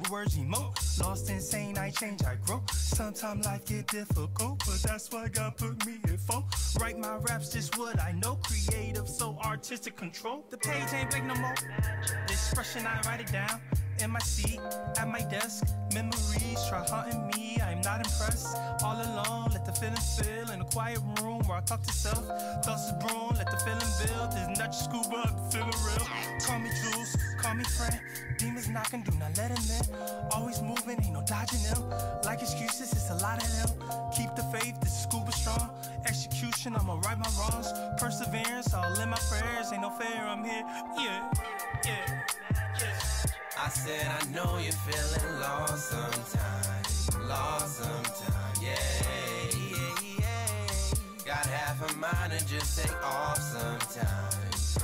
words emote. Lost, insane, I change, I grow. Sometimes life get difficult, but that's why God put me in for. Write my raps, just what I know. Creative, so artistic control. The page ain't big no more. The expression, I write it down. In my seat, at my desk, memories try haunting me. I'm not impressed. All alone, let the feeling fill in a quiet room where I talk to self. Thoughts is brewing, let the feeling build. There's not just scuba, I'm feeling real. Call me Jules, call me friend. Demons knocking, do not let them in. Always moving, ain't no dodging them. Like excuses, it's a lot of them. Keep the faith, this is scuba strong. Execution, I'ma right my wrongs. Perseverance, all in my prayers. Ain't no fear, I'm here. Yeah, yeah, yeah. I said I know you're feeling lost sometimes, yeah, yeah, yeah. Got half a mind to just take off sometimes,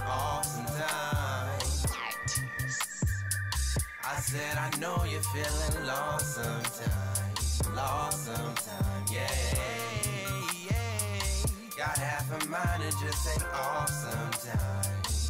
I said I know you're feeling lost sometimes, yeah, yeah. Got half a mind to just take off sometimes,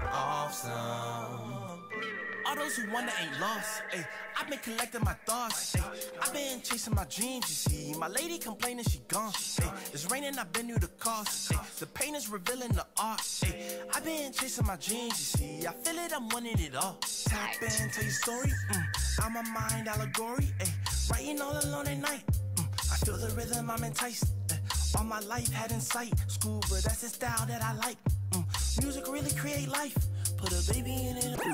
All those who wonder ain't lost, ayy. I've been collecting my thoughts, ayy. I've been chasing my dreams, you see. My lady complaining she gone, ayy. It's raining, I've been through the cost, ayy. The pain is revealing the art, ayy. I've been chasing my dreams, you see. I feel it, I'm wanting it all. Tap in, tell your story, I'm a mind allegory, ayy. Writing all alone at night, I feel the rhythm, I'm enticed, all my life had in sight. Scuba, that's the style that I like, Music really create life. Put a baby in it.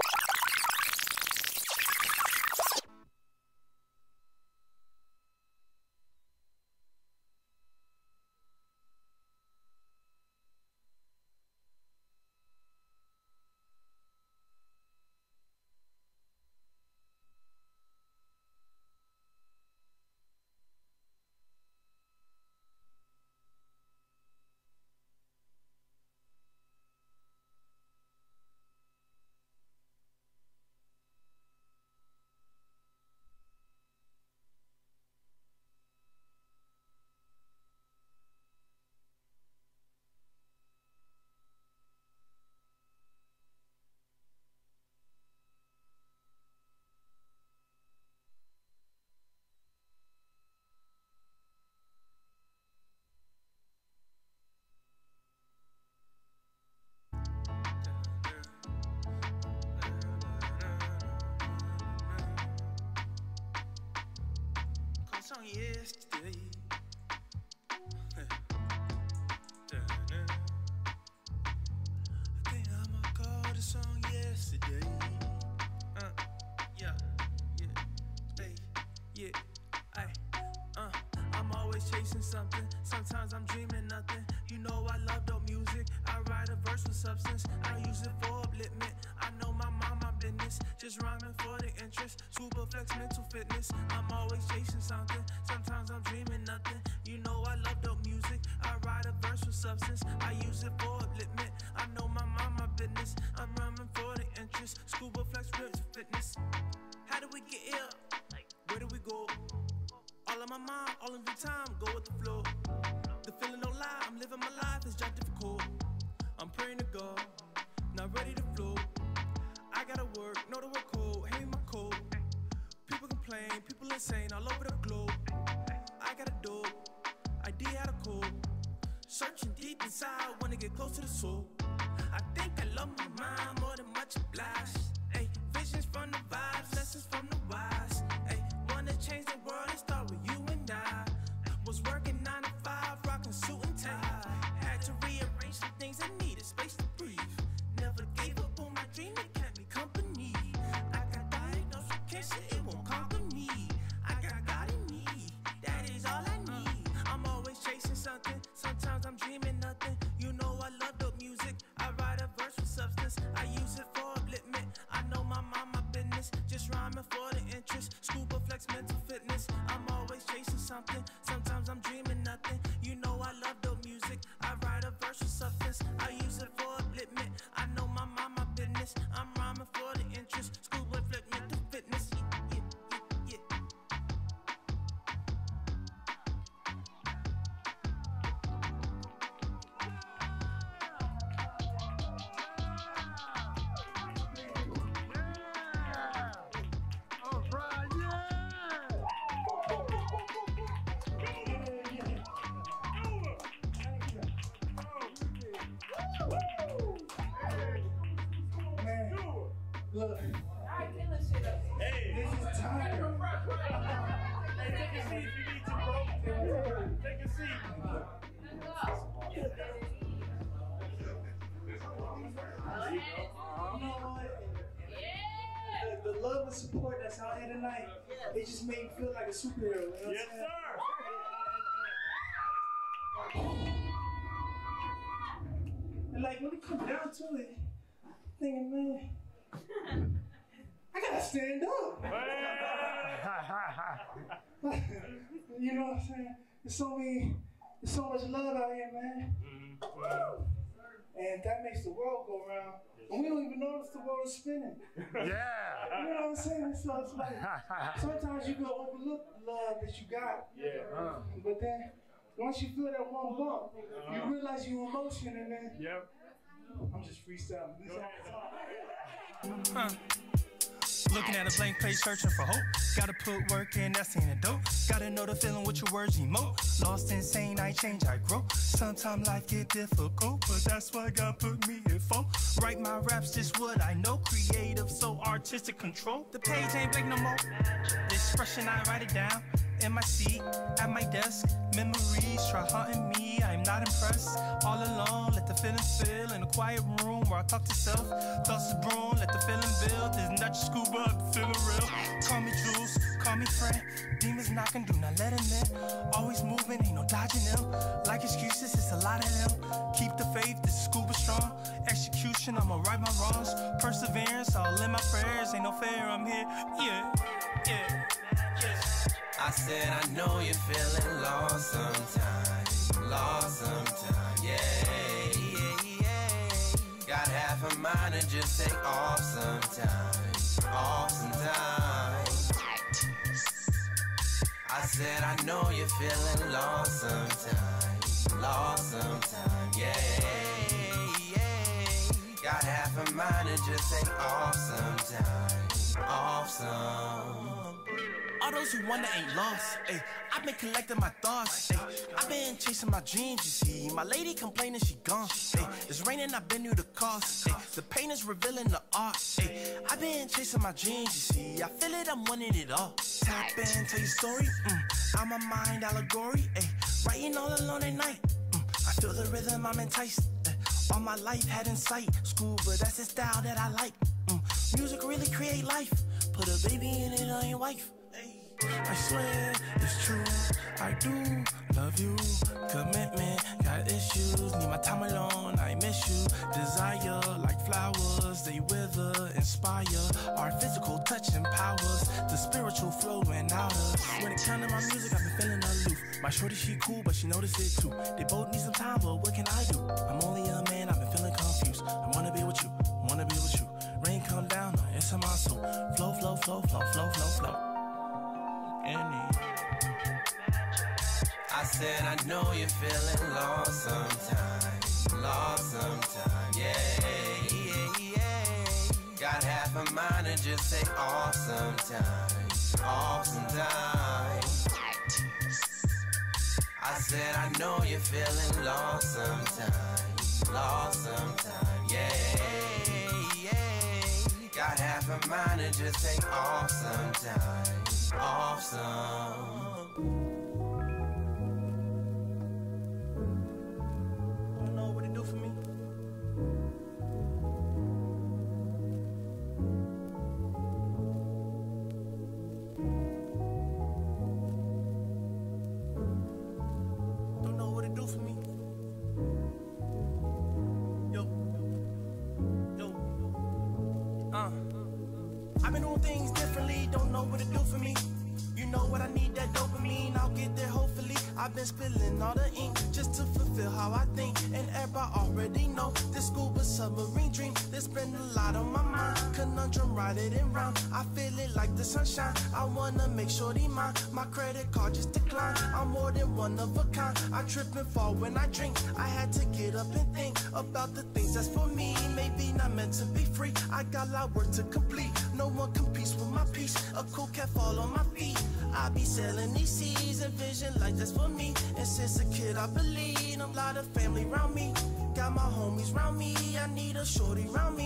Song yesterday. I think I'ma call the song yesterday. Yeah, hey, yeah, I'm always chasing something. Sometimes I'm dreaming nothing. You know I love dope music. I write a verse with substance. I use it for upliftment. I know my business, just rhyming for the interest. Scuba flex mental fitness. I'm always chasing something. Sometimes I'm dreaming nothing. You know I love dope music. I write a verse with substance. I use it for upliftment. I know my business. I'm rhyming for the interest. Scuba flex mental fitness. How do we get here? Where do we go? All on my mind, all in the time, go with the flow. The feeling don't lie, I'm living my life, it's just difficult. I'm praying to God, not ready to flow. I gotta work, know the work cold, hate my cold. People complain, people insane all over the globe. I got a dope, idea how to code. Searching deep inside, wanna get close to the soul. I think I love my mind more than much obliged. Ay, visions from the vibes, lessons from the wise. Ay, wanna change the world and start with you and I. Was working 9 to 5, rocking suit and tie. Had to rearrange some things I needed space to breathe. Never gave up on my dream, it kept me company. I got diagnosed with cancer, it won't conquer me. I got God in me, that is all I need. I'm always chasing something, sometimes I'm dreaming nothing. You know I love dope music, I write a verse with substance. I use it for upliftment, I know my business. Just rhyming for the interest, scuba flex mental fitness. I'm always chasing something, sometimes I'm dreaming nothing. You know I love dope music, I write a verse with substance. I use it for upliftment, I know my business. I'm rhyming for the interest, scuba flex mental fitness. Look. Hey, this is tired. Hey, take a seat if you need to, bro. Take a seat. You know what? The love and support that's out here tonight, it just made me feel like a superhero. You know what I'm saying? And like when it comes down to it, thinking, man, I gotta stand up. You know what I'm saying? There's so much love out here, man. And that makes the world go round. And we don't even notice the world is spinning. Yeah. You know what I'm saying? So it's like, sometimes you can overlook the love that you got. Yeah. But then, once you feel that one bump, you realize you're in motion, and then, I'm just freestyling. Looking at a blank page, searching for hope. Gotta put work in, that's ain't a dope. Gotta know the feeling with your words emote. Lost, insane, I change, I grow. Sometimes life get difficult, but that's what God put me in for. Write my raps, just what I know. Creative, so artistic control. The page ain't blank no more. The expression, I write it down. In my seat, at my desk. Memories try haunting me, I'm not impressed. All alone, let the feeling fill. In a quiet room where I talk to self. Thoughts is brewing, let the feeling build. There's not just scuba, I'm feeling real. Call me Jules, call me friend. Demons knocking, do not let them in. Always moving, ain't no dodging them. Like excuses, it's a lot of them. Keep the faith, this is scuba strong. Execution, I'ma right my wrongs. Perseverance, all in my prayers. Ain't no fair, I'm here, yeah. I said I know you're feeling lost sometimes, yeah. Got half a mind to just take off sometimes. I said I know you're feeling lost sometimes, yeah. Got half a mind to just take off sometimes, All those who wonder ain't lost, ayy. I've been collecting my thoughts, ayy. I've been chasing my dreams, you see. My lady complaining she gone, ayy. It's raining, I've been through the cost, ayy. The pain is revealing the art, ayy. I've been chasing my dreams, you see. I feel it, I'm wanting it all. Tap in, tell your story, I'm a mind allegory, ayy. Writing all alone at night, I feel the rhythm, I'm enticed, all my life had in sight. Scuba, that's the style that I like, Music really create life. Put a baby in it on your wife. I swear it's true, I do love you. Commitment, got issues, need my time alone, I miss you. Desire, like flowers, they wither, inspire. Our physical touch empowers, the spiritual flowing out us. When it comes to my music, I've been feeling aloof. My shorty, she cool, but she noticed it too. They both need some time, but what can I do? I'm only a man, I've been feeling confused. I wanna be with you, wanna be with you. Rain come down, it's a monsoon. Flow, flow, flow, flow, flow, flow, flow. I said I know you're feeling lost sometimes, yeah. Got half a mind to just take off sometimes, I said I know you're feeling lost sometimes, yeah. Got half a mind to just take off sometimes, Don't know what it do for me. Don't know what it do for me. I've been doing things differently, don't know what it do for me. You know what I need, that dopamine, I'll get there hopefully. I've been spilling all the ink just to fulfill how I think. And everybody already know this scuba submarine dream. There's been a lot on my mind, conundrum riding it round. I feel it like the sunshine, I wanna make sure they mine. My credit card just declined, I'm more than one of a kind. I trip and fall when I drink, I had to get up and think about the things that's for me. Maybe not meant to be free, I got a lot of work to complete. No one competes with my peace, a cool cat fall on my feet. I be selling these seeds and vision like that's for me. And since a kid I believe, a lot of family around me. Got my homies around me, I need a shorty around me.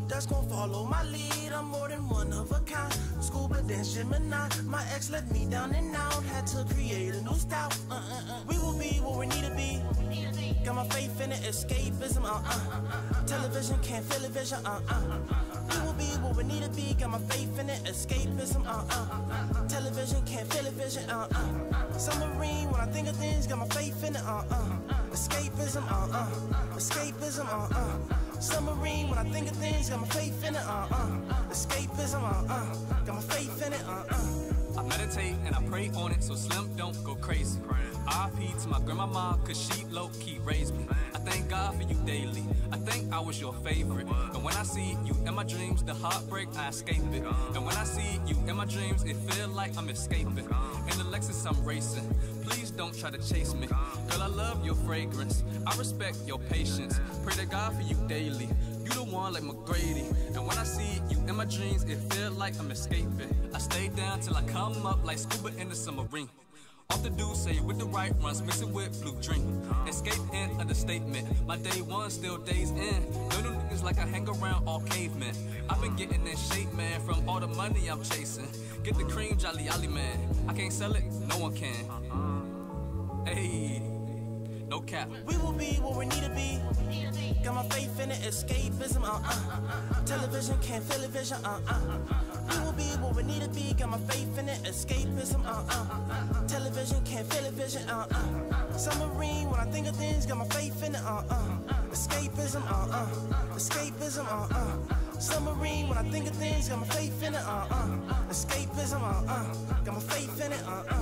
that's gon' follow my lead. I'm more than one of a kind. Scuba dance, Gemini. My ex let me down and out. Had to create a new style. We will be what we need to be. Got my faith in it, escapism. Television can't feel a vision. We will be what we need to be. Got my faith in it, escapism. Television can't feel a vision. Submarine, when I think of things, got my faith in it. Escapism. Escapism. Submarine, when I think of things, got my faith in it. Escapism. Got my faith in it. I meditate and I pray on it so Slim don't go crazy. R.I.P. to my grandma, cause she low-key raised me. I thank God for you daily. I think I was your favorite. And when I see you in my dreams, the heartbreak, I escape it. And when I see you in my dreams, it feel like I'm escaping. In the Lexus, I'm racing. Please don't try to chase me. Girl, I love your fragrance. I respect your patience. Pray to God for you daily. You the one like McGrady. And when I see you in my dreams, it feel like I'm escaping. I stay down till I come up like scuba in the submarine. Off the do say with the right runs, mix it with blue dream. Escape in understatement. My day one still days in. Little niggas like I hang around all cavemen. I've been getting in shape, man, from all the money I'm chasing. Get the cream, jolly ollie, man. I can't sell it, no one can. Hey, no cap. We will be what we need to be. Got my faith in it, escapism. Television can't feel a vision. We will be what we need to be. Got my faith in it, escapism. Television can't feel a vision. Submarine, when I think of things, got my faith in it. Escapism. Escapism. Submarine, when I think of things, got my faith in it. Escapism. Got my faith in it.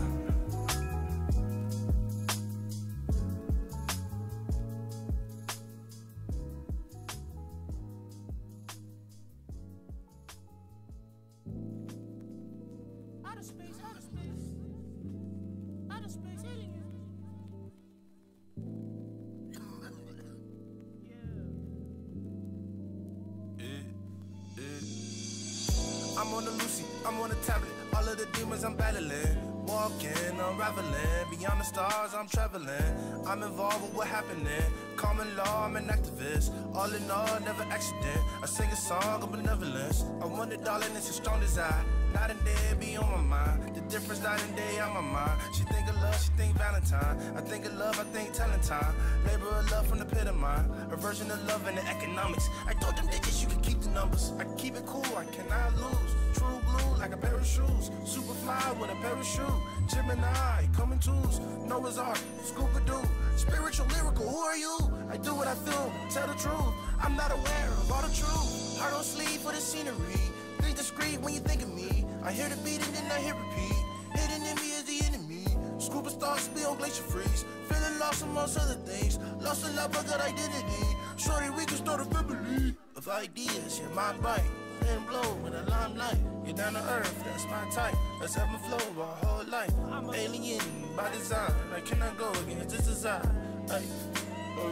I'm on the Lucy, I'm on the tablet. All of the demons I'm battling. Walking, unraveling. Beyond the stars, I'm traveling. I'm involved with what's happening. Common law, I'm an activist. All in all, never accident. I sing a song of benevolence. I want it, darling, it's as strong as I. Night and day, it be on my mind. The difference night and day on my mind. She think of love, she think Valentine. I think of love, I think telling time. Labor of love from the pit of mine. A version of love in the economics. I told them digits, you can keep the numbers. I can keep it cool, I cannot lose. True blue, like a pair of shoes. Super fly with a parachute. Gemini, coming tools. Noah's Ark, Scuba Doo. Spiritual, lyrical, who are you? I do what I feel, tell the truth. I'm not aware of all the truth. Heart on sleeve for the scenery. Think discreet when you think of me. I hear the beat and then I hear repeat. Hidden in me is the enemy. Scuba stars be on glacier freeze. Feeling lost amongst other things. Lost a lot of good identity. Shorty, we can start a family of ideas. Yeah, my bite. And blow with a limelight. You're down to earth, that's my type. Let's have a flow our whole life. I'm alien by design. I cannot go against this design. Hey, oh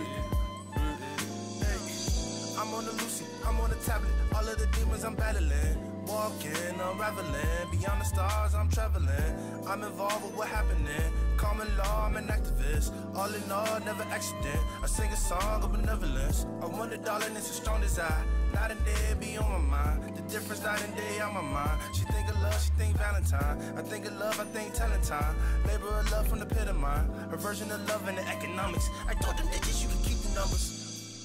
yeah. Hey, I'm on the Lucy, I'm on the tablet. All of the demons I'm battling. Walking, unraveling. Beyond the stars, I'm traveling. I'm involved with what's happening. Common law, I'm an activist. All in all, never accident. I sing a song of benevolence. I want it, darling, it's as strong as I. Night and day, it be on my mind. The difference night and day on my mind. She think of love, she think Valentine. I think of love, I think telling time. Labor of love from the pit of mine. A version of love in the economics. I told them digits, you can keep the numbers.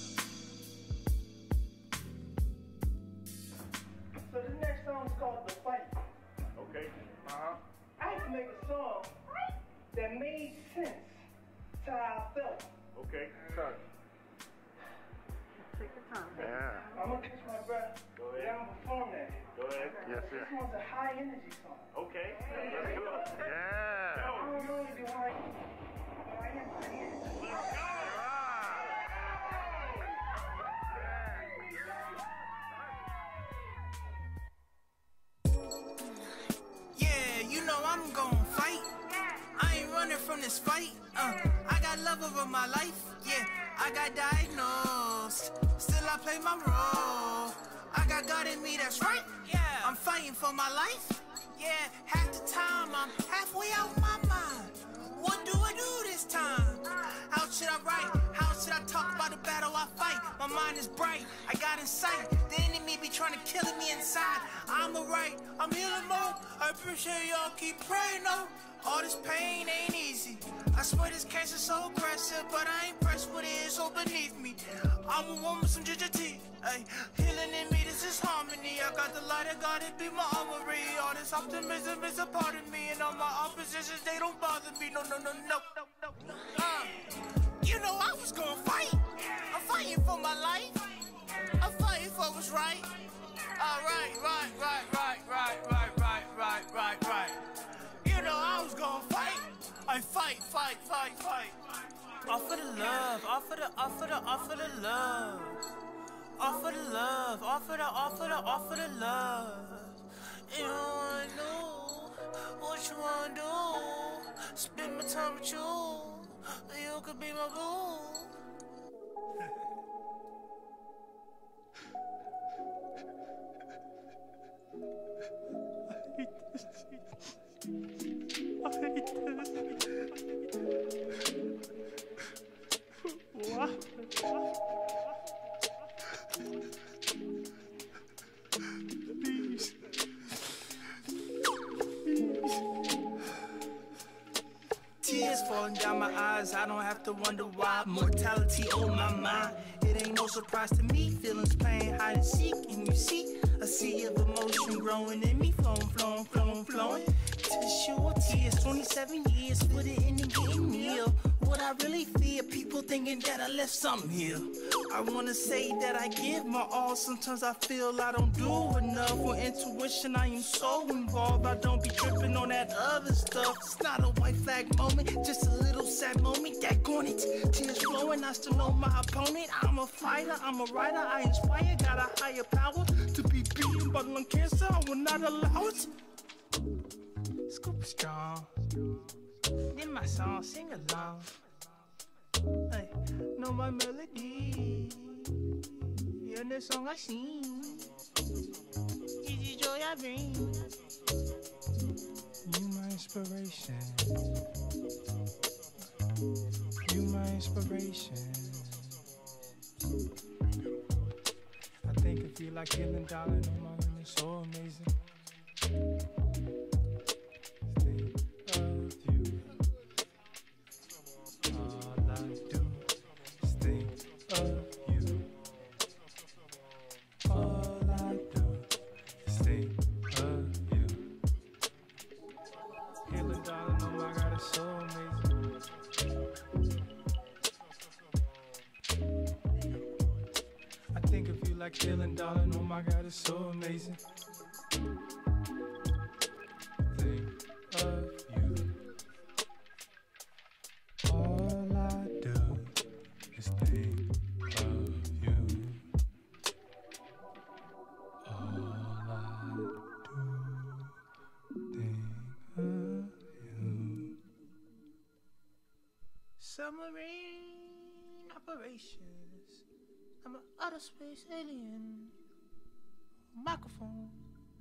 So the next song is called The Fight. Okay. I had to make a song that made sense to how I felt. Okay. Sorry. Take your time. Yeah. I'm gonna catch my breath. Go ahead. Then I'm gonna perform that. Go ahead. Yes, sir. This one's a high energy song. Okay. Let's go. Yeah. I don't normally do high energy, but I am high energy. Let's go. Yeah, you know I'm gon' fight. I ain't running from this fight. I got love over my life. Yeah, I got diagnosed. Still I play my role. I got God in me, that's right. Yeah, I'm fighting for my life. Yeah, half the time I'm halfway out my mind. What do I do this time? How should I write? How should I talk about the battle I fight? My mind is bright, I got insight. The enemy be trying to kill me inside. I'm alright, I'm healing more. I appreciate y'all keep praying though. All this pain ain't easy. I swear this cancer's so aggressive, but I ain't pressed with it, it's so beneath me. I'm a woman with some ginger teeth. Ay, healing in me, this is harmony. I got the light of God, it be my armory. All this optimism is a part of me, and all my oppositions, they don't bother me. No. You know I was gonna fight. I'm fighting for my life. I'm fighting for what's right. Right. You know I was gonna fight. I fight. All for the love, all for the love. All for the love, all for the love. You wanna know what you wanna do? Spend my time with you. You could be my boo. I hate this. What? Please. Tears falling down my eyes, I don't have to wonder why. Mortality on my mind, it ain't no surprise to me. Feelings playing hide and seek, and you see a sea of emotion growing in me, flowing. To the shore, tears, 27 years, put it in and getting near. What I really fear, people thinking that I left something here. I wanna say that I give my all, sometimes I feel I don't do enough. With intuition, I am so involved, I don't be tripping on that other stuff. It's not a white flag moment, just a little sad moment, that on it. Tears flowing, I still know my opponent. I'm a fighter, I'm a writer, I inspire, got a higher power. To be beaten by lung cancer, I will not allow it. Scuba strong, in my song, sing along. Hey, know my melody, you're the song I sing. Easy joy I bring. You my inspiration. You my inspiration. I think of you like healing, darling. Oh my goodness, so amazing. Feeling, darling, oh my God, it's so amazing. Think of you. All I do is think of you. All I do, think of you. Submarine operations. I'm an outer space alien. Microphone.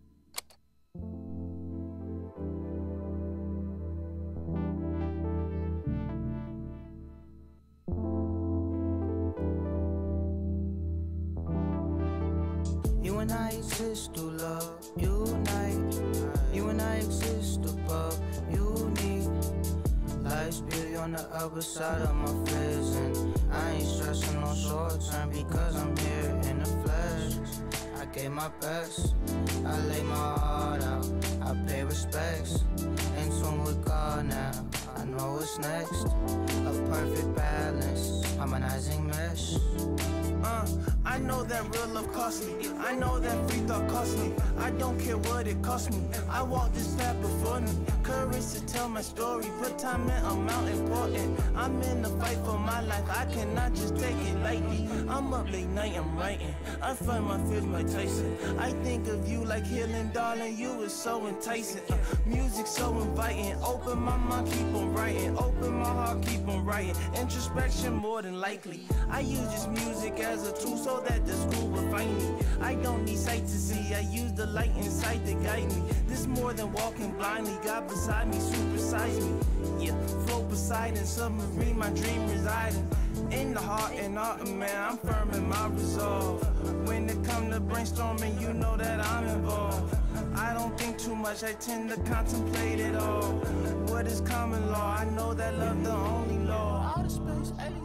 You and I exist to love, unite. You and I exist above, unique. Life's beauty on the upper side of my face, and I ain't stressing on short term because I'm here in the flesh. I gave my best, I lay my heart out, I pay respects. In tune with God now, I know what's next. A perfect balance, harmonizing mesh. I know that real love costs me. I know that free thought costs me. I don't care what it costs me. I walk this path before me. Courage to tell my story. Put time in, amount important. I'm in the fight for my life. I cannot just take it lightly. I'm up late night, I'm writing. I find my fears, my Tyson. I think of you like healing, darling. You is so enticing. Music so inviting. Open my mind, keep on writing. Open my heart, keep on writing. Introspection more than likely. I use this music as a tool so that the school will find me. I don't need sight to see. I use the light inside to guide me. This more than walking blindly. God beside me, supersize me. Yeah, float beside in submarine, my dream residing. In the heart and heart, man, I'm firm in my resolve. When it come to brainstorming, you know that I'm involved. I don't think too much, I tend to contemplate it all. What is common law? I know that love the only law. Outer space, alien.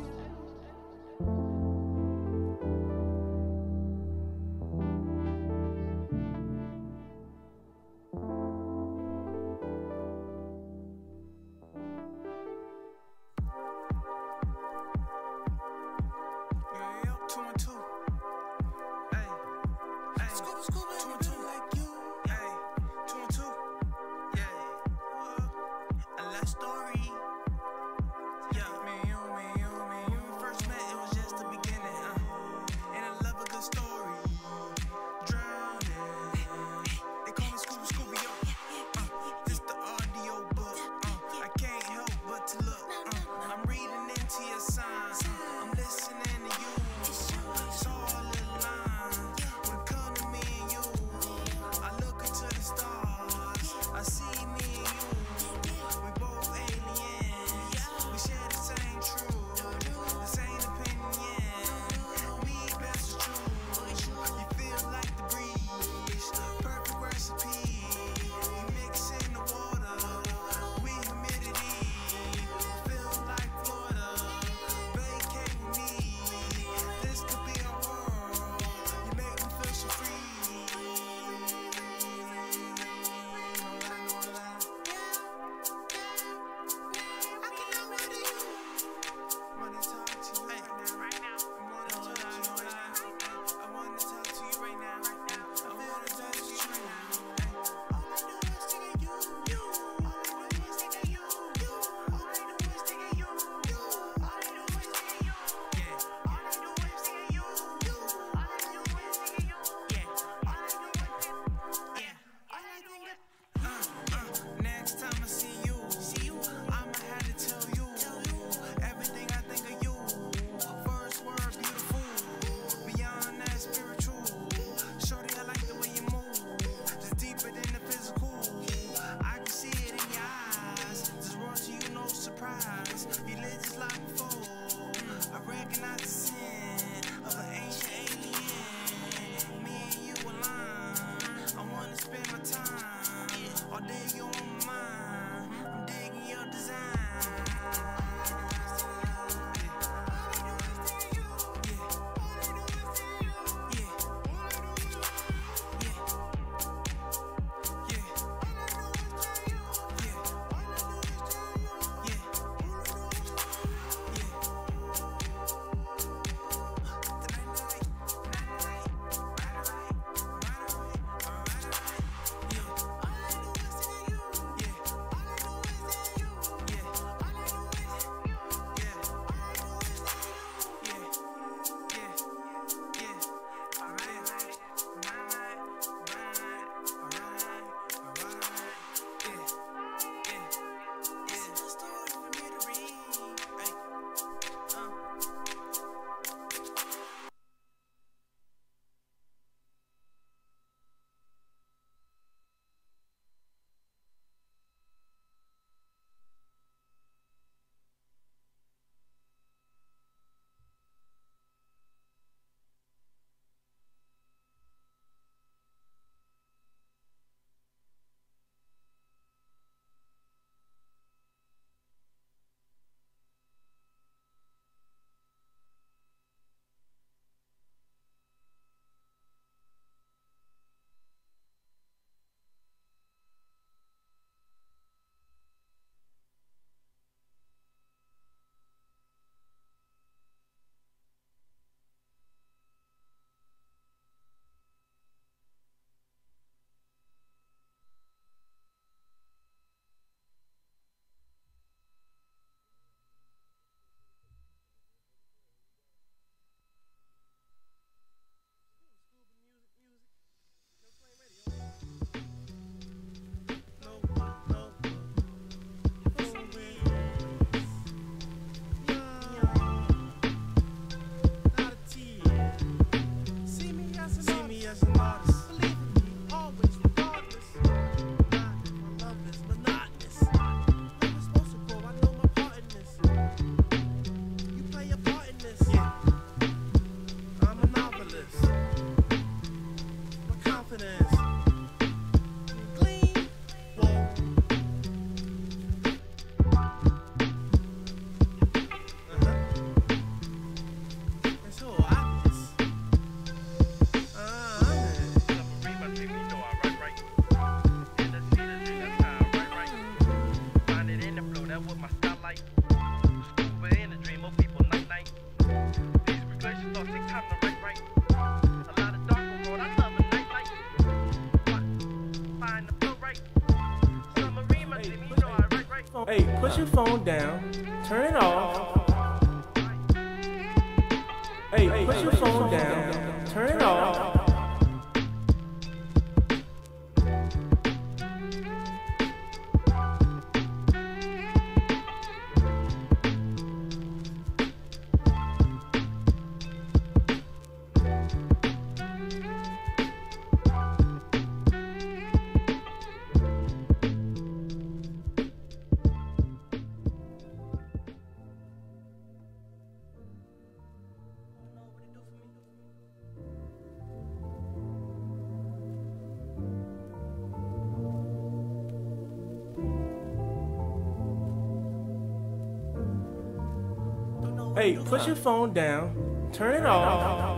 Hey, put your phone down, turn it off. Hey, put your phone down, turn it off. Hey, put your phone down, turn it off.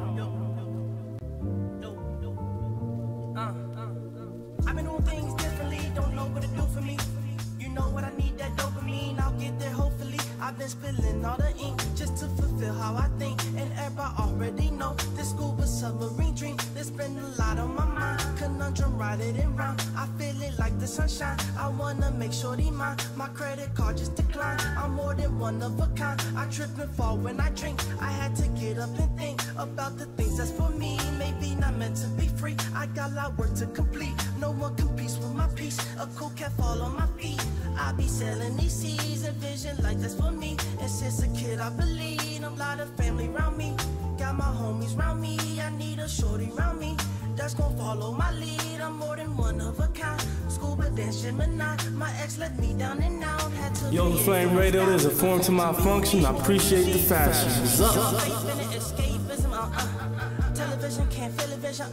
I've been doing things differently, don't know what to do for me. You know what I need, that dopamine, I'll get there hopefully. I've been spilling all the ink just to fulfill how I think. And everybody already know this scuba submarine dream. There's been a lot on my mind, conundrum, ride it and round. I feel it like the sunshine, I wanna make sure they mine. My credit card just declined, I'm more than one of a kind. I trip and fall when I drink, I had to get up and think about the things that's for me. Maybe not meant to be free, I got a lot of work to complete. No one competes with my peace, a cool cat fall on my feet. I be selling these seeds and vision like that's for me. And since a kid I believe, a lot of family around me. Got my homies around me, I need a shorty around me that's gon' follow my lead. I'm more than one of a kind. Scuba dance Gemini, my ex let me down and out. Had to YogaFlame Radio, there's a form to my function. I appreciate the fashion. What's up? Escapism, television can't feel a vision,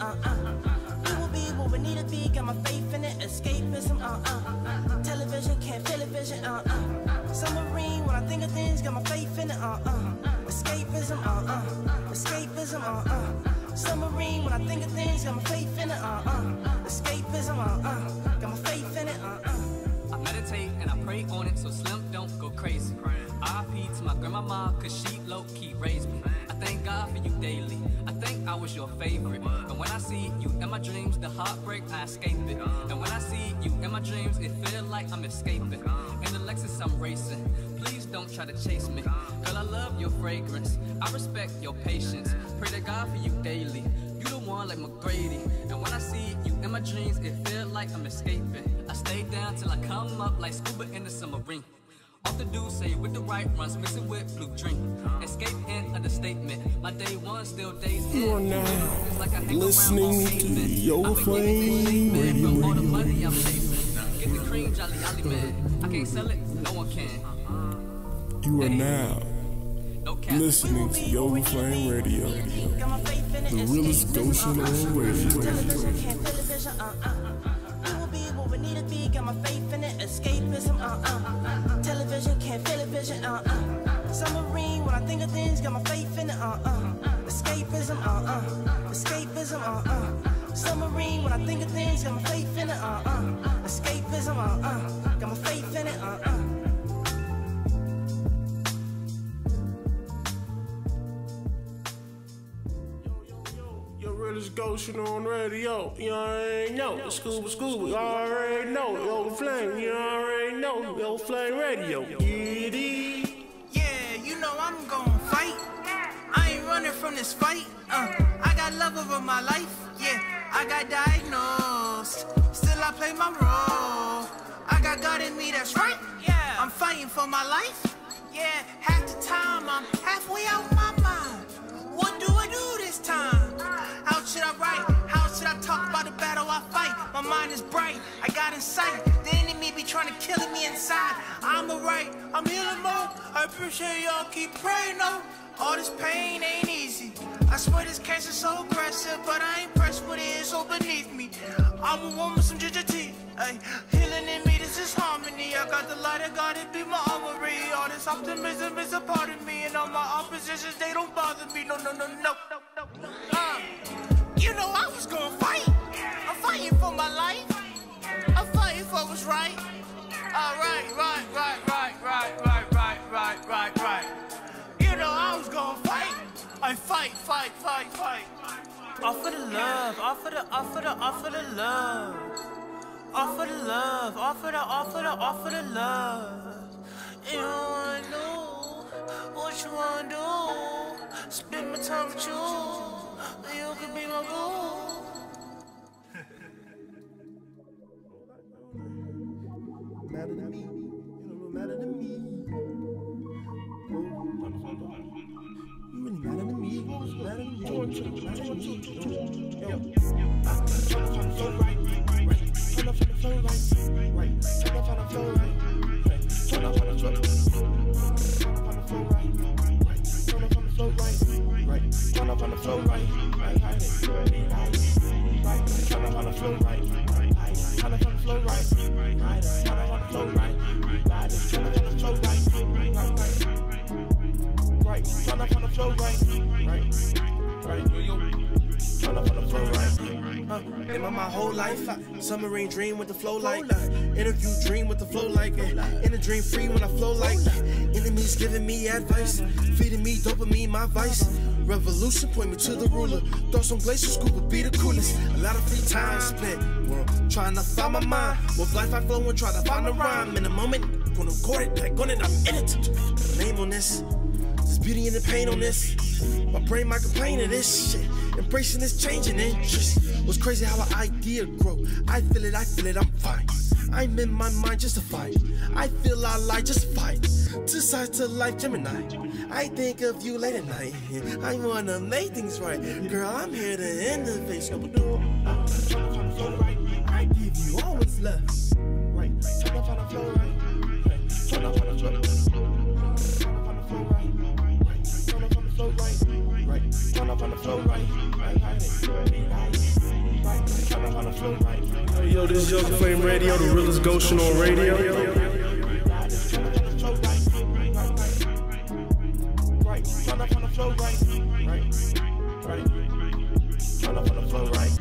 We will be what we need to be. Got my faith in it. Escapism, television can't feel a vision, Submarine when I think of things. Got my faith in it, Escapism, escapism, Submarine when I think of things. Got my faith in it, Escapism, got my faith in it, I meditate and I pray on it so Slim don't go crazy. RIP to my grandmama, cause she low-key raised me. I thank God for you daily, I think I was your favorite. And when I see you in my dreams, the heartbreak, I escape it. And when I see you in my dreams, it feel like I'm escaping. In the Lexus I'm racing, please don't try to chase me. Girl, I love your fragrance, I respect your patience. Pray to God for you daily, you the one like McGrady. And when I see you in my dreams, it feel like I'm escaping. I stay down till I come up like scuba in the submarine. Off the do say with the right runs, mixing with blue drink. Escape and understatement. My day one still days in. You are now like listening to YogaFlame Radio. All the money I'm chasing. Get the cream, jolly jolly man. I can't sell it, no one can. You are now listening to YogaFlame Radio, the realest Goshen on radio. Got my faith in it, escapism, television can't feel a vision, Submarine when I think of things, got my faith in it, escapism, escapism, Submarine when I think of things, got my faith in it, escapism, got my faith in it, Realest Goshen on radio, you already know. Scuba, you already know. YogaFlame, you already know. YogaFlame Radio, yeah, you know I'm gon' fight. I ain't running from this fight. I got love over my life. Yeah, I got diagnosed. Still I play my role. I got God in me, that's right. Yeah, I'm fighting for my life. Yeah, half the time I'm halfway out my mind. What do I do this time? How should I write? How should I talk about the battle I fight? My mind is bright, I got insight. The enemy be trying to kill me inside. I'm alright, I'm healing more. I appreciate y'all keep praying though. All this pain ain't easy. I swear this cancer's so aggressive, but I ain't pressed with it, it's so beneath me. I'm a woman with some GGT. Ay, healing in me, this is harmony. I got the light of God, it be my armory. All this optimism is a part of me, and all my oppositions, they don't bother me. No. You know I was gonna fight. I'm fighting for my life. I'm fighting for what's right. Right. You know I was gonna fight. I fight. All for the love, all for the love. Offer the love, offer the love. You wanna know what you wanna do? Spend my time with you, you could be my boo. Matter to me, you don't know matter to me. You really matter to me, matter to me. Turn up on the flow right. Turn up on the flow right. Turn up on the flow right. Turn up on the flow right. Turn up on the flow right. Turn up on the flow right. Turn up on the flow right. Turn up on the flow right. Turn up on the flow right. Turn up on the flow right. Turn up on the flow right. Turn up on the flow right. Am I my whole life? Submarine dream with the flow like interview dream with the flow like in a dream free when I flow like enemies giving me advice, feeding me dopamine, my vice. Revolution, point me to the ruler. Throw some glacier, Scuba be the coolest. A lot of free time spent, well, trying to find my mind. With life I flow and try to find the rhyme. In a moment, gonna record it, like on it, I'm in it. Name on this, there's beauty in the pain on this. My brain might complain of this shit. Embracing this changing interest. What's crazy how an idea grow. I feel it, I'm fine. I'm in my mind just to fight. I feel I lie just to fight. Two sides to life, Gemini. I think of you late at night. I wanna make things right. Girl, I'm here to innovate. So I give you all what's left. Right. Turn up on the flow right. Turn up on the flow. Turn up on the flow right. Turn up on the flow right. Turn up on the flow right. Turn up on the flow right. Hey, yo, this is YogaFlame Radio, the realest ghost on radio. Turn up on the flow right. Turn up on the flow right.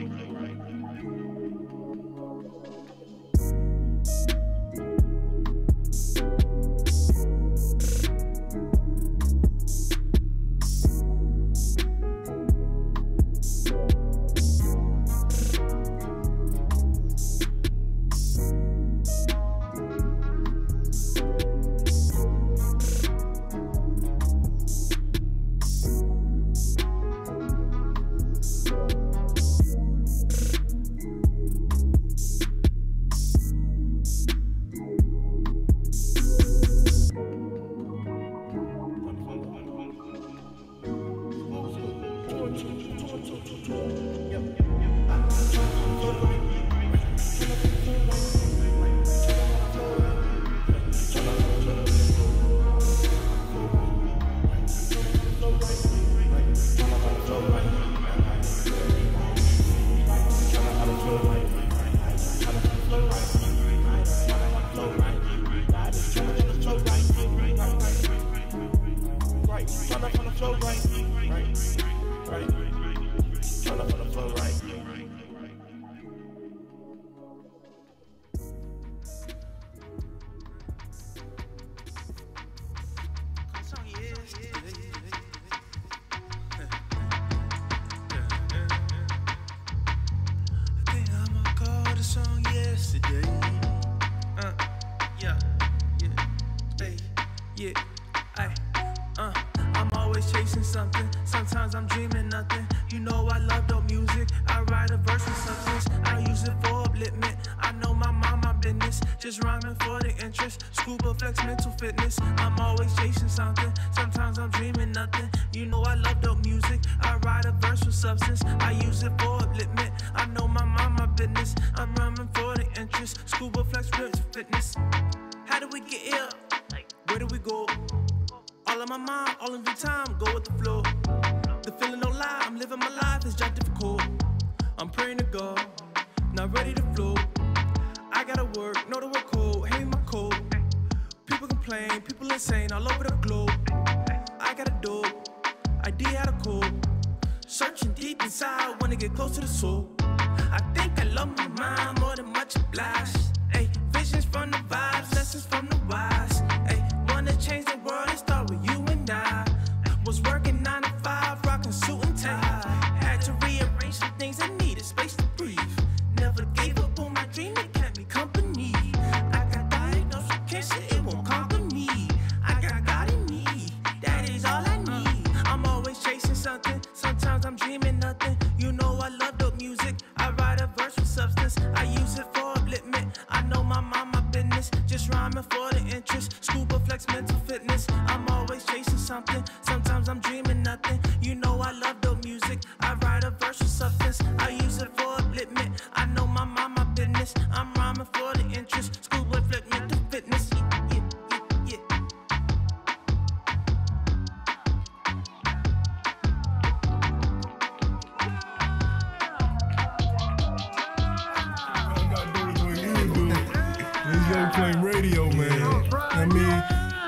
I'm always chasing something. Sometimes I'm dreaming nothing. You know I love dope music. I write a verse with substance. I use it for upliftment. I know my mind, my business. Just rhyming for the interest. Scuba flex mental fitness. I'm always chasing something. Sometimes I'm dreaming nothing. You know I love dope music. I write a verse with substance. I use it for upliftment. I know my mind, my business. I'm rhyming for the interest. Scuba flex mental fitness. How did we get here? Where do we go? All in my mind, all in the time, go with the flow. The feeling don't lie, I'm living my life, it's just difficult. I'm praying to God, not ready to flow. I gotta work, know the work cold, hate my code. People complain, people insane all over the globe. I got a dope, idea how to cope. Searching deep inside, wanna get close to the soul. I think I love my mind more than much obliged. Ay, visions from the vibes, lessons from the wise. Ay, wanna change the world and start with you and I. Was working 9 to 5, rocking suit and tie. Had to rearrange some things, I needed space to breathe. Never gave up on my dream. attention, it won't conquer me. I got God in me, that is all I need. I'm always chasing something, sometimes I'm dreaming nothing. You know I love dope music, I write a verse with substance. I use it for upliftment, I know my business. Just rhyming for the interest, Scuba flex mental fitness. I'm always chasing something, sometimes I'm dreaming nothing. You know I love dope music, I write a verse with substance. I use it for upliftment, I know my business. I'm rhyming for the interest, Scuba flex mental fitness. YogaFlame Radio, man. I mean,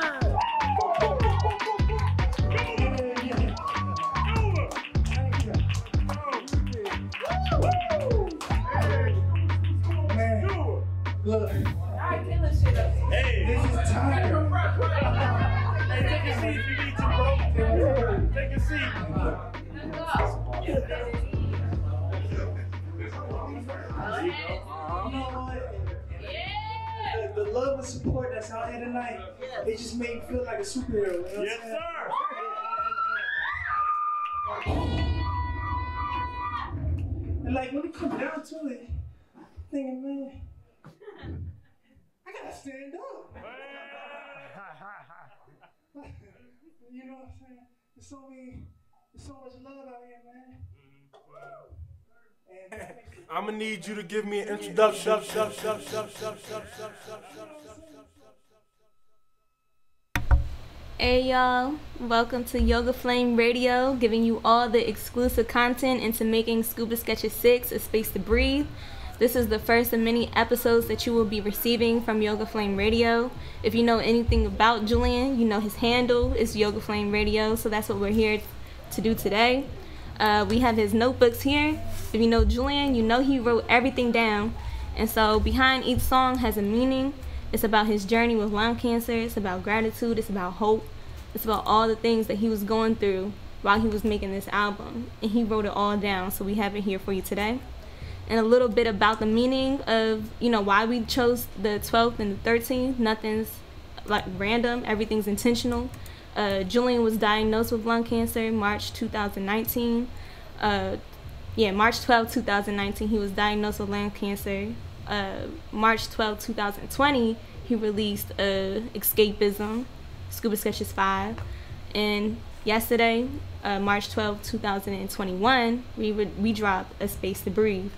look. Hey, this is time. Hey, take a seat if you need to, bro. Take a seat. You know what? The love and support that's out here tonight, it just made me feel like a superhero. You know yes, sir. And like when it comes down to it, I'm thinking, man, I gotta stand up. You know what I'm saying? There's so much love out here, man. I'm gonna need you to give me an introduction. Hey y'all, welcome to YogaFlame Radio, giving you all the exclusive content into making Scuba Sketches 6 a space to breathe. This is the first of many episodes that you will be receiving from YogaFlame Radio. If you know anything about Julian, you know his handle is YogaFlame Radio, so that's what we're here to do today. We have his notebooks here. If you know Julian, you know he wrote everything down. And so behind each song has a meaning. It's about his journey with lung cancer. It's about gratitude. It's about hope. It's about all the things that he was going through while he was making this album. And he wrote it all down, so we have it here for you today. And a little bit about the meaning of, you know, why we chose the 12th and the 13th. Nothing's like random. Everything's intentional. Julian was diagnosed with lung cancer March 2019. March 12, 2019, he was diagnosed with lung cancer. March 12, 2020, he released Escapism, Scuba Sketches 5. And yesterday, March 12, 2021, we dropped A Space to Breathe.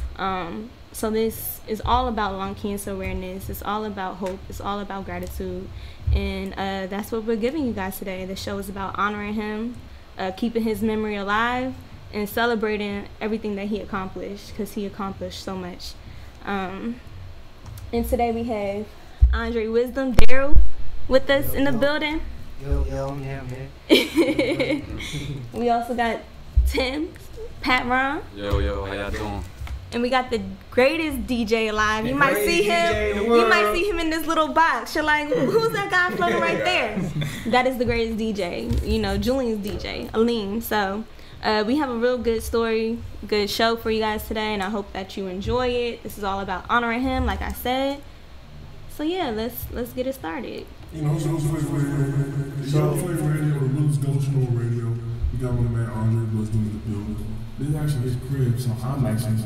So this is all about lung cancer awareness. It's all about hope. It's all about gratitude. And that's what we're giving you guys today. The show is about honoring him, keeping his memory alive, and celebrating everything that he accomplished, because he accomplished so much. And today we have Andre Wisdom, Daryl, with us in the building. Yo, man. We also got Tim, Pat Ron. Yo, how y'all doing? And we got the greatest DJ alive. You might see him. You might see him in this little box. You're like, who's that guy floating right there? That is the greatest DJ. You know, Julian's DJ, Aleem. So we have a real good story, good show for you guys today, and I hope that you enjoy it. This is all about honoring him, like I said. So yeah, let's get it started. You know, YogaFlame Radio, the realest ghost on radio. We got my man Andre Wisdom in the building. This is actually his crib, so I'm actually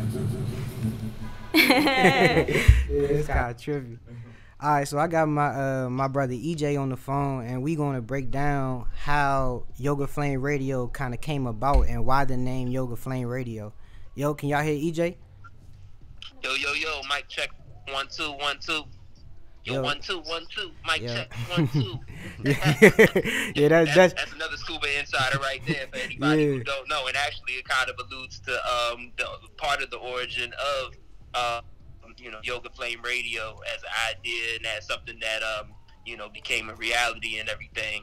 yeah, it's kind of trippy. All right, so I got my brother EJ on the phone, and we gonna break down how YogaFlame Radio kind of came about and why the name YogaFlame Radio. Yo, can y'all hear EJ? Yo, mic check, 1 2 1 2. Yo, 1 2 1 2. Mic check, 1 2. Yeah, that's another Scuba insider right there for anybody who don't know. And actually, it kind of alludes to the part of the origin of YogaFlame Radio as an idea, and as something that became a reality and everything.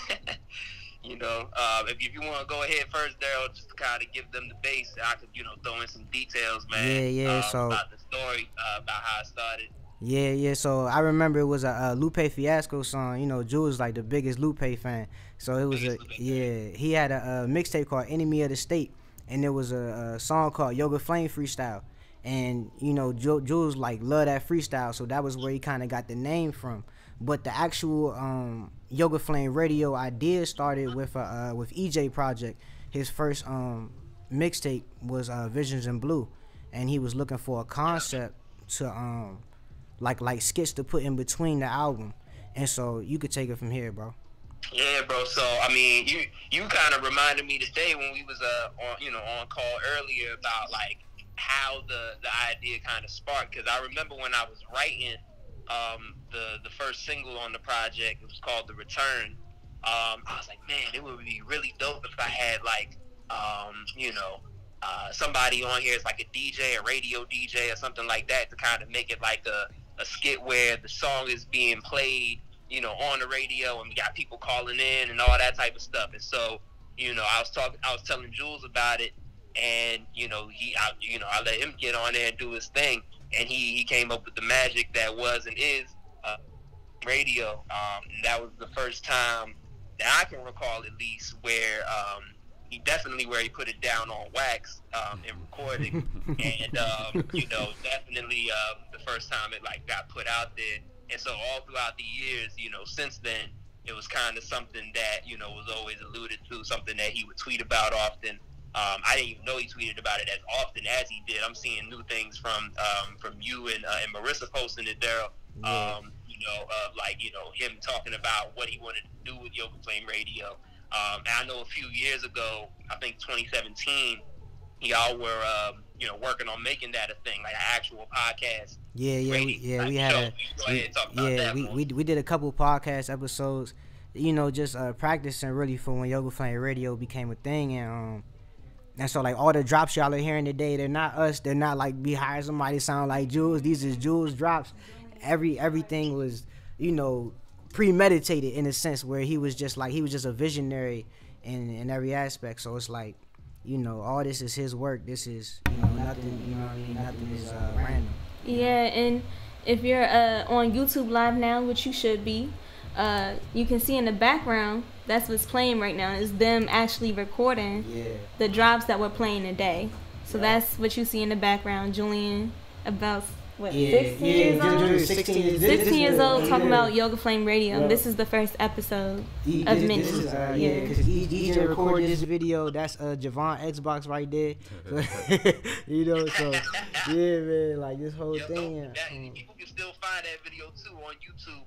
If you want to go ahead first, Daryl, just to kind of give them the base, I could throw in some details, man. So about the story, about how it started. Yeah. So I remember it was a Lupe Fiasco song. You know, Jules like the biggest Lupe fan. So it was he had a mixtape called Enemy of the State, and there was a song called YogaFlame Freestyle. And you know, Jules like love that freestyle, so that was where he kind of got the name from. But the actual YogaFlame Radio idea started with EJ Project. His first mixtape was Visions in Blue, and he was looking for a concept to like skits to put in between the album. And so you could take it from here, bro. Yeah, bro. So I mean, you kind of reminded me today when we was on call earlier about like how the idea kind of sparked, because I remember when I was writing the first single on the project, it was called The Return. I was like, man, it would be really dope if I had like somebody on here as like a DJ, a radio DJ or something like that, to kind of make it like a skit where the song is being played, you know, on the radio, and we got people calling in and all that type of stuff. And so, you know, I was telling Jules about it, and you know, I let him get on there and do his thing, and he came up with the magic that was and is radio. And that was the first time that I can recall, at least, where he put it down on wax in recording, and you know, definitely the first time it like got put out there. And so all throughout the years, you know, since then, it was kind of something that, you know, was always alluded to, something that he would tweet about often. I didn't even know he tweeted about it as often as he did. I'm seeing new things from you and Marissa posting it, Daryl. Like, you know, him talking about what he wanted to do with YogaFlame Radio. And I know a few years ago, I think 2017, y'all were, working on making that a thing, like an actual podcast. We did a couple podcast episodes, you know, just practicing really for when YogaFlame Radio became a thing. And so like all the drops y'all are hearing today, they're not us. They're not like we hired somebody sound like Jules. These is Jules drops. Everything was, you know, premeditated in a sense, where he was just a visionary in every aspect. So it's like, you know, all this is his work. This is, you know, nothing, you know what I mean? Nothing is random. Yeah, and if you're on YouTube Live now, which you should be, you can see in the background, that's what's playing right now, is them actually recording the drops that we're playing today. So that's what you see in the background. Julian, about 16 years old? 16 years old, talking about YogaFlame Radio. This is the first episode of many. Because DJ recorded this video. That's Javon Xbox right there. You know, so yeah, man, like this whole thing. People can still find that video too on YouTube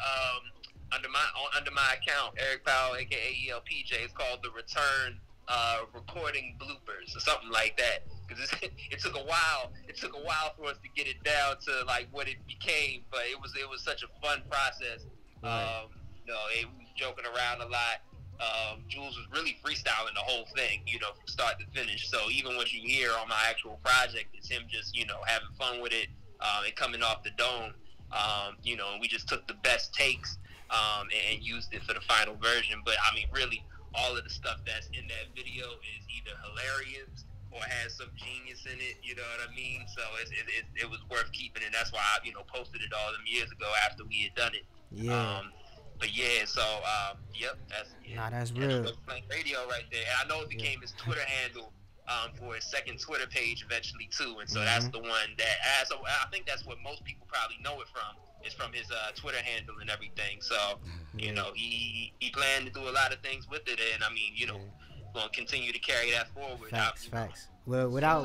under my account, Eric Powell, aka ELPJ. It's called The Return Recording Bloopers or something like that. Because it took a while. It took a while for us to get it down to like what it became, but it was such a fun process. Right. We was joking around a lot. Jules was really freestyling the whole thing, you know, from start to finish. So even what you hear on my actual project is him just, you know, having fun with it and coming off the dome. And we just took the best takes and used it for the final version. But I mean, really, all of the stuff that's in that video is either hilarious or has some genius in it, you know what I mean? So it was worth keeping, and that's why I, you know, posted it all them years ago after we had done it. Yeah. But yeah, so that's real. That's radio right there. And I know it became his Twitter handle for his second Twitter page eventually too, and so that's the one that. So I think that's what most people probably know it from. It's from his Twitter handle and everything. So you know, he planned to do a lot of things with it, and I mean, you know, going to continue to carry that forward. Facts. Well, without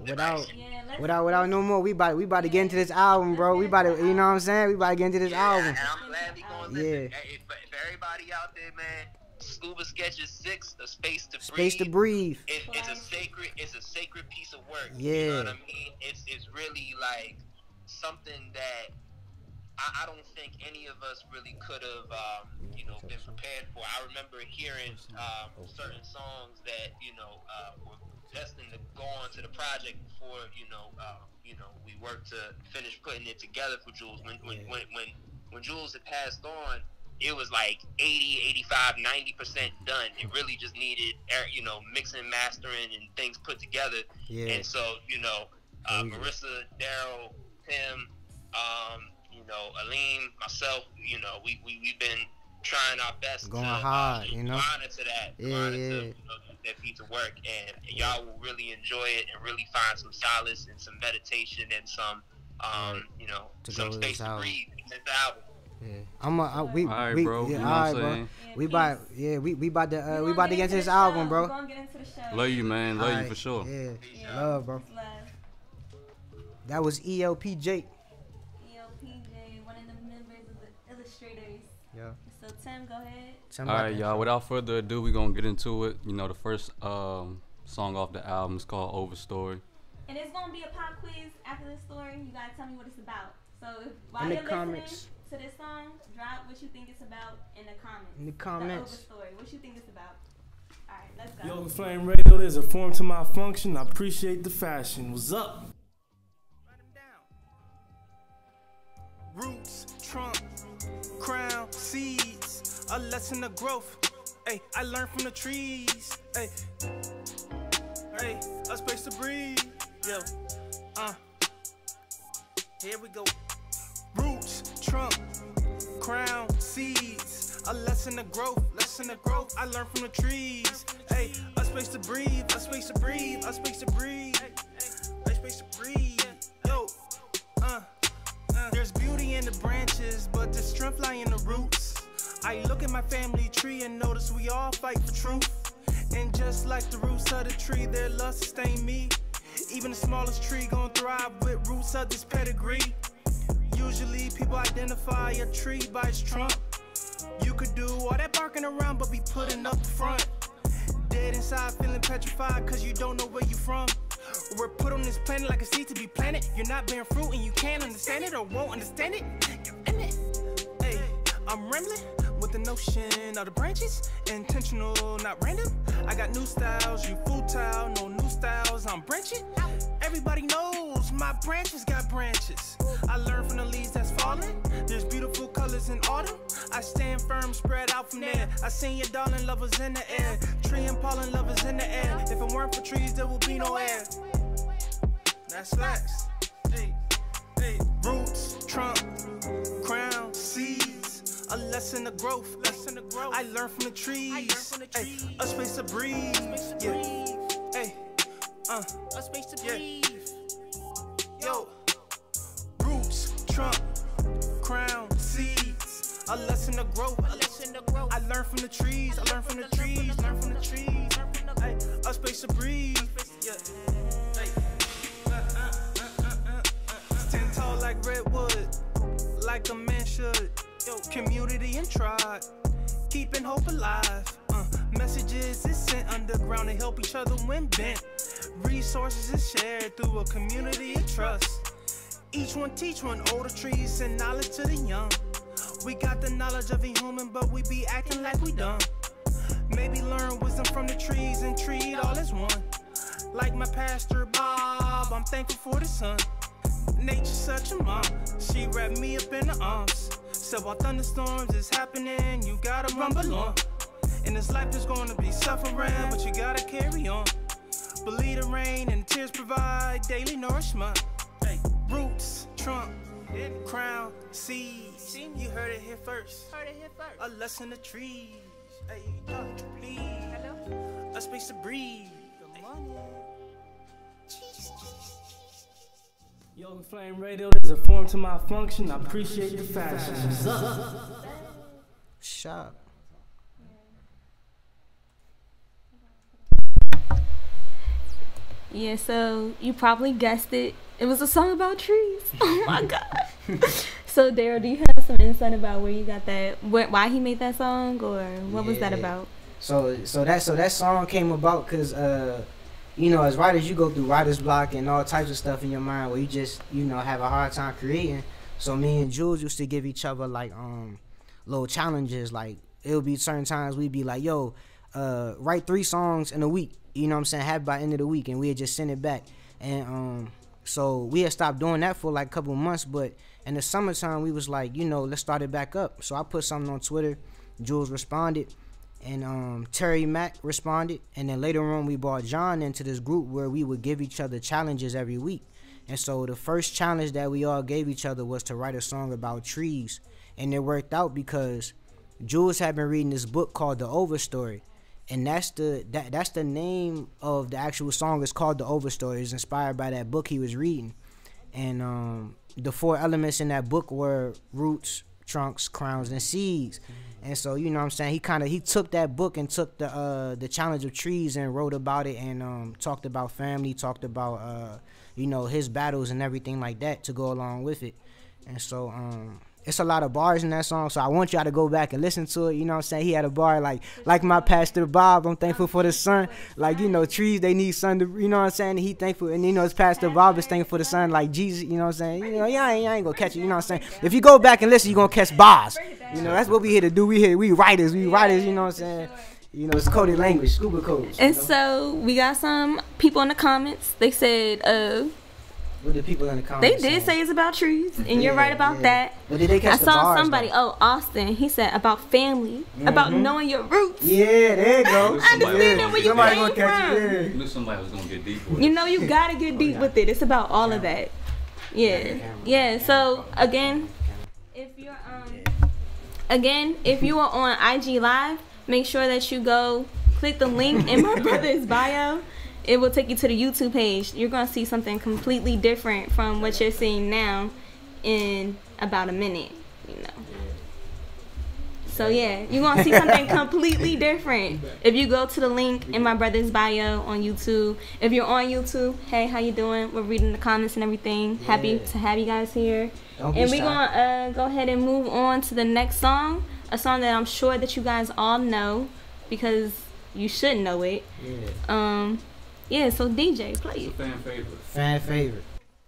no more, we about to get into this album, bro. We about to, you know what I'm saying? We about to get into this album. And I'm glad we going to listen. If everybody out there, man, Scuba Sketches 6, A Space to Breathe. It's a sacred piece of work. Yeah. You know what I mean? It's really like something that I don't think any of us really could have, been prepared for. I remember hearing certain songs that, were destined to go on to the project before, we worked to finish putting it together for Jules. When Jules had passed on, it was like 80, 85, 90% done. It really just needed, mixing, mastering, and things put together. Yeah. And so, Marissa, Daryl, Tim, Aline, myself, we've been trying our best going to hard, monitor that. Yeah. that piece of work, and y'all will really enjoy it and really find some solace and some meditation and some, you know, some space to breathe in this album. Yeah, all right, bro. Yeah, you know all right, bro. We about to get into this album, bro. We're gonna get into the show. Love you, man. Love Alright, you for sure. Yeah, love, bro. Love. That was ELP Jake. ELPJ, one of the members of the illustrators. Yeah. So Tim, go ahead. All All right, y'all. Without further ado, we're gonna get into it. You know, the first song off the album is called Overstory. And it's gonna be a pop quiz after this story. You gotta tell me what it's about. So while In the you're comments. listening to this song, drop what you think it's about in the comments. In the comments. The Overstory. What you think it's about. All right, let's go. YogaFlame Radio, there's a form to my function. I appreciate the fashion. What's up? Roots, trunk, crown, seeds, a lesson of growth. Hey, I learned from the trees. Hey, a space to breathe. Yo, here we go. Roots, trunk, crown, seeds, a lesson of growth. I learned from the trees. Hey, a space to breathe, a space to breathe, a space to breathe, a space to breathe. Yo, there's beauty in the branches, but there's strength lie in the roots. I look at my family tree and notice we all fight for truth. And just like the roots of the tree, their love sustain me. Even the smallest tree gon' thrive with roots of this pedigree. Usually people identify a tree by its trunk. You could do all that barking around but be putting up the front. Dead inside feeling petrified cause you don't know where you from. We're put on this planet like a seed to be planted. You're not bearing fruit and you can't understand it or won't understand it. You're in it. Hey, I'm rambling with the notion of the branches. Intentional, not random. I got new styles, you futile. No new styles, I'm branching. Everybody knows my branches got branches. I learned from the leaves that's falling. There's beautiful colors in autumn. I stand firm, spread out from there. I seen your darling lovers in the air. Tree and pollen lovers in the air. If it weren't for trees, there would be no air. That's facts. Hey, roots, trunk, crown, seeds, a lesson of growth. I learned from the trees. Hey, a space to breathe. Yeah. Hey, a space to breathe. Yo, roots, trunk, crown, seeds, a lesson of growth. I learned from the trees. Learn from the trees. Hey, a space to breathe. Yeah. Stand tall like redwood, like a man should. Yo, community and tribe, keeping hope alive. Messages is sent underground to help each other when bent. Resources is shared through a community of trust. Each one teach one, older trees and knowledge to the young. We got the knowledge of a human, but we be acting like we dumb. Maybe learn wisdom from the trees and treat all as one. Like my pastor Bob, I'm thankful for the sun. Nature's such a mom, she wrapped me up in her arms. Said while thunderstorms is happening, you gotta rumble on. In this life there's gonna be suffering, but you gotta carry on. Believe the rain and tears provide daily nourishment. Hey, roots, trunk, crown, seeds. You heard it here first. A lesson of trees. Hey, please. A space to breathe. YogaFlame Radio, there's a form to my function. I appreciate the fashion. What's up? Shop. Yeah, so you probably guessed it. It was a song about trees. Oh my god. So Daryl, do you have some insight about where you got that? Why he made that song, or what was that about? So that song came about because you know, as writers, you go through writer's block and all types of stuff in your mind where you just, you know, have a hard time creating. So me and Jules used to give each other like little challenges. Like it would be certain times we'd be like, yo, write 3 songs in a week. You know what I'm saying? Have it by end of the week, and we'd just send it back. And so we had stopped doing that for like a couple of months, but in the summertime we was like, you know, let's start it back up. So I put something on Twitter. Jules responded. And Terry Mack responded, and then later on we brought John into this group where we would give each other challenges every week. And so the first challenge that we all gave each other was to write a song about trees, and it worked out because Jules had been reading this book called The Overstory, And that's the name of the actual song. It's called The Overstory. It's inspired by that book he was reading. And the 4 elements in that book were roots, trunks, crowns, and seeds. And so, you know what I'm saying, he took that book and took the challenge of trees and wrote about it and talked about family, talked about you know, his battles and everything like that to go along with it. And so it's a lot of bars in that song, so I want y'all to go back and listen to it. You know what I'm saying? He had a bar like my pastor Bob, I'm thankful for the sun. Like, you know, trees, they need sun to, you know what I'm saying? He thankful, and you know, his pastor Bob is thankful for the sun, like Jesus, you know what I'm saying? You know, y'all ain't gonna catch it, you know what I'm saying? If you go back and listen, you're gonna catch bars. You know, that's what we here to do. We writers, you know what I'm saying? You know, it's coded language, scuba codes. And so we got some people in the comments. They said, what the people in the comments they did say it's about trees, and you're right about that. But did they catch the bars, I saw somebody, Austin, he said about family, about knowing your roots. Yeah, there you go. Understanding where you came You knew somebody was going to get deep with it. You know, you got to get deep with it. It's about all of that. Yeah. So, again, if you are on IG Live, make sure that you go click the link in my brother's bio. It will take you to the YouTube page. You're going to see something completely different from what you're seeing now in about a minute, you know. So, yeah, you're going to see something completely different if you go to the link in my brother's bio on YouTube. If you're on YouTube, hey, how you doing? We're reading the comments and everything. Happy to have you guys here. And we're going to go ahead and move on to the next song, a song that I'm sure that you guys all know because you should know it. Yeah, so DJ, play it. It's a fan favorite. Fan favorite.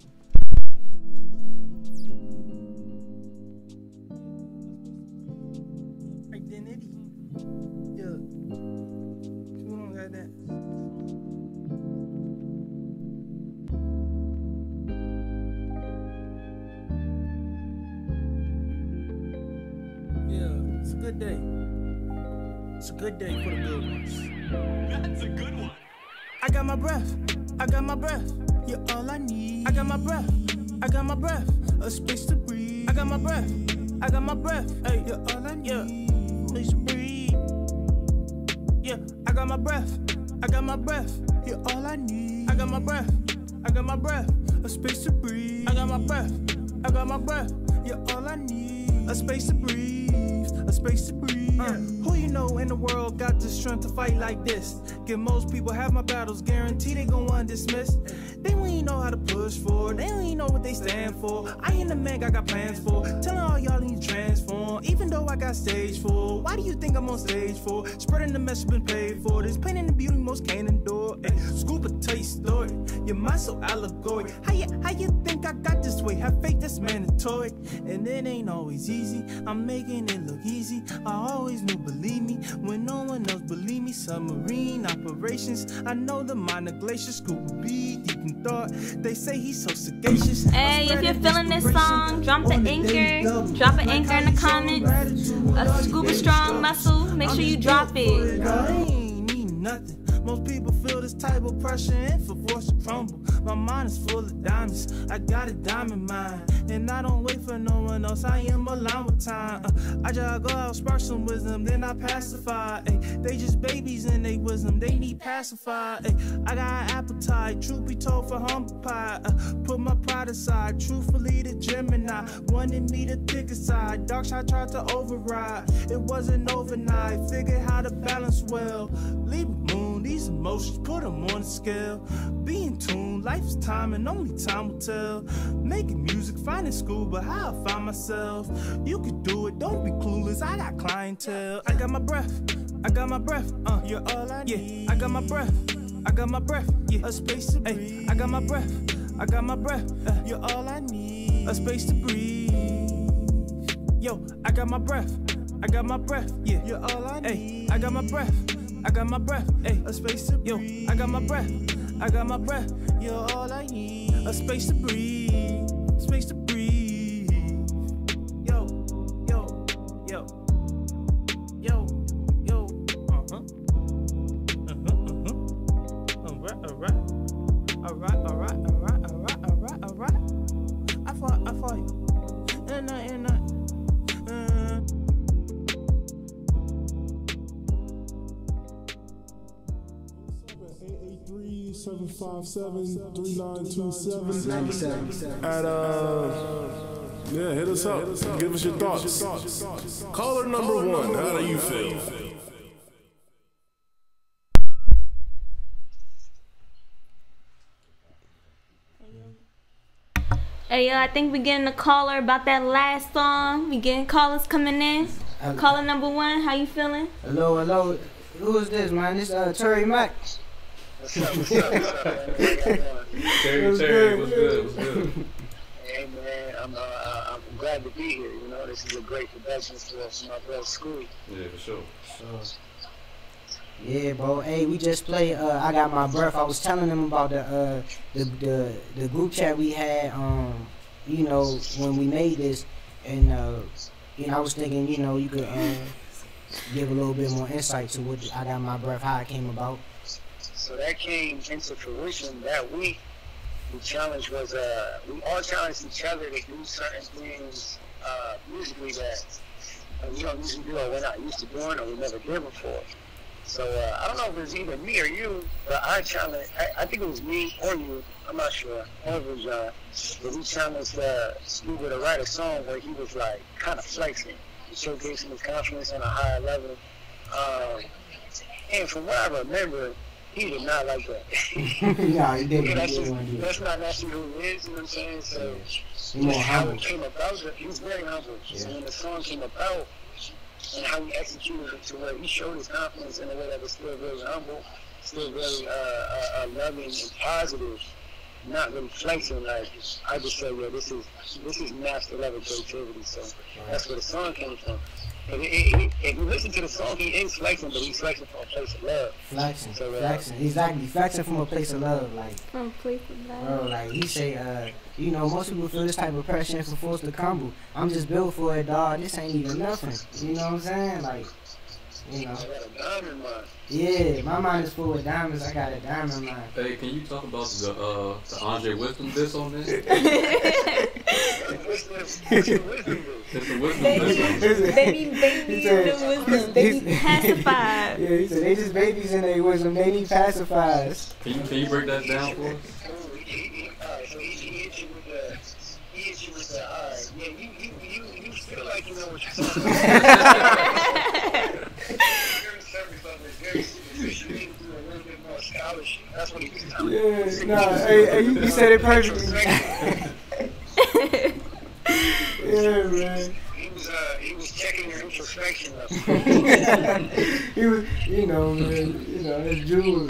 Right then, Eddie. Yeah. Who don't got that? Yeah, it's a good day. It's a good day for the good ones. That's a good one. I got my breath, you're all I need. I got my breath, a space to breathe. I got my breath, hey, you're all I need. Space to breathe. Yeah, I got my breath, you're all I need. I got my breath, a space to breathe. I got my breath, you're all I need. A space to breathe, a space to breathe. Who you know in the world got the strength to fight like this? Give most people half my battles, guarantee they gon' undismiss. They don't even know how to push forward, they don't even know what they stand for. I ain't the man I got plans for, telling all y'all need to transform. Even though I got stage 4, why do you think I'm on stage 4? Spreading the message been paid for, this pain and the beauty most can't endure. Ay, Scuba tell your story, your mind so allegoric. How you think I got this way? Have faith that's mandatory. And it ain't always easy, I'm making it look easy. I always knew, believe me, when no one else believe me. Submarine operations, I know the mind of glacier. Scuba be deep in thought, they say he's so sagacious. Hey, if you're feeling this song, drop an anchor in the comments. A Scuba strong muscle, make sure you drop it. I ain't need nothing. Most people feel this type of pressure and for force to crumble. My mind is full of diamonds, I got a diamond mind. And I don't wait for no one else, I am aligned with time. I just go out, spark some wisdom, then I pacify. They just babies in they wisdom, they need pacified. I got an appetite, truth be told for humble pie. Put my pride aside, truthfully the Gemini wanted me to pick a side. Dark side tried to override, it wasn't overnight. Figured how to balance well. Libra moon, these emotions, put them on the scale. Be in tune, life's time and only time will tell. Making music, finding scuba, how I find myself. You could do it, don't be clueless, I got clientele. I got my breath, you're all I need. I got my breath, yeah, a space to breathe. I got my breath, you're all I need. A space to breathe. Yo, I got my breath, yeah, you're all I need. I got my breath, ay, a space to breathe. Yo, I got my breath, you're all I need. A space to breathe, space to breathe. Yo, yo, yo, yo, yo. Alright. I fought you. And I. 757-3927. And yeah, hit us up. Give us your thoughts. Caller number 1, how do you feel? Hey, yo, I think we getting a caller about that last song. We getting callers coming in. Caller number 1, how you feeling? Hello. Who is this, man? This Terry Mack. What's up? Terry, what's good? Hey, man, I'm glad to be here. You know, this is a great production for my brother Scuba. Yeah, for sure. Yeah, bro. Hey, we just played. I got my breath. I was telling them about the group chat we had. You know, when we made this, and you know, I was thinking, you know, you could give a little bit more insight to what I got my breath, how it came about. So that came into fruition that week. The challenge was we all challenged each other to do certain things musically that we don't usually do, or we're not used to doing, or we never did before. So I don't know if it was either me or you, but I challenged, I think it was me or you, I'm not sure, or it was but we challenged Scuba to write a song where he was like kind of flexing, showcasing his confidence on a higher level. And from what I remember, he did not like that. Yeah, he didn't. That's not naturally who he is, you know what I'm saying? So how it came about, he was very humble. Yeah. So when the song came about, and how he executed it to where he showed his confidence in a way that was still very humble, still very loving and positive, not really flexing. Like, I just say, yeah, this is master level creativity. So that's where the song came from. If you listen to the song, he is flexing, but he's flexing from a place of love. Flexing, exactly. Flexing from a place of love, like. From a place of love. Bro, like he say, you know, most people feel this type of pressure and for force to crumble. I'm just built for it, dog. This ain't even nothing. You know what I'm saying? Like, you know. I got a diamond mind. Yeah, my mind is full with diamonds. I got a diamond mind. Hey, can you talk about the Andre Wisdom diss on this? It's a wisdom diss. Baby wisdom. They need pacified. Yeah, he said they just babies in their wisdom. They need pacifiers. Can you break that down for us? So he hit you with the alright. Yeah, you feel like you know what you're talking about. Very superficial. You need to do a little bit more scholarship. That's what he was telling me. Yeah, hey, you said it perfectly. Yeah, man. He was checking your introspection level. He was, you know, man, you know, that's Jules.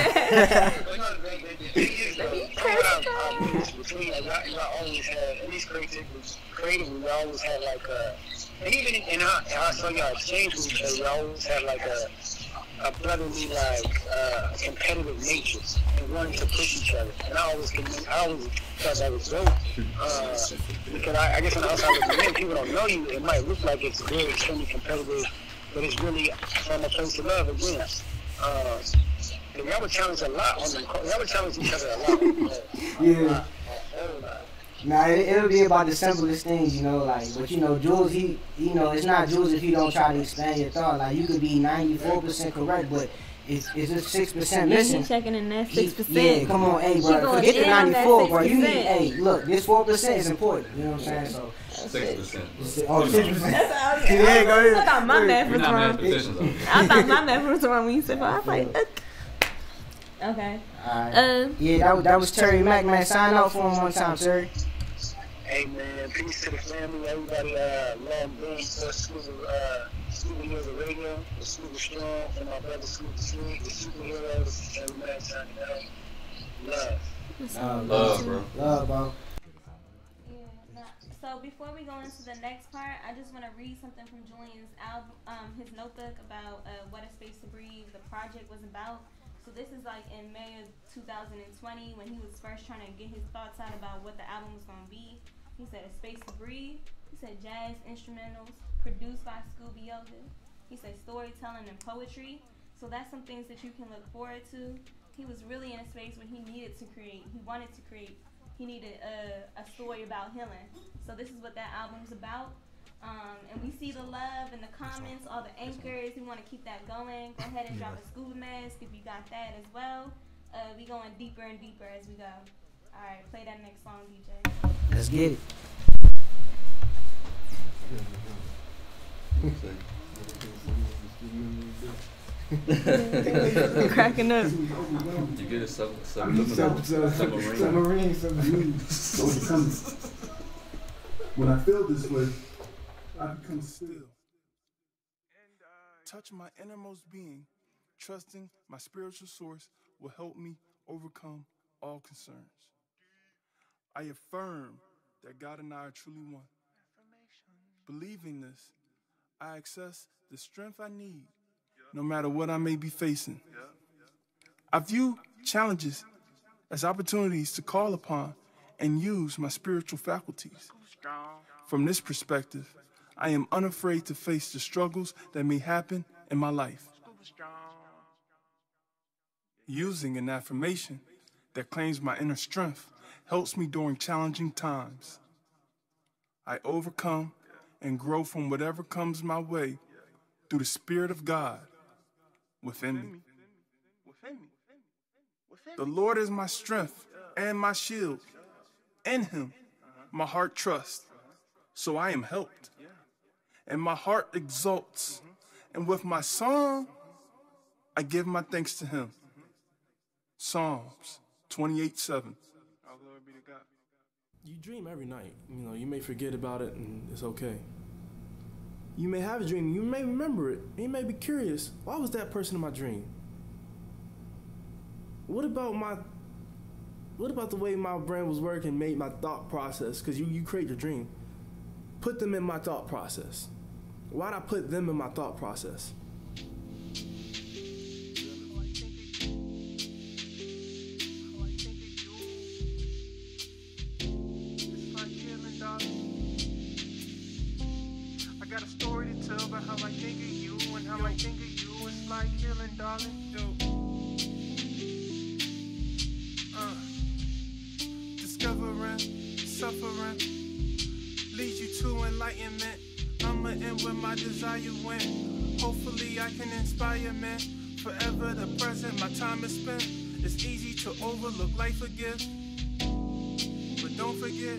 I always had, at least creatively, we always had like and even in how I saw y'all exchange with each other, we always had like a brotherly, like, competitive nature and wanting to push each other. And I always thought that was dope. Because I guess on the outside looking in, people don't know you. It might look like it's very extremely competitive, but it's really from a place of love again. Y'all would challenge a lot on them. Y'all would challenge each other a lot. Yeah. Nah, it'll be about the simplest things, you know, like, but you know, Jules, you know, it's not Jules if you don't try to expand your thought. Like, you could be 94% correct, but it's just 6% missing. He's checking in that 6%. Yeah, come on, hey, bro, forget the 94, bro. You need, hey, look, this 4% is important, you know what I'm saying? So 6%. Oh, 6%. Yeah, go ahead. I thought my math was wrong. I thought my math was wrong when you said, I was like, okay. Alright. Yeah, that was Terry Mack, man. Sign out for him one time, Terry. Hey man, peace to the family, everybody. Long being for Scuba Yoga Radio, the Scuba Strong, and my brother Scuba Sleep, the superhero. This is Terry Mack signing out. Love, bro. Love, bro. Yeah. So before we go into the next part, I just want to read something from Julian's album, his notebook about what A Space to Breathe, the project was about. So this is like in May of 2020 when he was first trying to get his thoughts out about what the album was going to be. He said A Space to Breathe. He said jazz instrumentals produced by Scuba Yoga. He said storytelling and poetry. So that's some things that you can look forward to. He was really in a space where he needed to create. He wanted to create. He needed a story about healing. So this is what that album's about. And we see the love in the comments, all the anchors. We want to keep that going. Go ahead and drop a scuba mask if you got that as well. We going deeper and deeper as we go. All right, play that next song, DJ. Let's get it. Cracking up. You get a submarine. When I feel this way, I become still. Touch my innermost being, trusting my spiritual source will help me overcome all concerns. I affirm that God and I are truly one. Believing this, I access the strength I need, no matter what I may be facing. I view challenges as opportunities to call upon and use my spiritual faculties. From this perspective, I am unafraid to face the struggles that may happen in my life. Using an affirmation that claims my inner strength helps me during challenging times. I overcome and grow from whatever comes my way through the Spirit of God within me. The Lord is my strength and my shield. In Him, my heart trusts, so I am helped. And my heart exalts. And with my song, I give my thanks to Him. Psalms 28:7. You dream every night. You know, you may forget about it and it's okay. You may have a dream, you may remember it, and you may be curious, why was that person in my dream? What about the way my brain was working made my thought process? Because you create your dream. Put them in my thought process. Why'd I put them in my thought process? I got a story to tell about how I think of you and how I think of you. It's like healing, darling. Discovering, suffering, leads you to enlightenment. I'ma end where my desire went. Hopefully I can inspire men. Forever the present, my time is spent. It's easy to overlook life a gift, but don't forget.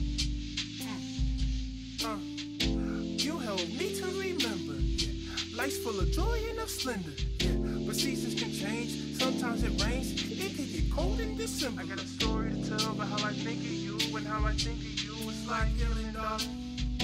You help me to remember. Life's full of joy and of splendor. But seasons can change. Sometimes it rains. It can get cold in December. I got a story to tell about how I think of you and how I think of you. It's like healing, darling.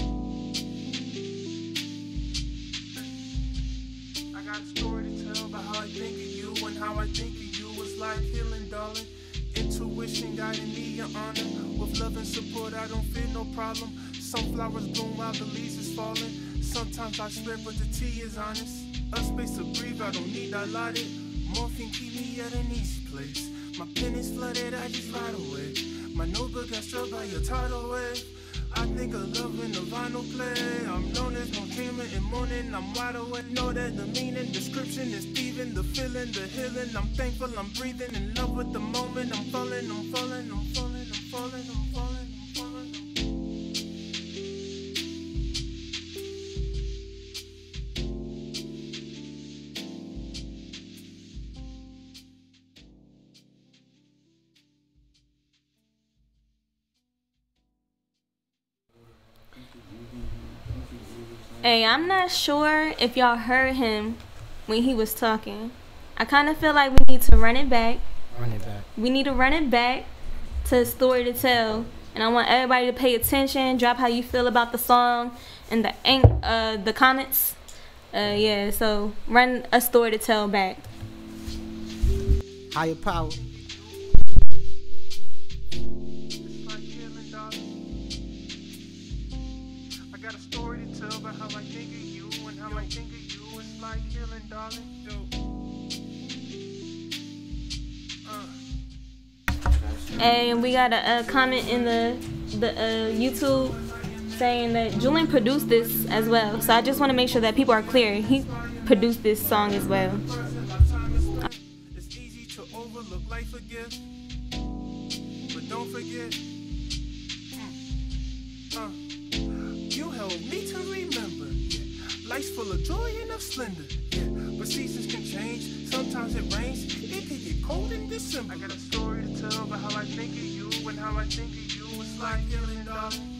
I got a story to tell about how I think of you and how I think of you. It's like healing, darling. Intuition guiding me your honor. With love and support, I don't feel no problem. Some flowers bloom while the leaves is falling. Sometimes I slip, but the tea is honest. A space to breathe, I don't need allotted. Morphine keep me at an easy place. My pen is flooded, I just ride away. My notebook got struck by a tidal wave. I think of love in the vinyl play. I'm known as no dreamer in morning, I'm wide awake. Know that the meaning, description is thieving. The feeling, the healing, I'm thankful, I'm breathing. In love with the moment, I'm falling, I'm falling, I'm falling, I'm falling, I'm falling, I'm falling. Hey, I'm not sure if y'all heard him when he was talking. I kind of feel like we need to run it back. We need to run it back to Story to Tell. And I want everybody to pay attention, drop how you feel about the song in the comments. Yeah, so run a Story to Tell back. Higher power. How I think of you and how I think of you. It's like healing, darling. And we got a comment in the YouTube saying that Julian produced this as well. So I just want to make sure that people are clear. He produced this song as well. It's easy to overlook life a gift, but don't forget. You help me to remember. Life's full of joy and of splendor. but seasons can change. Sometimes it rains, it can get cold in December. I got a story to tell about how I think of you and how I think of you. It's like healing, darling.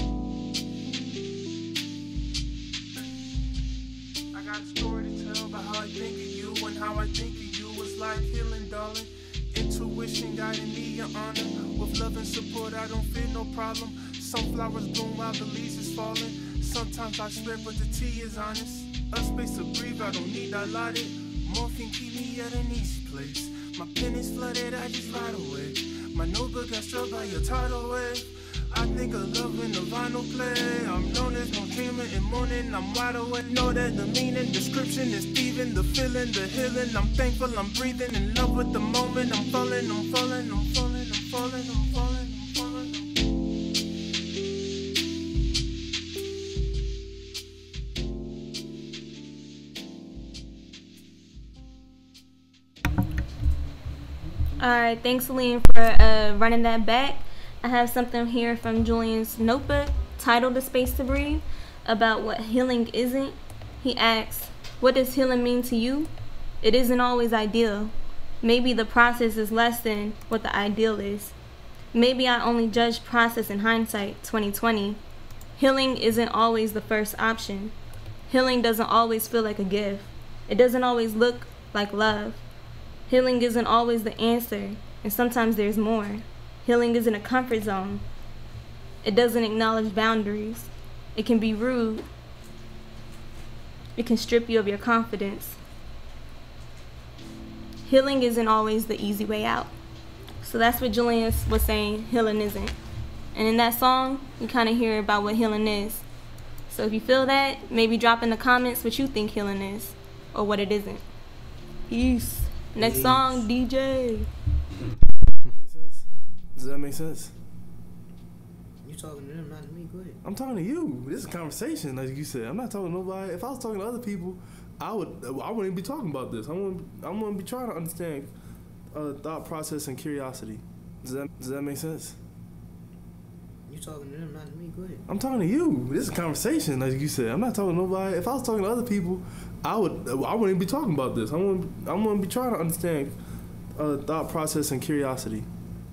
I got a story to tell about how I think of you and how I think of you. It's like healing, darling. Intuition guiding me, your honor. With love and support, I don't fear no problem. Some flowers bloom while the leaves is falling. Sometimes I slip, but the tea is honest. A space to breathe, I don't need dilaudid. Morphine keep me at an easy place. My pen is flooded, I just ride away. My notebook got struck by your tidal wave. I think of love in the vinyl play. I'm known as no dreamer in morning, I'm wide awake. Know that the meaning, description is thieving. The feeling, the healing, I'm thankful, I'm breathing. In love with the moment, I'm falling, I'm falling, I'm falling, I'm falling, I'm falling, I'm falling. Alright, thanks Celine for running that back. I have something here from Julian's notebook titled "The Space to Breathe" about what healing isn't. He asks, what does healing mean to you? It isn't always ideal. Maybe the process is less than what the ideal is. Maybe I only judge process in hindsight, 2020. Healing isn't always the first option. Healing doesn't always feel like a gift. It doesn't always look like love. Healing isn't always the answer, and sometimes there's more. Healing isn't a comfort zone. It doesn't acknowledge boundaries. It can be rude. It can strip you of your confidence. Healing isn't always the easy way out. So that's what Julian was saying healing isn't. And in that song, you kind of hear about what healing is. So if you feel that, maybe drop in the comments what you think healing is or what it isn't. Peace. Next song, DJ. Does that make sense? You talking to them, not to me. Go ahead. I'm talking to you. This is a conversation, like you said. I'm not talking to nobody. If I was talking to other people, I wouldn't even be talking about this. I wouldn't be trying to understand thought process and curiosity. Does that make sense? You talking to them, not to me. Go ahead. I'm talking to you. This is a conversation, like you said. I'm not talking to nobody. If I was talking to other people, I wouldn't even be talking about this. I wouldn't be trying to understand thought process and curiosity.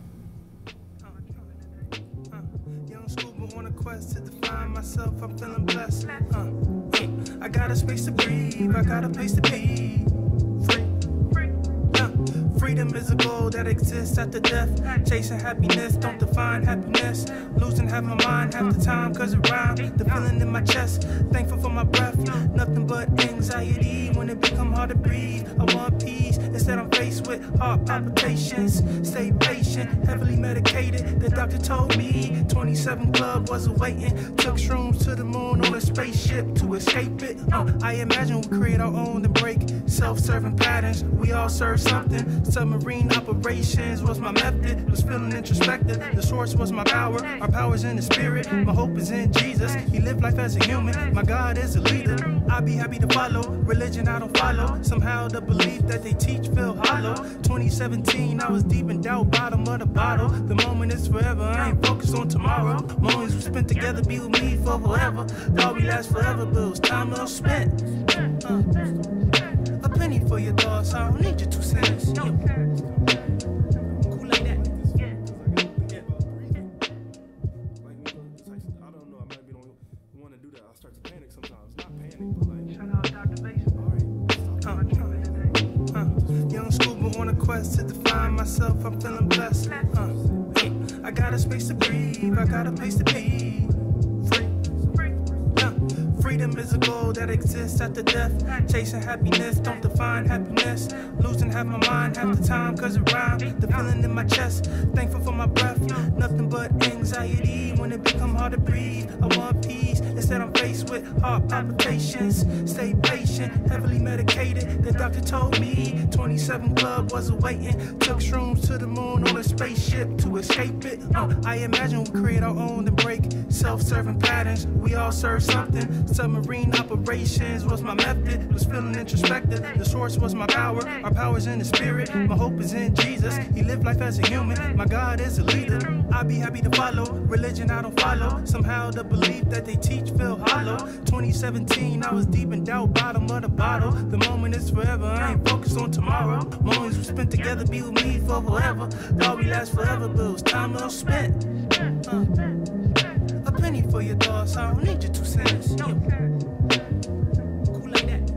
To define myself, I'm feeling blessed. I got a space to breathe, I got a place to be free. Freedom is a goal that exists after death. Chasing happiness, don't define happiness. Losing half my mind half the time, cause it rhymes. The feeling in my chest, thankful for my breath. Nothing but anxiety when it become hard to breathe. I want peace, instead I'm faced with heart palpitations. Stay patient, heavily medicated. The doctor told me 27 Club was awaiting. Took shrooms to the moon on a spaceship to escape it. I imagine we create our own to break self-serving patterns. We all serve something. Submarine operations was my method. Was feeling introspective. The source was my power. Our power's in the spirit. My hope is in Jesus. He lived life as a human. My God is a leader. I'll be happy to follow. Religion I don't follow. Somehow the belief that they teach feel hollow. 2017, I was deep in doubt. Bottom of the bottle. The moment is forever. I ain't focused on tomorrow. Moments we spent together be with me for forever. Thought we last forever, but it was time well spent. A penny for your thoughts. I don't need your 2 cents. Cool like that. I don't know. I might be the only one to do that. I'll start to panic sometimes. Not panic, but like. Shout out Dr. Basin. Young Scuba on a quest to define myself. I'm feeling blessed. I got a space to breathe. I got a place to be free. Freedom is a goal that exists after death. Chasing happiness, don't define happiness. Losing half my mind half the time, cause it rhymes. The feeling in my chest, thankful for my breath. Nothing but anxiety when it become hard to breathe. I want peace, instead I'm faced with heart palpitations. Stay patient, heavily medicated. The doctor told me 27 Club was awaiting. Took shrooms to the moon on a spaceship to escape it. I imagine we create our own to break self-serving patterns. We all serve something. Submarine operations was my method. Was feeling introspective. The source was my power. Our power's in the spirit. My hope is in Jesus. He lived life as a human. My God is a leader. I'll be happy to follow. Religion I don't follow. Somehow the belief that they teach feel hollow. 2017, I was deep in doubt. Bottom but a bottle. The moment is forever, I ain't focused on tomorrow. Moments we spent together be with me for forever. Thought we last forever, but it was time well spent. A penny for your thoughts, I don't need your 2 cents. Cool like that.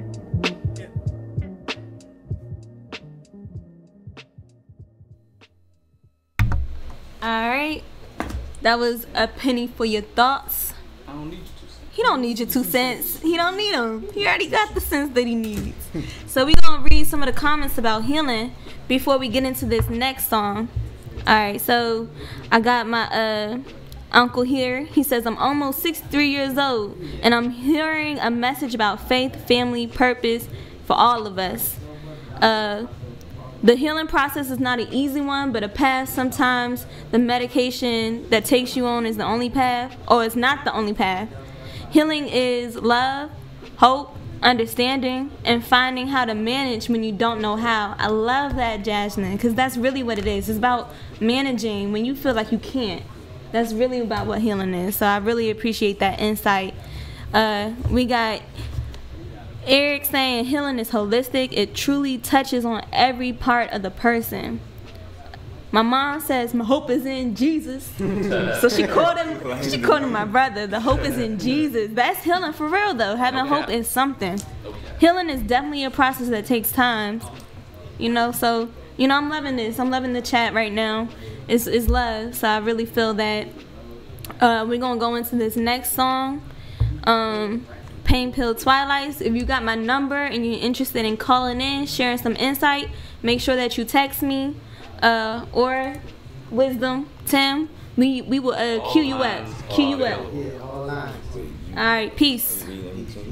Alright, that was A Penny for Your Thoughts. I don't need your 2 cents. He don't need your 2 cents. He don't need them. He already got the cents that he needs. So we gonna read some of the comments about healing before we get into this next song. Alright, so I got my uncle here. He says, I'm almost 63 years old and I'm hearing a message about faith, family, purpose for all of us. The healing process is not an easy one, but a path. Sometimes the medication that takes you on is the only path, or it's not the only path. Healing is love, hope, understanding, and finding how to manage when you don't know how. I love that, Jasmine, because that's really what it is. It's about managing when you feel like you can't. That's really about what healing is. So I really appreciate that insight. We got Eric saying healing is holistic. It truly touches on every part of the person. My mom says my hope is in Jesus. So she called him my brother. The hope is in Jesus. That's healing for real though. Having hope is something. Healing is definitely a process that takes time. So I'm loving this. I'm loving the chat right now. It's love. So I really feel that we're gonna go into this next song. Pain Pill Twilights. If you got my number and you're interested in calling in, sharing some insight, make sure that you text me or Wisdom Tim. We will queue you up. Yeah, all lines. All right, peace. In the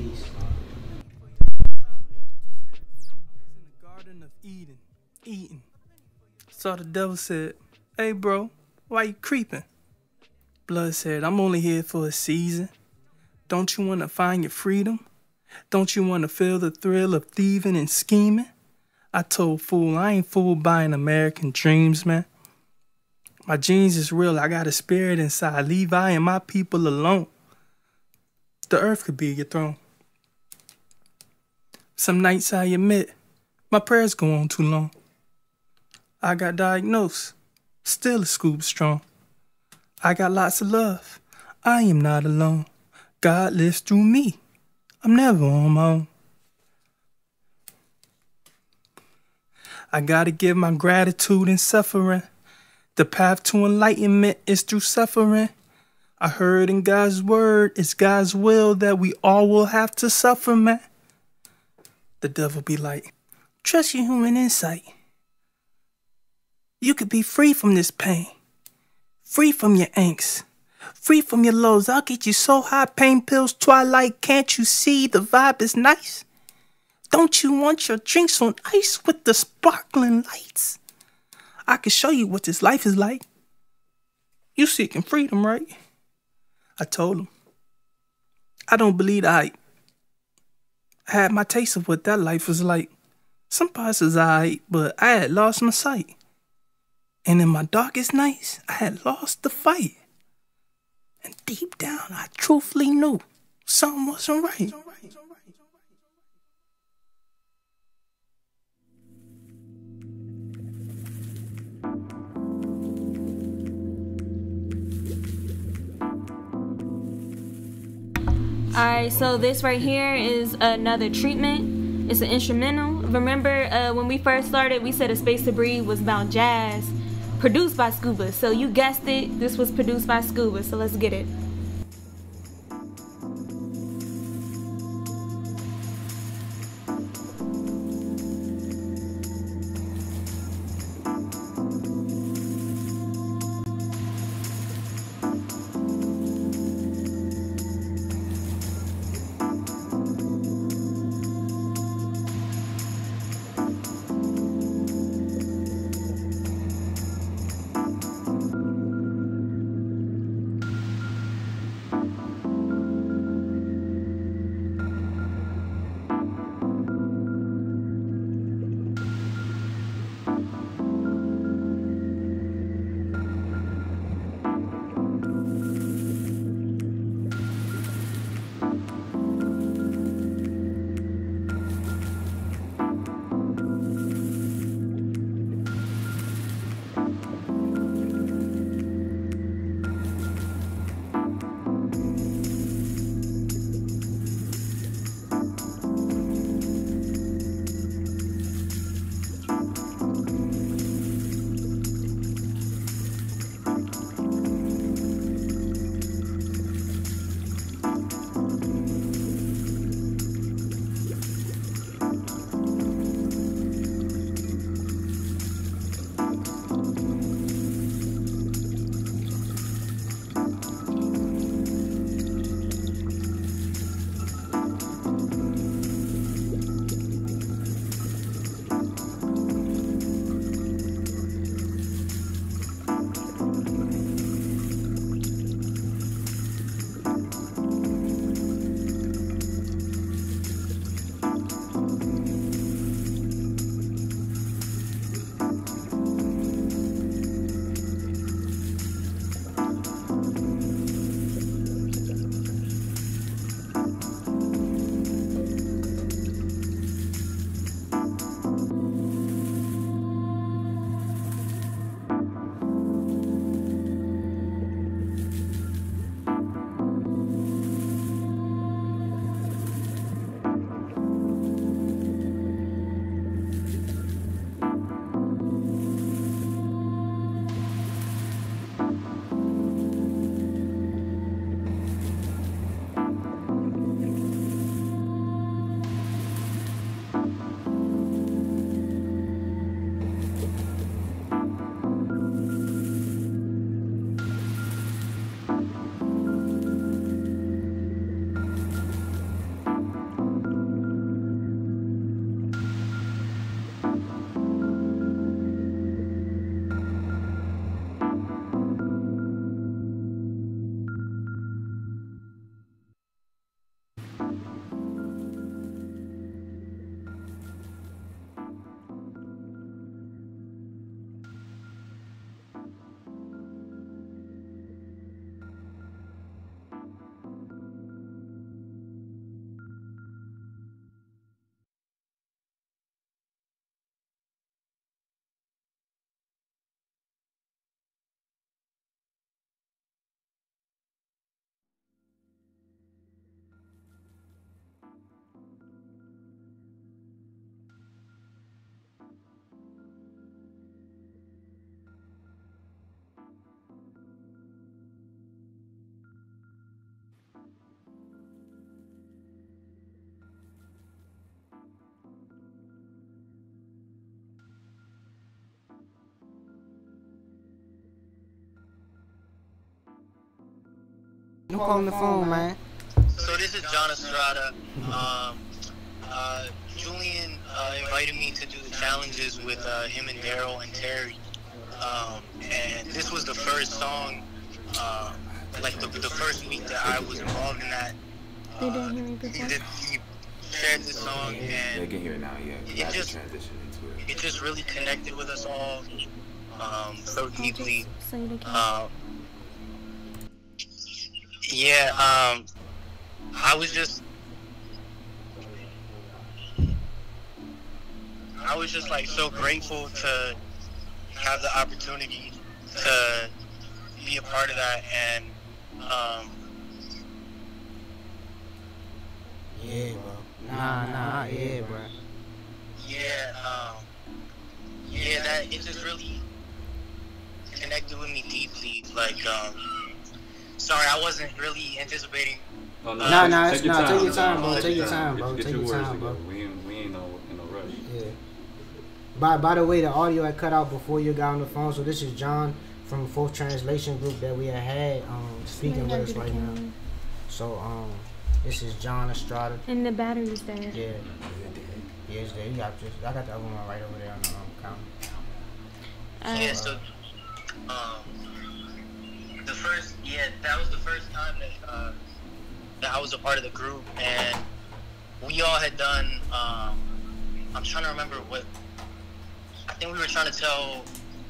Garden of Eden, eating. So the devil said, hey bro, why you creeping? Blood said, I'm only here for a season. Don't you want to find your freedom? Don't you want to feel the thrill of thieving and scheming? I told Fool, I ain't fooled by an American dreams, man. My genes is real, I got a spirit inside. Leave I and my people alone. The earth could be your throne. Some nights I admit, my prayers go on too long. I got diagnosed, still a scuba strong. I got lots of love, I am not alone. God lives through me. I'm never on my own. I gotta give my gratitude in suffering. The path to enlightenment is through suffering. I heard in God's word, it's God's will that we all will have to suffer, man. The devil be like, trust your human insight. You could be free from this pain, free from your angst. Free from your lows, I'll get you so high. Pain pills, twilight, can't you see the vibe is nice? Don't you want your drinks on ice with the sparkling lights? I can show you what this life is like. You seeking freedom, right? I told him, I don't believe the hype. I had my taste of what that life was like. Some parts is alright, but I had lost my sight. And in my darkest nights, I had lost the fight. And deep down, I truthfully knew something wasn't right. Alright, so this right here is another treatment. It's an instrumental. Remember when we first started, we said A Space to Breathe was about jazz. Produced by Scuba. So you guessed it, this was produced by Scuba. So let's get it. You calling the phone, man? So this is John Estrada. Julian invited me to do the challenges with him and Daryl and Terry. And this was the first song, like the first week that I was involved in that. They didn't hear me before. He shared this song, and they can hear it now. Yeah, it just transition into it. It just really connected with us all so deeply. Yeah, I was just like so grateful to have the opportunity to be a part of that, and yeah, bro. Nah, yeah, bro. Yeah, that it just really connected with me deeply. Like, sorry, I wasn't really anticipating. Take your time, bro. Take your time, bro. Get your words together. We ain't in no rush. Yeah. By the way, the audio I cut out before you got on the phone. So this is John from Fourth Translation Group that we had speaking with us right now. So this is John Estrada. And the battery's there. Yeah. Yeah, it's there. I got the other one right over there on the counter. Yeah. So that was the first time that I was a part of the group, and we all had done. I'm trying to remember what. I think we were trying to tell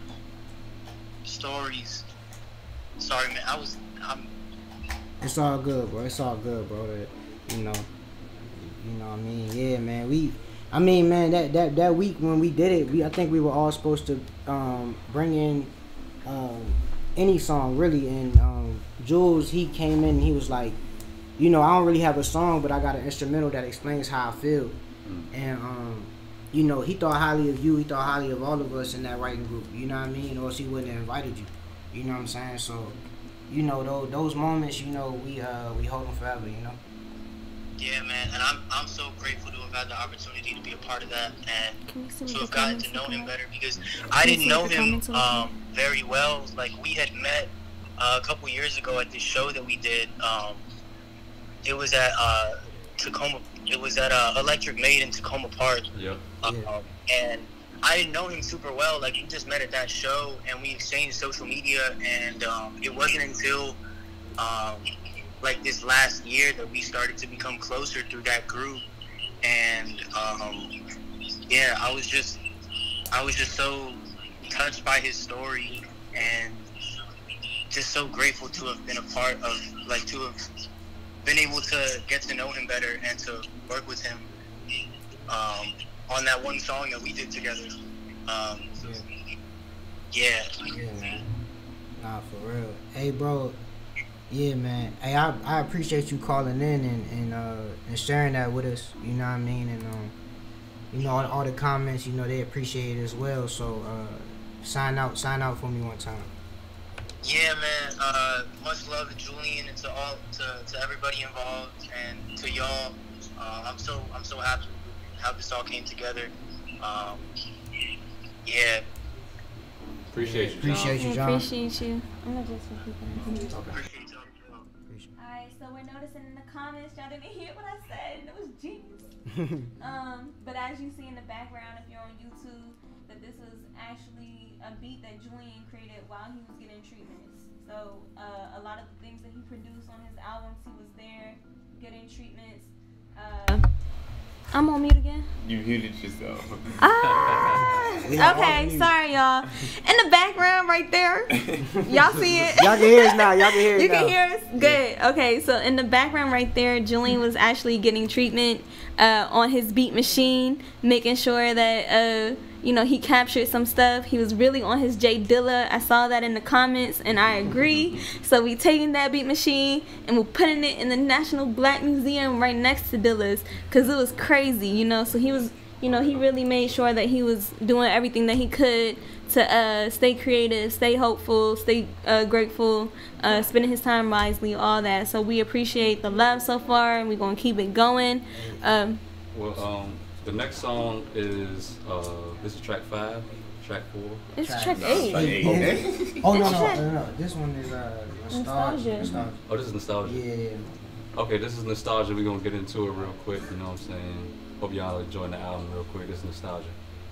stories. Sorry, man. It's all good, bro. It's all good, bro. That, you know what I mean? Yeah, man. Man, that week when we did it, I think we were all supposed to bring in any song really, and Jules, he came in and he was like, I don't really have a song, but I got an instrumental that explains how I feel. And he thought highly of you, he thought highly of all of us in that writing group, you know what I mean? Or else he wouldn't have invited you. You know what I'm saying? So, those moments, we hold them forever, Yeah, man, and I'm so grateful to have had the opportunity to be a part of that, and to have gotten to know him better, because I didn't know him very well. Like, we had met a couple years ago at this show that we did. It was at Tacoma. It was at Electric Maid in Tacoma Park. Yep. And I didn't know him super well. Like, we just met at that show, and we exchanged social media, and it wasn't until like this last year that we started to become closer through that group. And yeah, I was just so touched by his story, and just so grateful to have been a part of, like, to have been able to get to know him better and to work with him on that one song that we did together. Yeah, man. Nah, for real. Hey, bro. Yeah, man. Hey, I appreciate you calling in and sharing that with us. You know what I mean? And all the comments, they appreciate it as well. So sign out for me one time. Yeah, man. Much love to Julian and to everybody involved, and to y'all. I'm so happy how this all came together. Yeah. Appreciate you, John. Appreciate you. I'm gonna just repeat that. Alright, so we're noticing in the comments, y'all didn't hear what I said. It was genius. But as you see in the background, if you're on YouTube, that this was actually a beat that Julian created while he was getting treatments. So a lot of the things that he produced on his albums, he was there getting treatments. I'm on mute again. You muted yourself. Okay, sorry y'all. In the background right there, y'all see it? Y'all can hear us now. You can hear us? Good. Okay, so in the background right there, Julian was actually getting treatment on his beat machine, making sure that he captured some stuff. He was really on his J Dilla. I saw that in the comments, and I agree. So we taking that beat machine and we're putting it in the National Black Museum right next to Dilla's, because it was crazy, So he was, he really made sure that he was doing everything that he could to stay creative, stay hopeful, stay grateful, spending his time wisely, all that. So we appreciate the love so far, and we're going to keep it going. The next song is this is track track 4? It's track 8. Oh no. This one is nostalgia. Oh, this is nostalgia. Yeah. Okay, this is nostalgia. We're gonna get into it real quick. You know what I'm saying? Hope y'all enjoying the album real quick. This is nostalgia.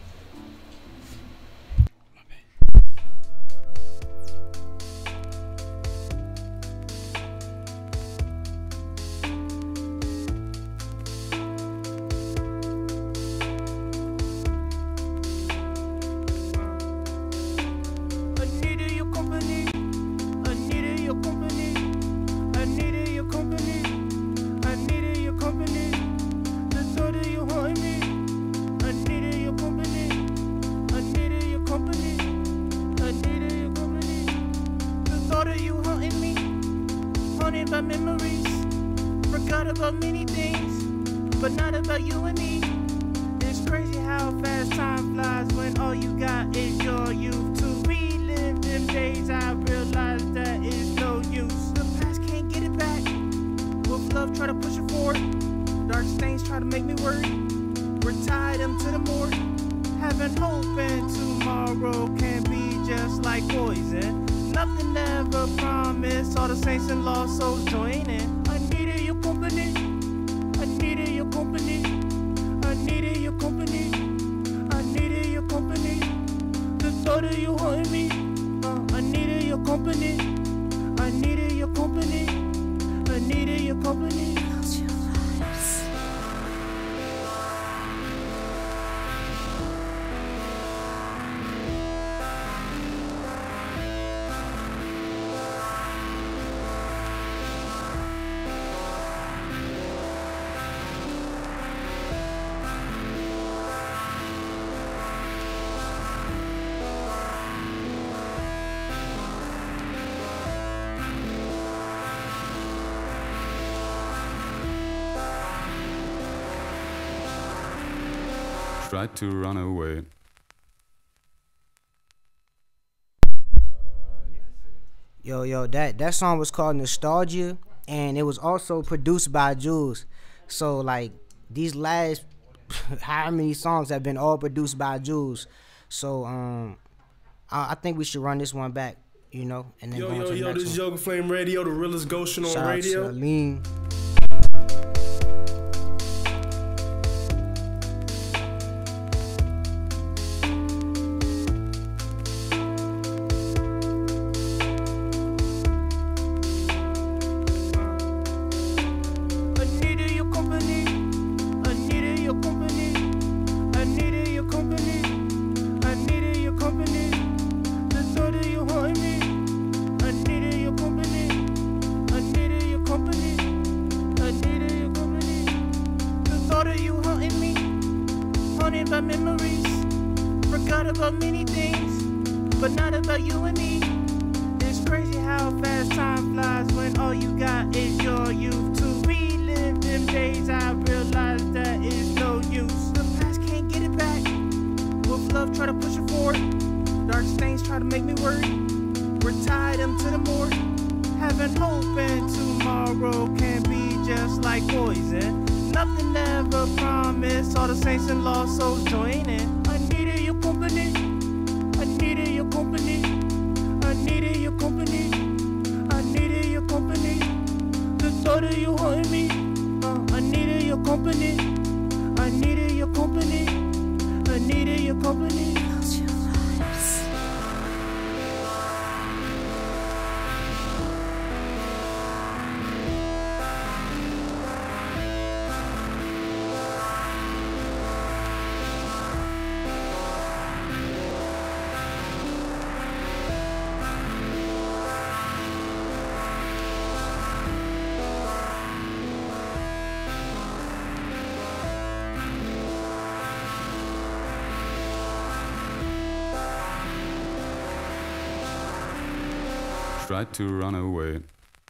Tried to run away. Yo, that song was called Nostalgia, and it was also produced by Jules. So like these last how many songs have been all produced by Jules. So I think we should run this one back, you know, and then go into the next this is YogaFlame Radio, the realest Goshen on radio. Shout out to Lean. Tried to run away.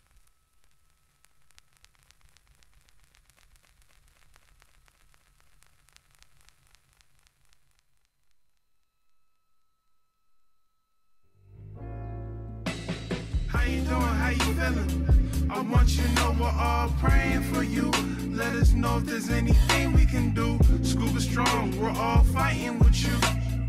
How you doing? How you feeling? I want you to know we're all praying for you. Let us know if there's anything we can do. Scuba strong, we're all fighting with you.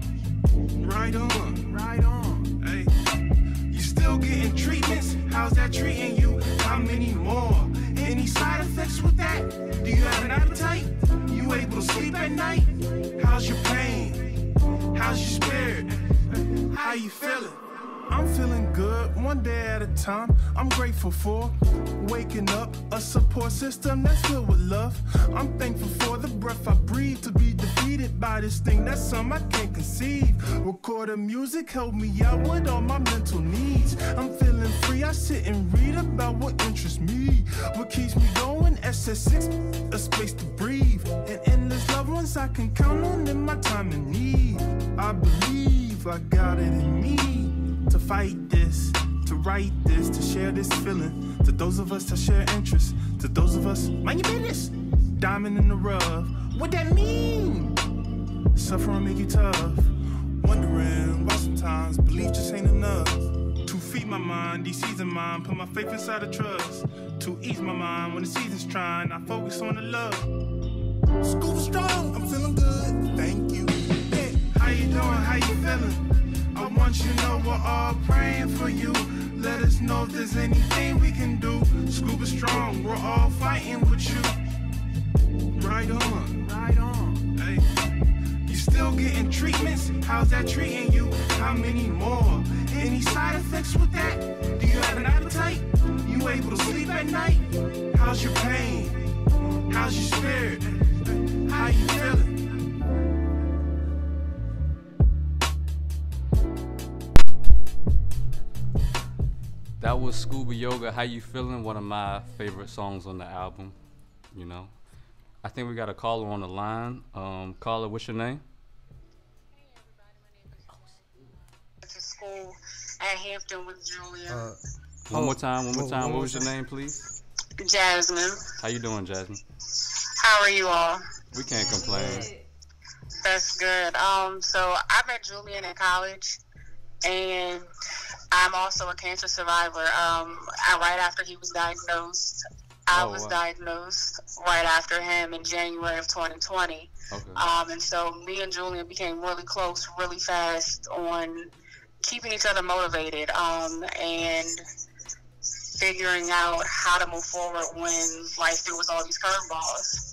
Right on, right on. Hey, you still getting treatments? How's that treating you? How many more? Any side effects with that? Do you have an appetite? You able to sleep at night? How's your pain? How's your spirit? How you feeling? I'm feeling good, one day at a time. I'm grateful for waking up, a support system that's filled with love. I'm thankful for the breath I breathe, to be defeated by this thing that's something I can't conceive. Recorded music help me out with all my mental needs. I'm feeling free, I sit and read about what interests me. What keeps me going, SS6, a space to breathe. And endless loved ones I can count on in my time of need. I believe I got it in me to fight this, to write this, to share this feeling. To those of us that share interests, to those of us, mind your business. Diamond in the rough, what that mean? Suffering make you tough. Wondering why sometimes belief just ain't enough. To feed my mind, these seasons mine, put my faith inside of trust. To ease my mind when the season's trying, I focus on the love. Scuba strong, I'm feeling good, thank you. Hey, how you doing, how you feeling? I want you to know we're all praying for you. Let us know if there's anything we can do. Scuba strong, we're all fighting with you. Right on, right on. Hey, you still getting treatments? How's that treating you? How many more? Any side effects with that? Do you have an appetite? You able to sleep at night? How's your pain? How's your spirit? How you feeling? That was Scuba Yoga, How You Feeling? One of my favorite songs on the album, you know. I think we got a caller on the line. Caller, what's your name? To school at Hampton with Julian. One more time. What was your name, please? Jasmine. How you doing, Jasmine? How are you all? We can't complain. That's good. So I met Julian in college, and I'm also a cancer survivor. Right after he was diagnosed, I was diagnosed right after him in January of 2020. Okay. And so me and Julian became really close, really fast on keeping each other motivated, and figuring out how to move forward when life threw us all these curveballs.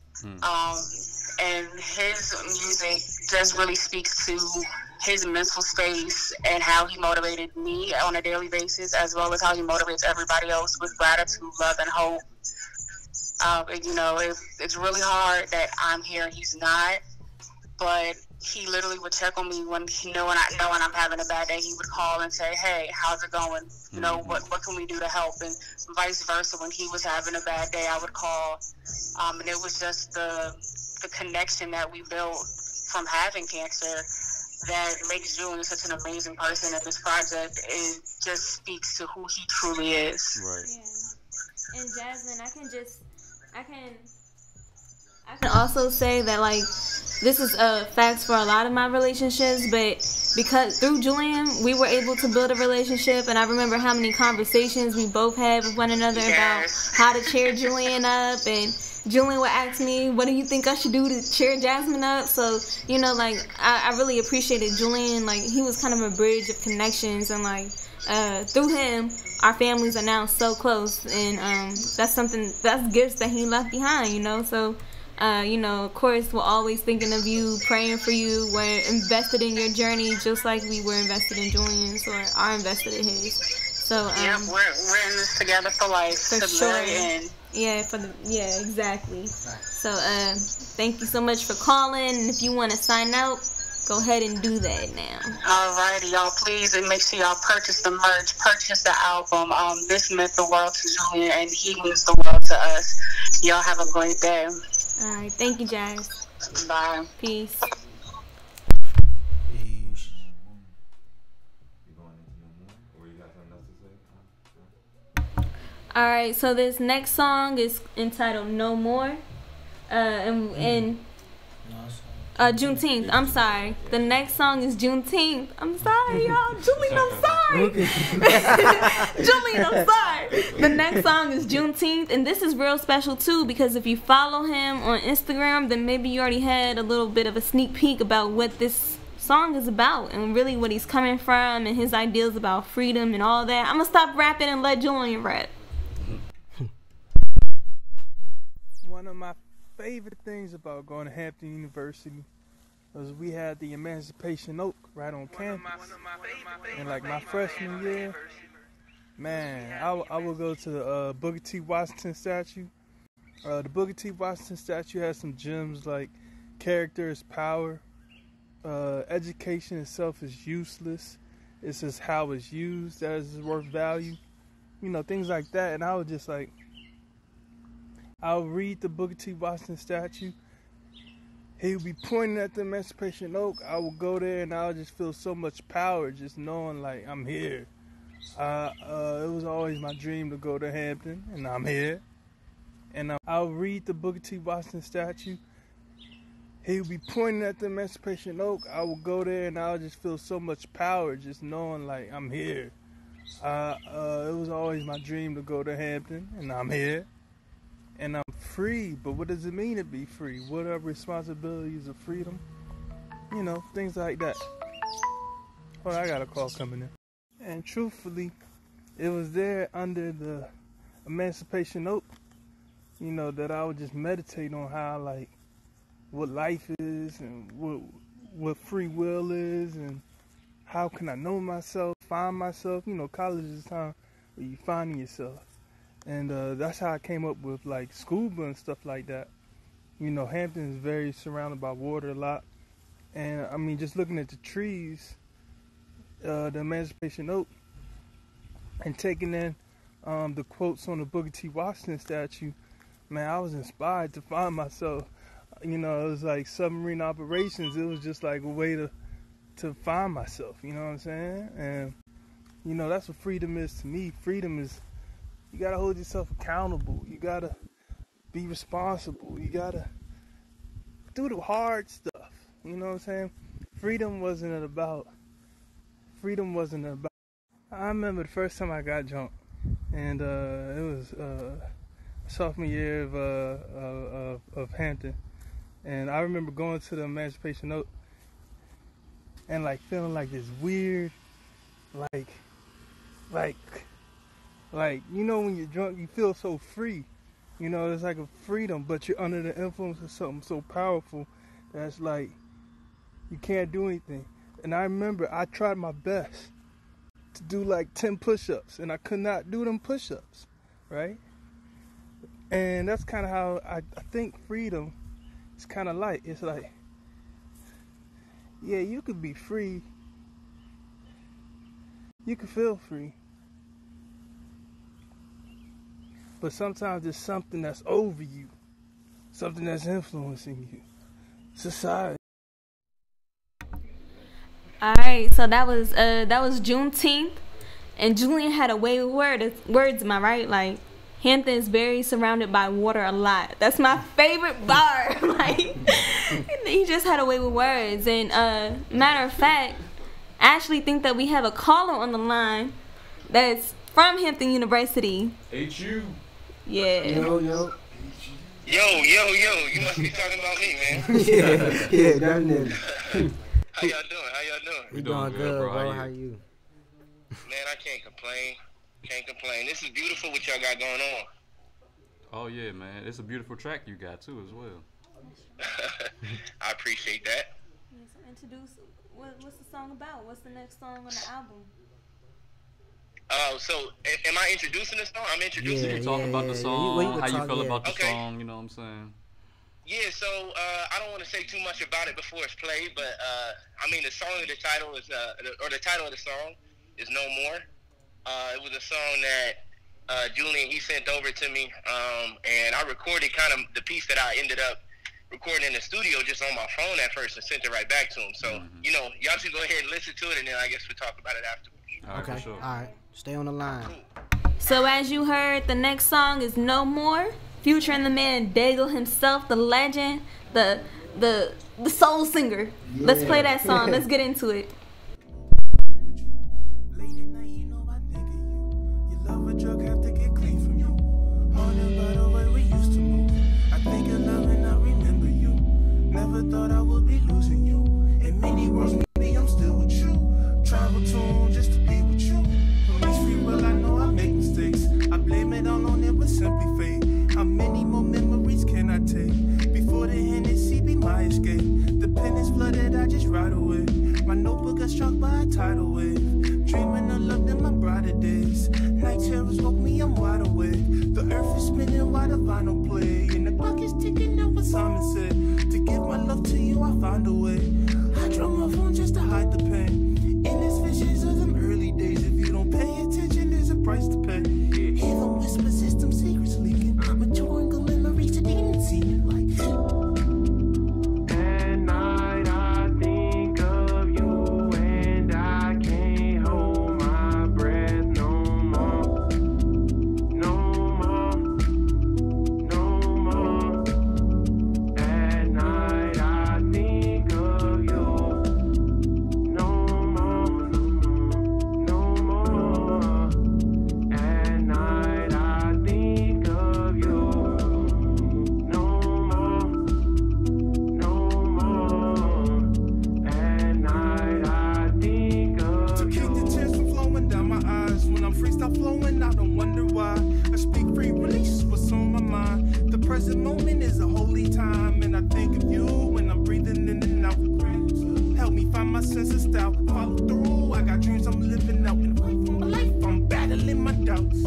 And his music just really speaks to his mental space and how he motivated me on a daily basis, as well as how he motivates everybody else with gratitude, love, and hope. You know, it's really hard that I'm here and he's not, but he literally would check on me when knowing I'm having a bad day. He would call and say, "Hey, how's it going? You know, what can we do to help?" And vice versa. When he was having a bad day, I would call. And it was just the connection that we built from having cancer that makes Julian such an amazing person. And this project, it just speaks to who he truly is. Right. Yeah. And Jasmine, I can also say that, like, this is facts for a lot of my relationships, but because through Julian, we were able to build a relationship, and I remember how many conversations we both had with one another about how to cheer Julian up, and Julian would ask me, what do you think I should do to cheer Jasmine up? So, you know, like, I really appreciated Julian. Like, he was kind of a bridge of connections, and, like, through him, our families are now so close, and that's gifts that he left behind, you know. So, you know, of course, we're always thinking of you, praying for you. We're invested in your journey, just like we were invested in Julian's, or are invested in his. So, yeah, we're in this together for life, for sure. End. Yeah, exactly. So, thank you so much for calling. And if you want to sign out, go ahead and do that now. Alrighty, y'all, please, and make sure y'all purchase the merch, purchase the album. This meant the world to Julian, and he means the world to us. Y'all have a great day. Alright, thank you, Jazz. Bye. Peace. Alright, so this next song is entitled No More. And Juneteenth. I'm sorry. The next song is Juneteenth. I'm sorry, y'all. Julian, I'm sorry. Julian, I'm sorry. The next song is Juneteenth, and this is real special too, because if you follow him on Instagram, then maybe you already had a little bit of a sneak peek about what this song is about and really what he's coming from and his ideas about freedom and all that. I'm gonna stop rapping and let Julian rap. One of my favorite things about going to Hampton University was we had the Emancipation Oak right on campus. And like my freshman year, man, I would go to the Booker T. Washington statue. The Booker T. Washington statue has some gems like character is power, education itself is useless, it's just how it's used that is worth value, you know, things like that. And I was just like, I'll read the Booker T. Washington statue. He would be pointing at the Emancipation Oak. I would go there and I would just feel so much power just knowing like I'm here. It was always my dream to go to Hampton, and I'm here. And I'll read the Booker T. Washington statue. He would be pointing at the Emancipation Oak. I would go there and I would just feel so much power just knowing like I'm here. It was always my dream to go to Hampton, and I'm here. And I'm free, but what does it mean to be free? What are responsibilities of freedom? You know, things like that. Oh, I got a call coming in. And truthfully, it was there under the Emancipation Oak, you know, that I would just meditate on how, like, what life is and what free will is and how can I know myself, find myself. You know, college is the time where you finding yourself. And that's how I came up with like scuba and stuff like that. You know, Hampton is very surrounded by water a lot. And I mean, just looking at the trees, the Emancipation Oak, and taking in the quotes on the Booker T. Washington statue, man, I was inspired to find myself. You know, it was like submarine operations. It was just like a way to find myself, you know what I'm saying? And, you know, that's what freedom is to me. Freedom is, you gotta hold yourself accountable. You gotta be responsible. You gotta do the hard stuff. You know what I'm saying? Freedom wasn't about. I remember the first time I got drunk, and it was sophomore year of Hampton, and I remember going to the Emancipation Oak and like feeling like this weird, like, you know, when you're drunk, you feel so free. You know, it's like a freedom, but you're under the influence of something so powerful that's like, you can't do anything. And I remember I tried my best to do like 10 push-ups, and I could not do them push-ups, right? And that's kind of how I think freedom is kind of like. It's like, yeah, you could be free. You could feel free. But sometimes there's something that's over you, something that's influencing you, society. All right, so that was Juneteenth, and Julian had a way with words. Am I right? Like, Hampton is very surrounded by water a lot. That's my favorite bar. Like, he just had a way with words. And matter of fact, I actually think that we have a caller on the line that's from Hampton University. HU. Yeah. Yo. Yo. You must be talking about me, man. yeah, definitely. How y'all doing? We doing good, bro. How you? Man, I can't complain. This is beautiful what y'all got going on. Oh yeah, man. It's a beautiful track you got too as well. I appreciate that. Yeah, so introduce, what's the song about? What's the next song on the album? So am I introducing the song? I'm introducing it. Talk about the song, how you feel about the song, you know what I'm saying? Yeah, so I don't want to say too much about it before it's played, but I mean the title of the song is No More. It was a song that Julian, he sent over to me, and I recorded kind of the piece that I ended up recording in the studio just on my phone at first and sent it right back to him. So, you know, y'all should go ahead and listen to it, and then I guess we'll talk about it afterwards. All right, okay, for sure. All right. Stay on the line. Cool. So as you heard, the next song is No More, featuring the man Daigle himself, the legend, the soul singer. Yeah. Let's play that song. Let's get into it. Late at night, you know I think of you. Your love a drug, have to get clean from you. Haunted by the way we used to move. I think of love and I remember you. Never thought I would be losing you. In many worlds, right away. My notebook got struck by a tidal wave. Dreaming of love in my brighter days. Night terrors woke me, I'm wide awake. The earth is spinning while the vinyl play. And the clock is ticking out what Simon said. To give my love to you, I found a way. I drove my phone just to hide the pain. In this visions of them early days. If you don't pay attention, there's a price to pay. Hear the whisper system secrets leaking. Maturing memories that didn't seem like. At night I think of you and I can't hold my breath no more. No more. No more. At night I think of you. No more. No more. At night I think of you. No more. No more. At night I think To of keep the you. tears from flowing down my eyes. When I'm free, stop flowing, I don't wonder why. I speak free, release what's on my mind. The present moment is a holy time. And I think of you when I'm breathing in and out. Help me find my sense of style. Follow through, I got dreams I'm living out. And away from my life, I'm battling my doubts.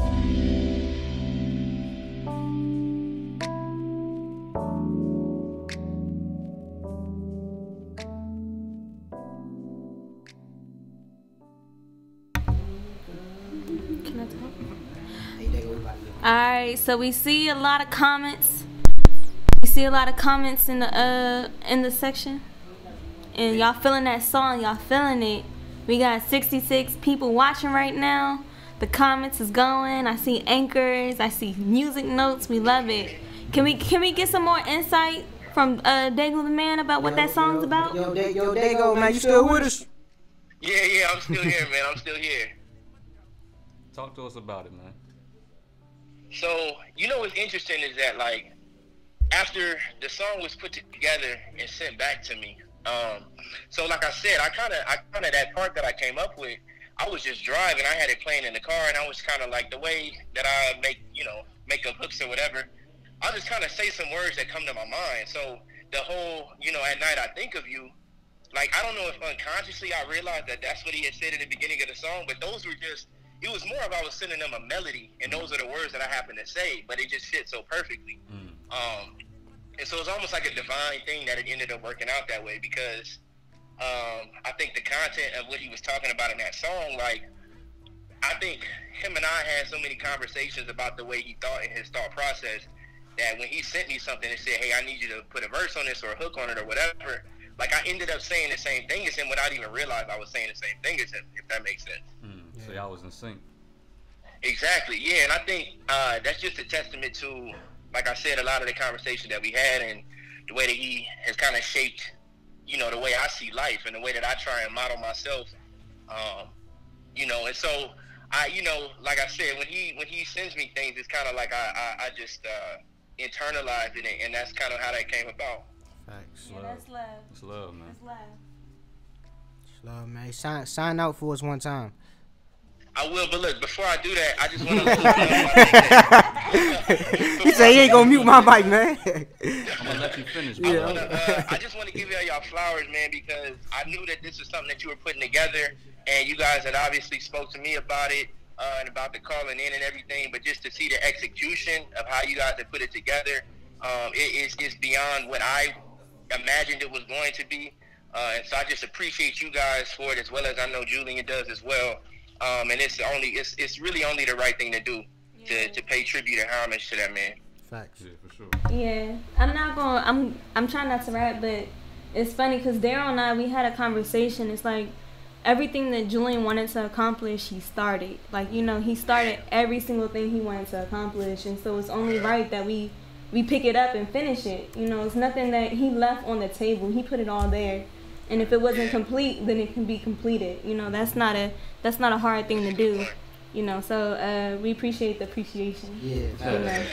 Can I talk? Alright, so we see a lot of comments. We see a lot of comments in the section. And y'all feeling that song, y'all feeling it. We got 66 people watching right now. The comments is going. I see anchors, I see music notes. We love it. Can we get some more insight from Dago the man about what that song's about? Yo, Dago, man, you still with us? Yeah, I'm still here, man. I'm still here. Talk to us about it, man. So, you know what's interesting is that, like, after the song was put together and sent back to me, so like I said, I kind of that part that I came up with, I was just driving. I had it playing in the car, and I was kind of like the way that I make up hooks or whatever. I'll just kind of say some words that come to my mind. So the whole, at night I think of you, like, I don't know if unconsciously I realized that that's what he had said at the beginning of the song, but those were just, it was more of I was sending them a melody, and those are the words that I happened to say, but it just fit so perfectly. And so it's almost like a divine thing that it ended up working out that way, because I think the content of what he was talking about in that song, like, I think him and I had so many conversations about the way he thought in his thought process that when he sent me something and said, hey, I need you to put a verse on this or a hook on it or whatever, like, I ended up saying the same thing as him without even realizing I was saying the same thing as him, if that makes sense. So y'all was in sync. Exactly, yeah, and I think that's just a testament to, like I said, a lot of the conversation that we had and the way that he has kind of shaped, the way I see life and the way that I try and model myself, and so I, like I said, when he sends me things, it's kind of like I just internalized it, and that's kind of how that came about. Facts. Yeah, that's love. It's love, man. That's love. It's love, man. Sign out for us one time. I will, but look, before I do that, I just want to He said he ain't gonna mute my mic, man. I'm gonna let you finish, I bro. just want to give y'all flowers, man, because I knew that this was something that you were putting together, and you guys had obviously spoke to me about it and about the calling in and everything, but just to see the execution of how you guys had put it together, it is beyond what I imagined it was going to be, and so I just appreciate you guys for it, as well as I know Julian does as well. And it's really only the right thing to do, to pay tribute and homage to that man. Facts. Yeah, for sure. Yeah, I'm trying not to rap, but it's funny because Daryl and I, we had a conversation. It's like everything that Julian wanted to accomplish, he started. Like, he started every single thing he wanted to accomplish, and so it's only right that we pick it up and finish it. It's nothing that he left on the table. He put it all there. And if it wasn't complete, then it can be completed. That's not a hard thing to do. So we appreciate the appreciation. Yeah. I'm gonna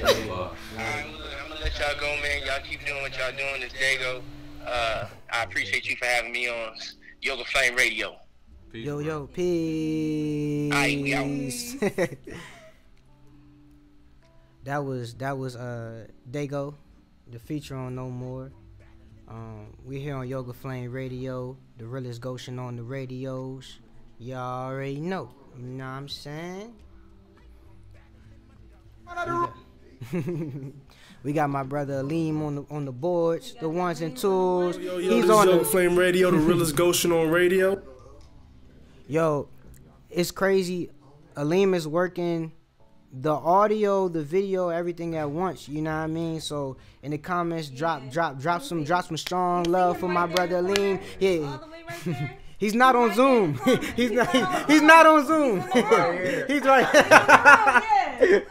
let y'all go, man. Y'all keep doing what y'all doing. This Dago. I appreciate you for having me on YogaFlame Radio. Peace, Yo, peace. Aight, we out. That was Dago, the feature on No More. We here on YogaFlame Radio, the realest Goshen on the radios. Y'all already know. You know what I'm saying? We got my brother Aleem on the boards, the ones and twos. He's on YogaFlame Radio, the realest Goshen on radio. Yo, it's crazy. Aleem is working the audio, the video, everything at once. You know what I mean? So in the comments, drop some strong love for my brother Aleem. Yeah. He's not on Zoom. he's not on Zoom. He's right here.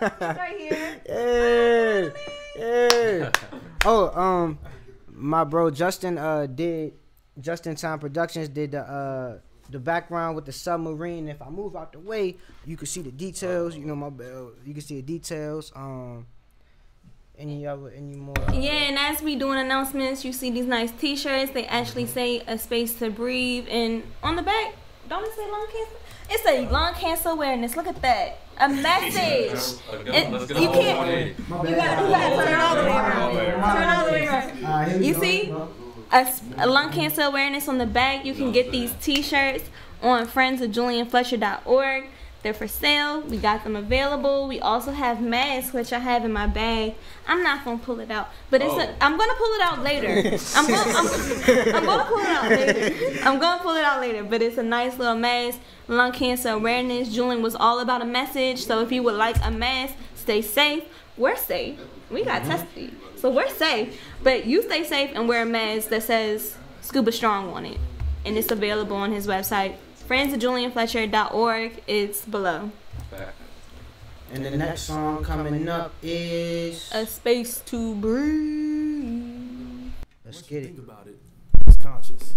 Yeah. Oh, my bro Justin Justin Time Productions did the background with the submarine. If I move out the way, you can see the details. You know my bell. You can see the details. Any more? Yeah, and as we doing announcements, you see these nice T-shirts. They actually say "A Space to Breathe," and on the back, don't it say lung cancer? It say lung cancer awareness. Look at that, a message. You can't. You gotta turn all the way around. Turn all the way around. You see? A lung cancer awareness on the back. You can get these T-shirts on friendsofjulianfletcher.org. They're for sale. We got them available. We also have masks, which I have in my bag. I'm not gonna pull it out, but I'm gonna pull it out later. I'm gonna pull it out later. I'm gonna pull it out later. But it's a nice little mask. Lung cancer awareness. Julian was all about a message. So if you would like a mask, stay safe. We're safe. We got tested, so we're safe. But you stay safe and wear a mask that says Scuba Strong on it, and it's available on his website. friendsofjulianfletcher.org. It's below. And the next song coming up is A Space to Breathe. Let's get it. Think about it. It's conscious.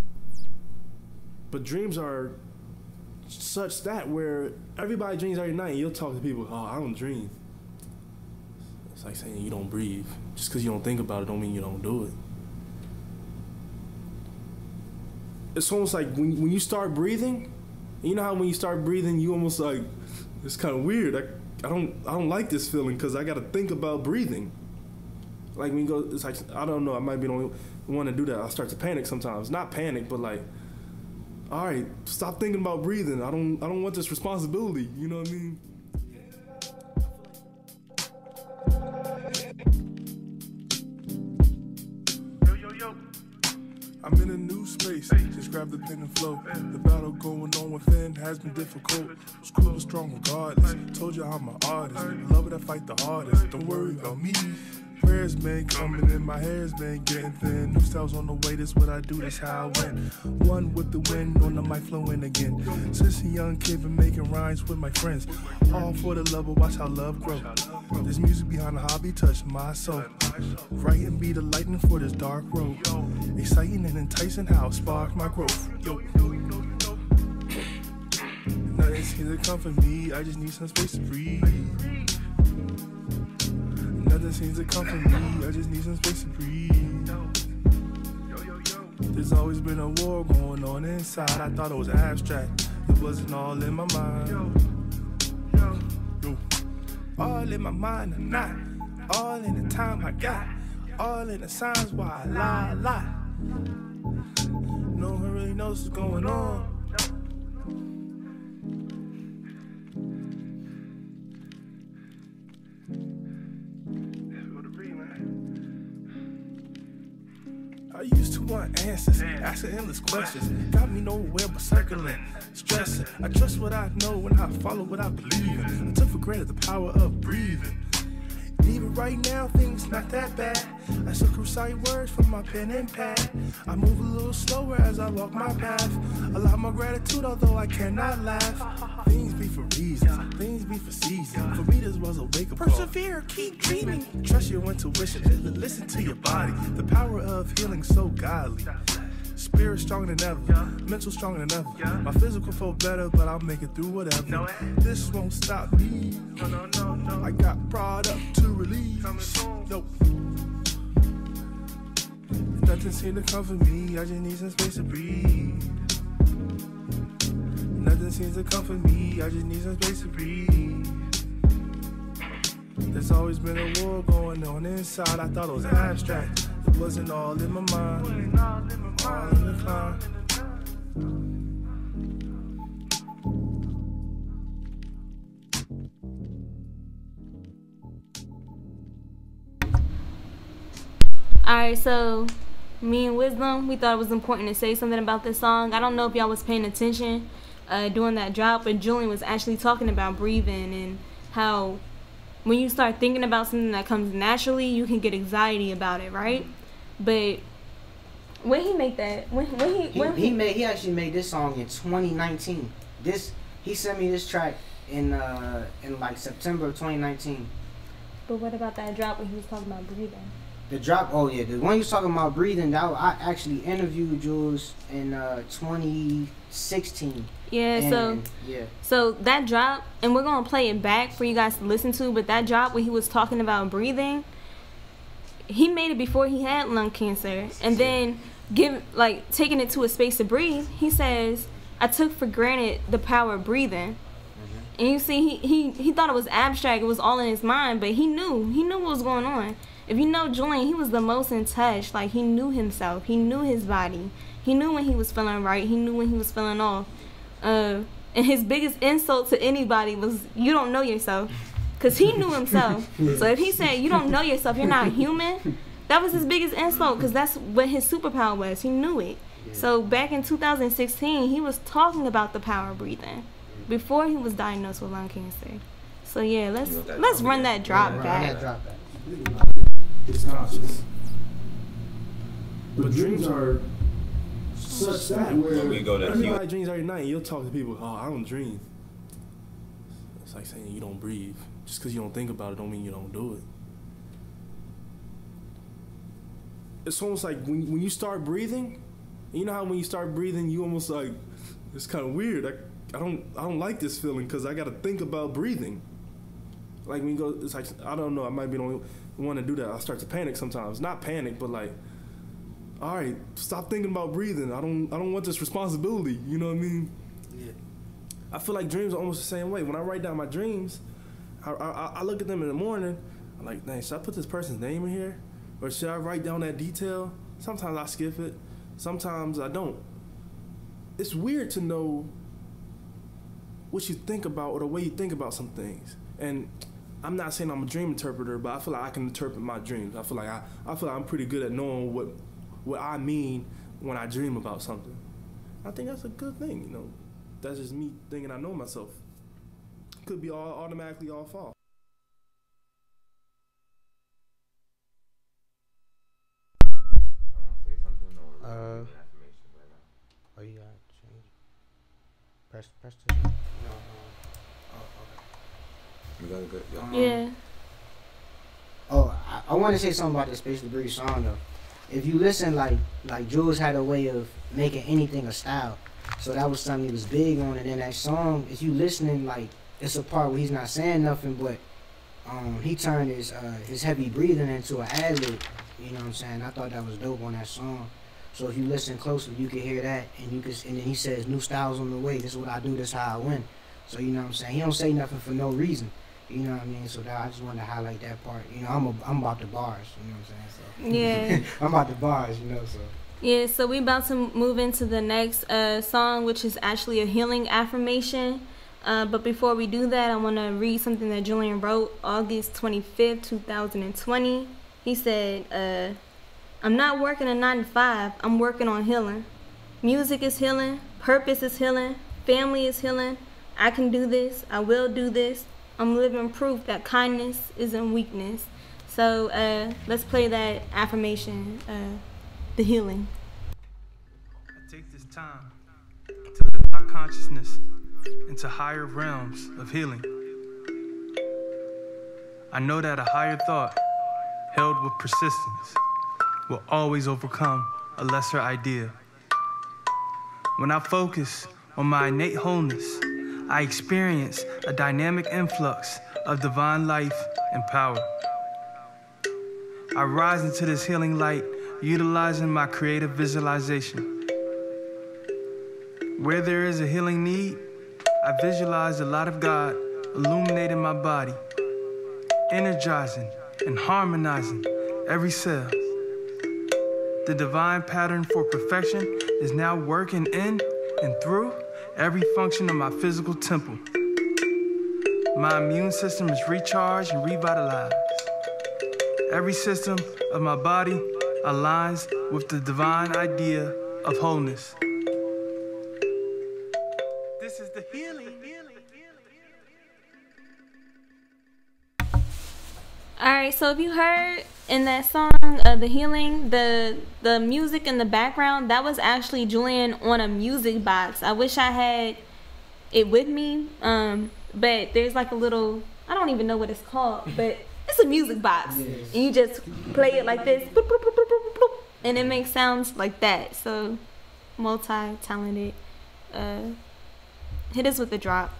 But dreams are such that where everybody dreams every night. You'll talk to people, oh, I don't dream. It's like saying you don't breathe. Just because you don't think about it don't mean you don't do it. It's almost like when you start breathing, you know how when you start breathing, you almost like, it's kind of weird. I don't like this feeling because I got to think about breathing. Like when you go, it's like, I don't know, I might be the only one to do that. I start to panic sometimes. Not panic, but like, all right, stop thinking about breathing. I don't want this responsibility. You know what I mean? I'm in a new space, just grab the pen and flow. The battle going on within has been difficult. School is strong regardless. Told you I'm an artist. Love it, I fight the hardest. Don't worry about me. Prayers been coming in, my hair's been getting thin. New styles on the way, this what I do, this how I win. One with the wind on the mic flowing again. Since a young kid been making rhymes with my friends. All for the love, but watch how love grow. This music behind the hobby touched my soul. Writing be the lightning for this dark road. Exciting and enticing how it sparked my growth. Yo. Nothing seems to comfort me, I just need some space to breathe. Nothing seems to comfort me, I just need some space to breathe. There's always been a war going on inside. I thought it was abstract, it wasn't all in my mind. Yo. All in my mind or not, all in the time I got, all in the signs why I lie. No one really knows what's going on. I used to want answers, asking endless questions. Got me nowhere but circling, stressing. I trust what I know and I follow what I believe in. I took for granted the power of breathing. Even right now, things not that bad. I still recite words from my pen and pad. I move a little slower as I walk my path. A lot more gratitude, although I cannot laugh. Things be for reasons, things be for seasons. For me, this was a wake-up call. Persevere, keep dreaming. Trust your intuition, listen to your body. The power of healing so godly. Spirit stronger than ever, mental stronger than ever. My physical felt better, but I'll make it through whatever. This won't stop me. I got product to release. Yo. Nothing seems to comfort me, I just need some space to breathe. Nothing seems to comfort me, I just need some space to breathe. There's always been a war going on inside, I thought it was abstract. It wasn't all in my mind, all in the climb. Alright, so me and Wisdom, we thought it was important to say something about this song. I don't know if y'all was paying attention during that drop, but Julian was actually talking about breathing and how when you start thinking about something that comes naturally, you can get anxiety about it, right? But when he make that, he actually made this song in 2019. He sent me this track in like September of 2019. But what about that drop when he was talking about breathing? The drop, oh yeah, the one you was talking about breathing, I actually interviewed Jules in 2016. Yeah, so that drop, and we're gonna play it back for you guys to listen to, but that drop when he was talking about breathing, he made it before he had lung cancer, and then taking it to a space to breathe, he says, I took for granted the power of breathing. And you see, he thought it was abstract, it was all in his mind, but he knew what was going on. If you know Julian, he was the most in touch. Like, he knew himself. He knew his body. He knew when he was feeling right. He knew when he was feeling off. And his biggest insult to anybody was, you don't know yourself. Because he knew himself. So if he said, you don't know yourself, you're not human, that was his biggest insult, because that's what his superpower was. He knew it. So back in 2016, he was talking about the power of breathing before he was diagnosed with lung cancer. So yeah, let's run that drop back. It's conscious. But dreams are such that where everybody dreams every night. You'll talk to people, oh, I don't dream. It's like saying you don't breathe. Just because you don't think about it don't mean you don't do it. It's almost like when you start breathing, you know how when you start breathing, you almost like, it's kind of weird. I don't like this feeling because I got to think about breathing. Like when you go, it's like, I don't know, I might be the only one to do that. I start to panic sometimes. Not panic, but like, all right, stop thinking about breathing. I don't want this responsibility. You know what I mean? Yeah. I feel like dreams are almost the same way. When I write down my dreams, I look at them in the morning. I'm like, dang, should I put this person's name in here, or should I write down that detail? Sometimes I skip it. Sometimes I don't. It's weird to know what you think about or the way you think about some things. And I'm not saying I'm a dream interpreter, but I feel like I can interpret my dreams. I feel like I'm pretty good at knowing what I mean when I dream about something. I think that's a good thing, you know. That's just me thinking I know myself. Could be automatically all false. Oh, you got to change. Press this. No. You got it good. Yeah. Oh, I want to say something about the Space Debris song though. If you listen, like Jules had a way of making anything a style, so that was something he was big on. And then that song, if you listening, like it's a part where he's not saying nothing, but he turned his heavy breathing into an ad-lib. You know what I'm saying? I thought that was dope on that song. So if you listen closely, you can hear that, and then he says, "New styles on the way. This is what I do. This is how I win." So you know what I'm saying? He don't say nothing for no reason. You know what I mean? So I just wanted to highlight that part. You know, I'm about the bars. You know what I'm saying? So yeah, I'm about the bars. You know, so. Yeah, so we about to move into the next song, which is actually a healing affirmation. But before we do that, I want to read something that Julian wrote August 25th, 2020. He said, I'm not working a 9 to 5. I'm working on healing. Music is healing. Purpose is healing. Family is healing. I can do this. I will do this. I'm living proof that kindness isn't weakness. So let's play that affirmation, the healing. I take this time to lift my consciousness into higher realms of healing. I know that a higher thought held with persistence will always overcome a lesser idea. When I focus on my innate wholeness, I experience a dynamic influx of divine life and power. I rise into this healing light, utilizing my creative visualization. Where there is a healing need, I visualize the light of God illuminating my body, energizing and harmonizing every cell. The divine pattern for perfection is now working in and through every function of my physical temple. My immune system is recharged and revitalized. Every system of my body aligns with the divine idea of wholeness. This is the healing. Alright, so if you heard in that song, The Healing, the music in the background, that was actually Julian on a music box. I wish I had it with me, but there's like a little, I don't even know what it's called, but it's a music box. Yes. And you just play it like this, boop, boop, boop, boop, boop, boop, and it makes sounds like that. So, multi-talented. Hit us with the drop.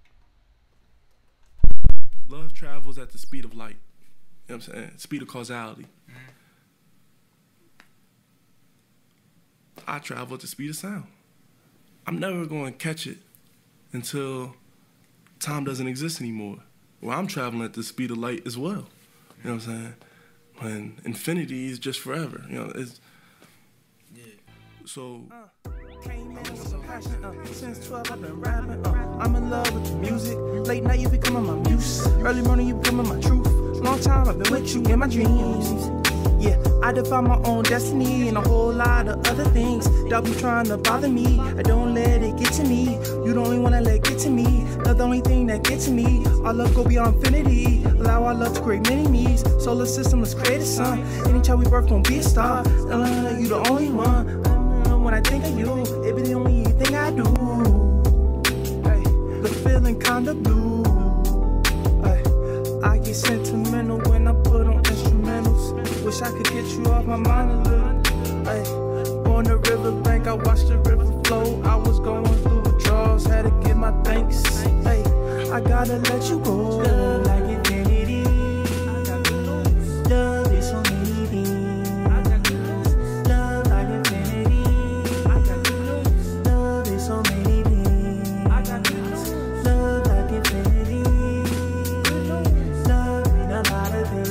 Love travels at the speed of light. You know what I'm saying? Speed of causality. I travel at the speed of sound. I'm never going to catch it until time doesn't exist anymore. Well, I'm traveling at the speed of light as well. You know what I'm saying? When infinity is just forever. You know, it's... Yeah. So... Since 12 I've been rapping, I'm in love with the music. Late night you becoming my muse. Early morning you becoming my truth. Long time I've been with you in my dreams. Yeah, I define my own destiny and a whole lot of other things that be trying to bother me. I don't let it get to me. You the only one that let it get to me. Not the only thing that gets to me. Our love go beyond infinity. Allow our love to create many me's. Solar system, let's create a sun. Anytime we birth, gonna be a star. You the only one. When I think of you, it be the only thing I do. Hey, the feeling kinda blue. Hey, I get sentimental when I put on instrumentals. Wish I could get you off my mind a little. Hey, on the riverbank, I watched the river flow. I was going through withdrawals, had to give my thanks. Hey, I gotta let you go. Love like infinity. Love is so many things. Love like infinity. Love is so many things. Love like infinity. Love in a lot of things.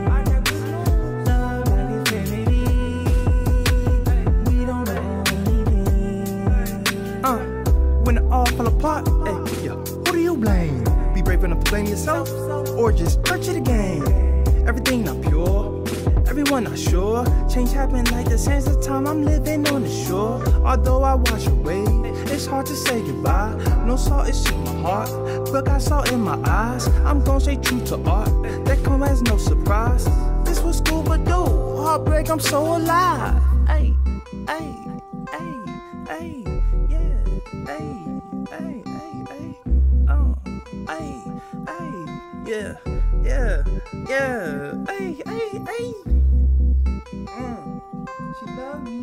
Love like infinity. We don't know anything. When it all fell apart, hey, yo, who do you blame? Be brave enough to blame yourself, or just torture the game? Everything not pure, everyone not sure. Change happened like the sands of time I'm living on the shore. Although I wash away, it's hard to say goodbye. No salt is in my heart, but got salt in my eyes. I'm gon' stay true to art, that come as no surprise. This was Scuba do, heartbreak, I'm so alive. Ay, ay, ay, ay, yeah, ay, ay, ay, ay, ay, ay, yeah, yeah, yeah, ay, ay, ay. She love me.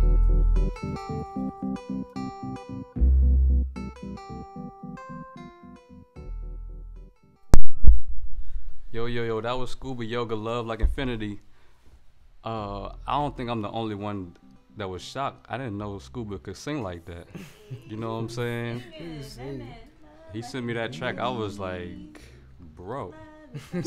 Yo, that was Scuba Yoga, Love Like Infinity. I don't think I'm the only one that was shocked. I didn't know Scuba could sing like that. You know what I'm saying? He sent me that track. I was like, bro. You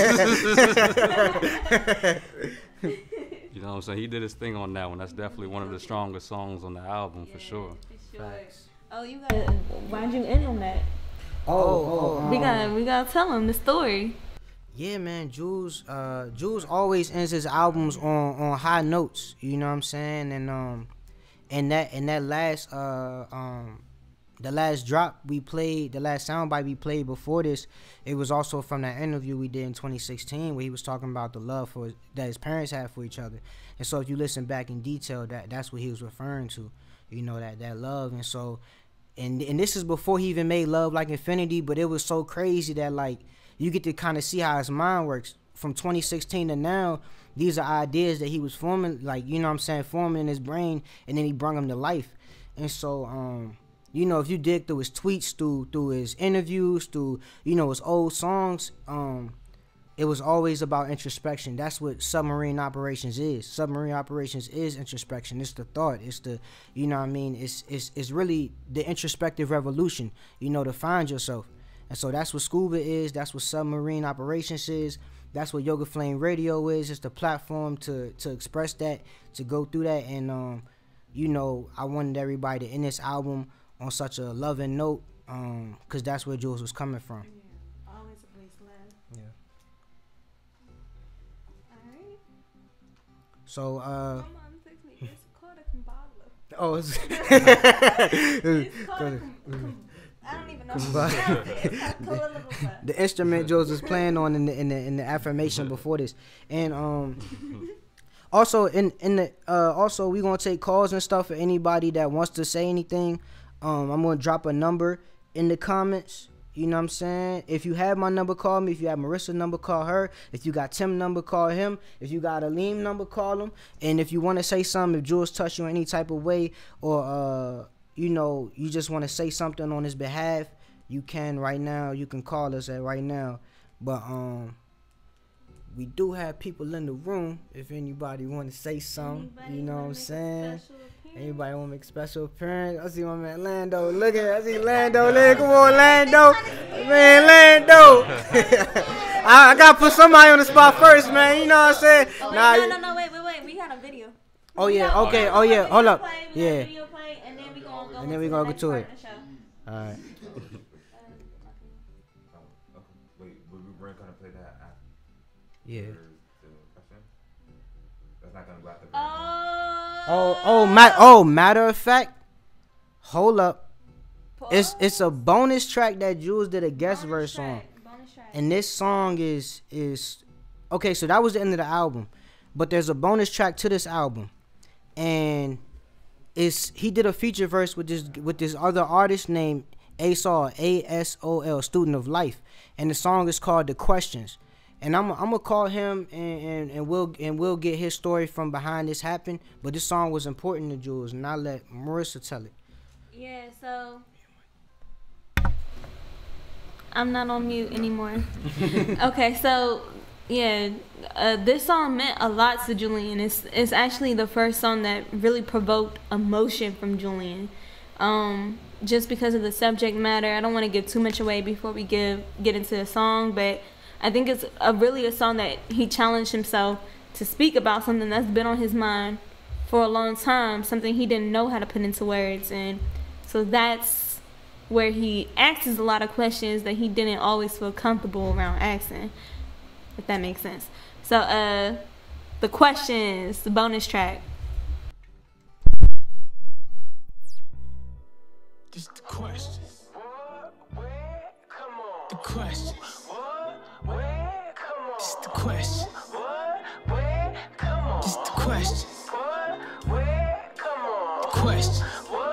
know what I'm saying? He did his thing on that one. That's definitely one of the strongest songs on the album, for sure. Facts. Oh, you got. Why'd you end on that? We gotta tell him the story. Yeah, man, Jules always ends his albums on high notes. You know what I'm saying? And that last the last drop we played, the last soundbite we played before this, it was also from that interview we did in 2016 where he was talking about the love that his parents had for each other. And so if you listen back in detail, that's what he was referring to, you know, that love. And so, and this is before he even made Love Like Infinity, but it was so crazy that, like, you get to kind of see how his mind works. From 2016 to now, these are ideas that he was forming, like, you know what I'm saying, forming in his brain, and then he brought them to life. And so, you know, if you dig through his tweets, through his interviews, through, you know, his old songs, it was always about introspection. That's what submarine operations is. Submarine operations is introspection. It's the thought. It's the, you know what I mean? It's really the introspective revolution, you know, to find yourself. And so that's what Scuba is. That's what submarine operations is. that's what Yoga Flame Radio is. It's the platform to express that, to go through that. And, you know, I wanted everybody to end this album on such a loving note, because that's where Jules was coming from. Yeah, always a place to laugh. Yeah. Alright. So, My mom texted me, it's called a Kumbala. Oh, it's called I don't even know how to pronounce it. It's called the instrument Jules was playing on in the affirmation before this. And also also we gonna take calls and stuff for anybody that wants to say anything. I'm gonna drop a number in the comments. You know what I'm saying? If you have my number, call me. If you have Marissa's number, call her. If you got Tim's number, call him. If you got Aleem's number, call him. And if you want to say something, if Jules touched you in any type of way, or you know, you just want to say something on his behalf, you can right now. You can call us at right now. But we do have people in the room. If anybody want to say something, you know what I'm saying? Anybody want to make a special appearance? I see my man Lando. Look at it. I see Lando. Come on, Lando. Man, Lando. I got to put somebody on the spot first, man. You know what I'm saying? Oh, no, wait. We got a video. Oh, yeah. Okay. Oh, yeah. Hold up. Yeah. Video play, and then we going to go and then we going to go to it. All right. Wait, we're going to play that after? Yeah. That's not going to go after. Matter of fact, hold up. It's a bonus track that Jules did a guest verse on. And this song is okay, so that was the end of the album. But there's a bonus track to this album. And he did a feature verse with this other artist named Asol, ASOL, Student of Life. And the song is called The Questions. And I'm gonna call him and we'll get his story from behind this happened. But this song was important to Jules, and I'll let Marissa tell it. Yeah, so I'm not on mute anymore. Okay, so yeah, this song meant a lot to Julian. It's actually the first song that really provoked emotion from Julian. Just because of the subject matter. I don't want to give too much away before we get into the song, but I think it's really a song that he challenged himself to speak about something that's been on his mind for a long time, something he didn't know how to put into words. And so that's where he asks a lot of questions that he didn't always feel comfortable around asking, if that makes sense. So The Questions, the bonus track. Just the questions. The questions. Just the questions. Just the questions. The questions.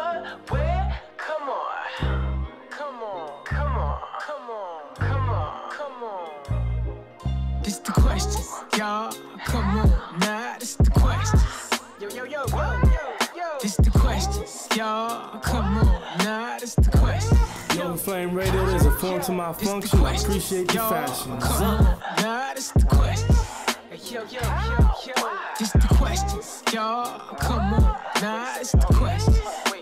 This the questions, y'all. Come on, nah. This the questions. Yo. This the questions, y'all. Come on, nah. This the questions. YogaFlame Radio, there's a form to my function. I appreciate the fashion. Come on, nah. This the questions. Yo. This the questions, y'all. Come on, nah. This the questions.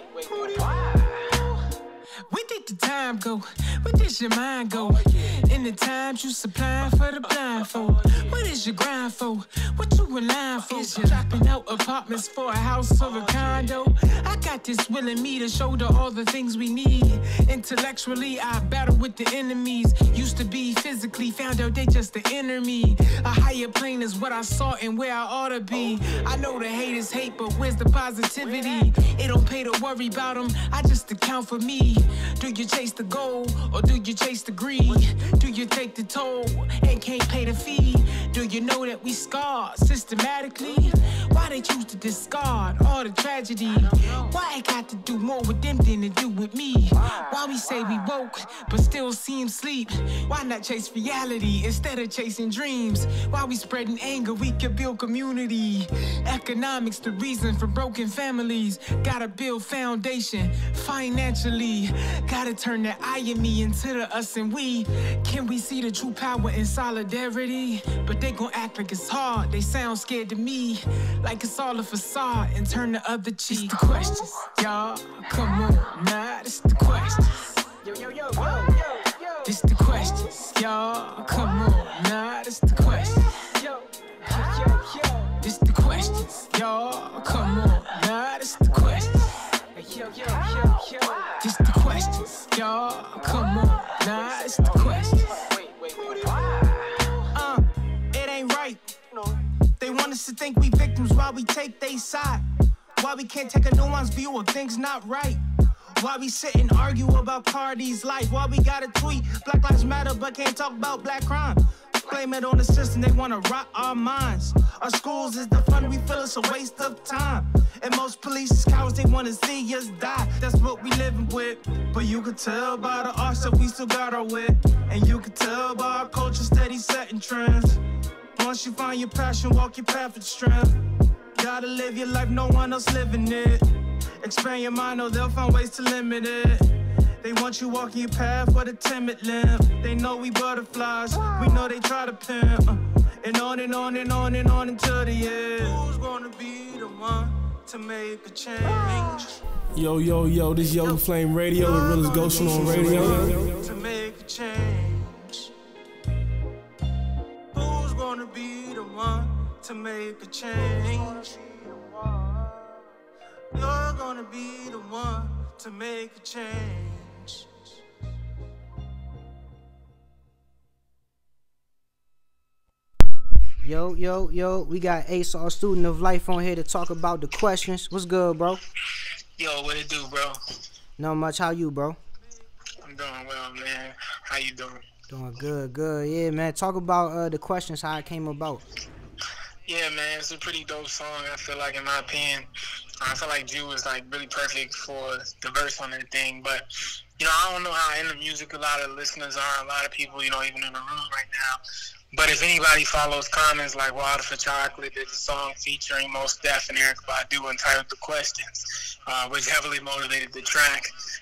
Where did the time go? Where did your mind go? In the times you supplying for the blindfold. What is your grind for? What you in line for? Is you dropping out apartments for a house or a condo? I got this will in me to shoulder all the things we need. Intellectually, I battle with the enemies. Used to be physically, found out they just the inner me. A higher plane is what I sought and where I ought to be. I know the haters hate, but where's the positivity? It don't pay to worry about them, I just account for me. Do you chase the goal or do you chase the greed? Do you take the toll and can't pay the fee? Do you know that we scarred systematically? Why they choose to discard all the tragedy? Why it got to do more with them than to do with me? Why we say we woke but still seem sleep? Why not chase reality instead of chasing dreams? Why we spreading anger? We can build community. Economics the reason for broken families. Gotta build foundation financially. Gotta turn the I and me into the us and we. Can we see the true power in solidarity? But they gon' act like it's hard. They sound scared to me, like it's all a facade, and turn the other cheek. This the questions, y'all. Come on, nah. This the questions. Yo. This the questions, y'all. Come on, nah. this the question. This the questions, y'all. Come on, nah, this the questions. This the questions, y'all. Come on, nah, this the questions. It ain't right. They want us to think we victims while we take they side. Why we can't take a nuanced view of things not right. Why we sit and argue about Cardi's life. Why we gotta tweet Black Lives Matter but can't talk about black crime. Blame it on the system, they wanna rot our minds. Our schools is the fun we feel, it's a waste of time. And most police is cowards, they wanna see us die. That's what we living with. But you could tell by the arts that we still got our wit. And you could tell by our culture steady setting trends. Once you find your passion, walk your path with strength. Gotta live your life, no one else living it. Expand your mind, or they'll find ways to limit it. They want you walking your path with a timid limp. They know we butterflies, we know they try to pimp. And on and on and on and on until the end. Who's gonna be the one to make a change? Yo, yo, yo, this YogaFlame Radio, the realest ghost show on radio. To make a change. Who's gonna be the one to make a change? You're gonna be the one to make a change. Yo, yo, yo, we got Ace, our student of life, on here to talk about the questions. What's good, bro? Yo, what it do, bro? Not much. How you, bro? I'm doing well, man. How you doing? Doing good, good. Yeah, man. Talk about the questions, how it came about. Yeah, man, it's a pretty dope song. I feel like, in my opinion, I feel like Jew was like really perfect for the verse on that thing. But you know, I don't know how into music a lot of listeners are. A lot of people, you know, even in the room right now. But if anybody follows comments like Water for Chocolate, there's a song featuring Mos Def and Erykah Badu entitled The Questions, which heavily motivated the track.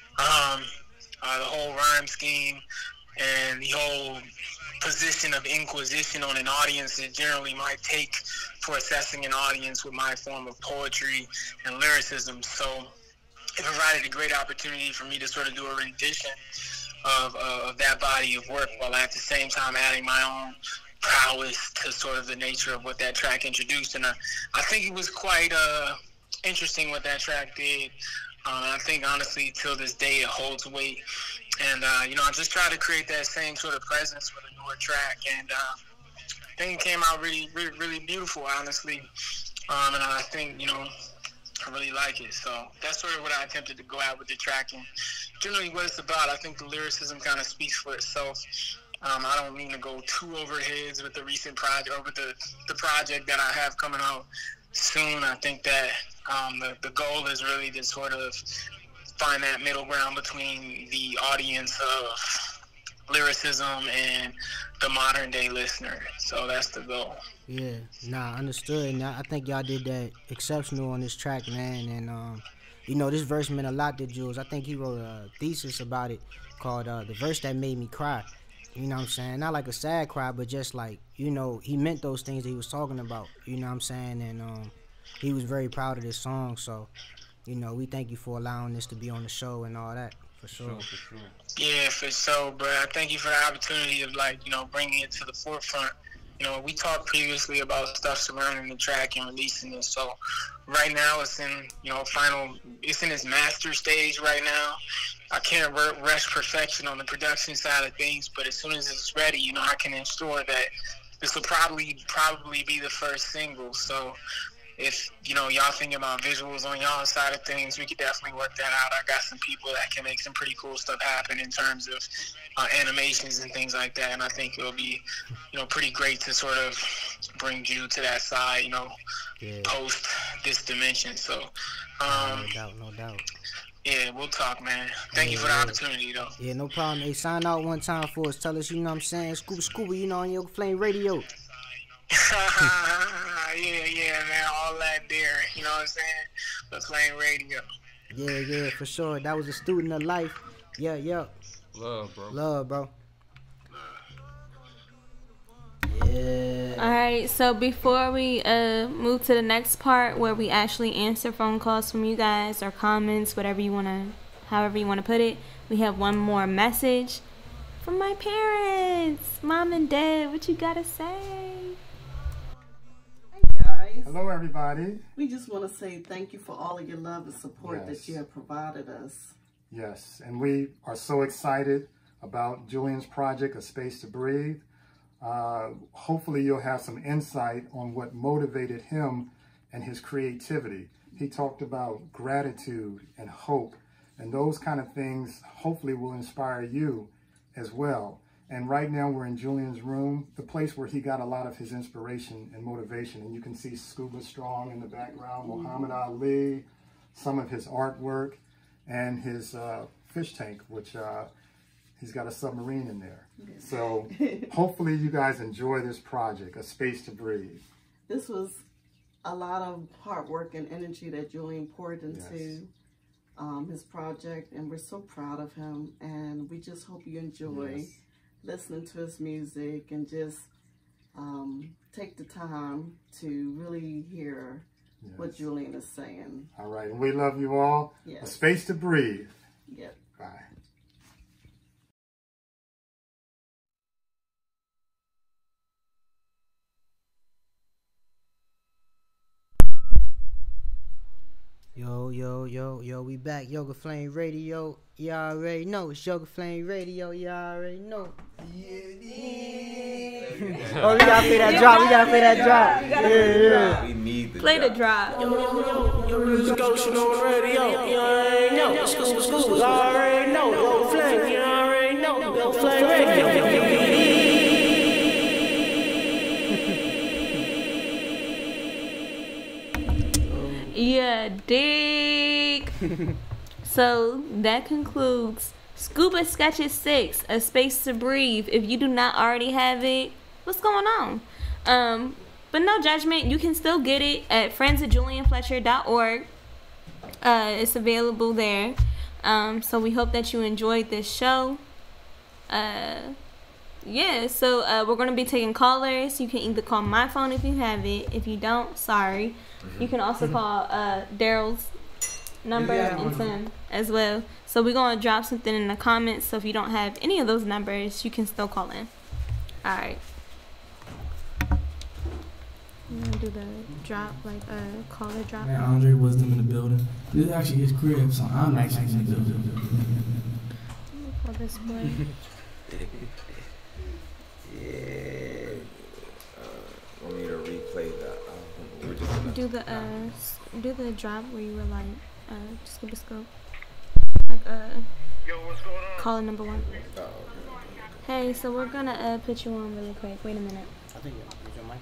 The whole rhyme scheme and the whole position of inquisition on an audience is generally my take for assessing an audience with my form of poetry and lyricism. So it provided a great opportunity for me to sort of do a rendition of that body of work, while at the same time adding my own prowess to sort of the nature of what that track introduced. And I think it was quite interesting what that track did. I think, honestly, till this day, it holds weight. And, you know, I just tried to create that same sort of presence with a newer track. And I think it came out really, really, really beautiful, honestly. And I think, you know, I really like it. So that's sort of what I attempted to go at with the track. And generally what it's about, I think the lyricism kind of speaks for itself. I don't mean to go too over heads with the recent project, or with the project that I have coming out soon. I think that the goal is really to sort of find that middle ground between the audience of lyricism and the modern day listener. So that's the goal. Yeah, nah, understood. And I think y'all did that exceptional on this track, man. And you know, this verse meant a lot to Jules. I think he wrote a thesis about it called The Verse That Made Me Cry. You know what I'm saying? Not like a sad cry, but just like, you know, he meant those things that he was talking about. You know what I'm saying? And he was very proud of this song. So, you know, we thank you for allowing this to be on the show and all that. For sure. Yeah, for sure, bro. I thank you for the opportunity of, like, you know, bringing it to the forefront. You know, we talked previously about stuff surrounding the track and releasing it. So right now it's in, you know, it's in its master stage right now. I can't rush perfection on the production side of things, but as soon as it's ready, you know, I can ensure that this will probably be the first single. So if, you know, y'all thinking about visuals on y'all side of things, we could definitely work that out. I got some people that can make some pretty cool stuff happen in terms of animations and things like that, and I think it'll be, you know, pretty great to sort of bring you to that side, you know, post this dimension. So no doubt. Yeah, we'll talk, man. Thank you for the opportunity, though. Yeah, no problem. Hey, sign out one time for us. Tell us, you know what I'm saying, Scuba, you know, on YogaFlame Radio. Yeah, man, all that there, you know what I'm saying? The Flame Radio. Yeah, for sure. That was a student of life. Yeah. Love, bro. Yeah. Alright, so before we move to the next part where we actually answer phone calls from you guys or comments, however you wanna put it, we have one more message. from my parents, mom and dad. What you gotta say? Guys. Hello, everybody. We just want to say thank you for all of your love and support that you have provided us. Yes, and we are so excited about Julian's project, A Space to Breathe. Hopefully you'll have some insight on what motivated him and his creativity. He talked about gratitude and hope, and those kind of things hopefully will inspire you as well. And right now we're in Julian's room, the place where he got a lot of his inspiration and motivation. And you can see Scuba Strong in the background, Muhammad Ali, some of his artwork, and his fish tank, which he's got a submarine in there. So hopefully you guys enjoy this project, A Space to Breathe. This was a lot of hard work and energy that Julian poured into his project, and we're so proud of him. And we just hope you enjoy listening to his music and just take the time to really hear what Julian is saying. All right, and we love you all. A Space to Breathe. Yep. Bye. Yo, we back. YogaFlame Radio. Y'all already know. It's YogaFlame Radio. Y'all already know. Oh, we gotta play that drop. We gotta play that drop. Yeah. We need the Play the drop. Yo, this is Goshen on radio. You already know. Scuba, you already know. YogaFlame, you already know. YogaFlame Radio. Yeah, dig. So that concludes Scuba Sketches 6, A Space to Breathe. If you do not already have it, what's going on? But no judgment. You can still get it at friendsofjulianfletcher.org. It's available there. So we hope that you enjoyed this show. Yeah, so we're going to be taking callers. You can either call my phone if you have it. If you don't, sorry. You can also call Daryl's number and Tim as well. So we're going to drop something in the comments. So if you don't have any of those numbers, you can still call in. All right. I'm going to do the drop, like caller drop. Man, Andre wasn't in the building. This is actually his crib, so I'm actually in the building. Let me call this boy. We need to replay that. Do the drop where you were like scuba scope, like Yo, what's going on? caller number 1. Hey, so we're gonna put you on really quick. Wait a minute. I think it's your mic.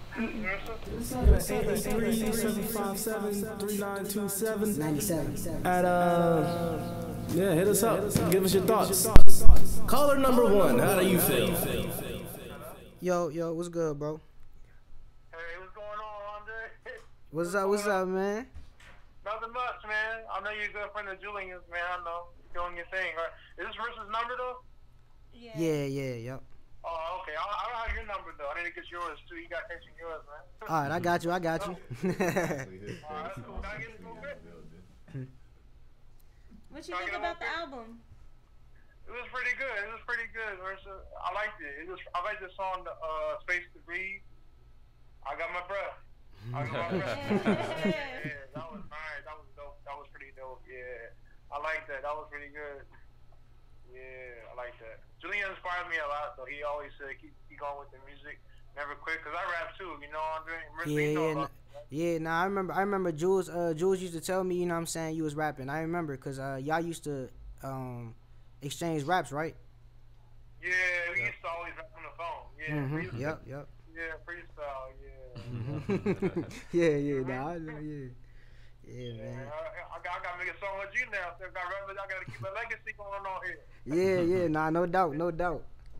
833-757-3927 at yeah, hit us up. Give us your thoughts. Caller number 1, how do you feel? Yo, what's good, bro? Hey, what's going on, Andre? What's up, man? Nothing much, man. I know you're a good friend of Julian's, man. I know. You're doing your thing, right? Is this Richard's number, though? Yeah, yep. Oh, okay. I don't have your number, though. I need to get yours, too. You got to text me yours, man. All right, I got you. All right, that's cool. Can I get it real quick? What you think about the album? It was pretty good. I liked it. I like the song, Space to Breathe. I got my breath. Yeah, that was nice. That was dope. That was pretty dope. Yeah, I like that. That was pretty good. Yeah, I like that. Julian inspired me a lot, so he always said keep going with the music, never quit. Cause I rap too, you know, Andre. I remember Jules used to tell me, you know what I'm saying, you was rapping. I remember because y'all used to exchange raps, right? Yeah, we used to always rap on the phone. Yeah. Yep. Yeah, freestyle. Yeah. I know. Yeah, man. I got to make a song with you now. So I got to keep a legacy going on Yeah, here. nah, no doubt. Yeah, do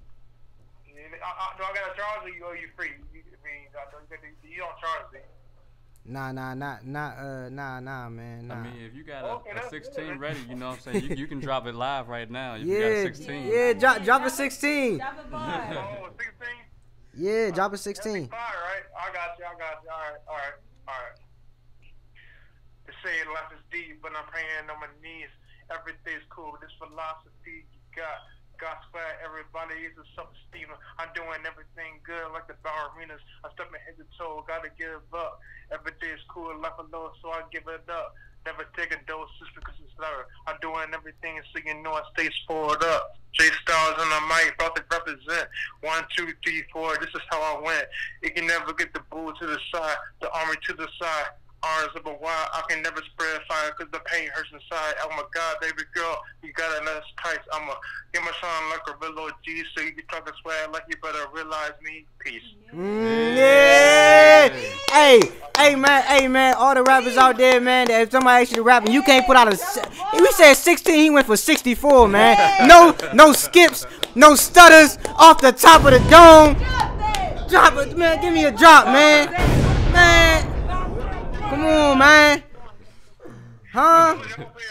I got to charge or you free? You don't charge me. Nah, man. Nah. I mean, if you got a 16 ready, you know what I'm saying, you can drop it live right now. If Yeah, you got a 16. yeah, drop a 16. Drop a bar. Oh, 16? Yeah, drop a 16. All right. I got you. All right. They say life is deep, but I'm praying on my knees. Everything's cool. This philosophy you got. Gospel, everybody is a self-esteem. I'm doing everything good like the ballerinas. I'm stepping head to toe, gotta give up. Every day is cool, life alone, so I give it up. Never take a dose just because it's better. I'm doing everything so you know I stay spoiled up. J Styles on the mic, about to represent. 1, 2, 3, 4. This is how I went. You can never get the bull to the side, the army to the side. Arms up a wide, I can never spread fire because the pain hurts inside. Oh my God, baby girl, you got enough tights. I'ma get my shine like a real OG, so you can talk and swag like you better realize me. Peace. Yeah. Hey man, all the rappers out there, man, that if somebody asks you to rap and you can't put out we said 16, he went for 64, man. No skips, no stutters, off the top of the dome. Drop it, man, give me a drop, man. Man. Come on, man. Huh?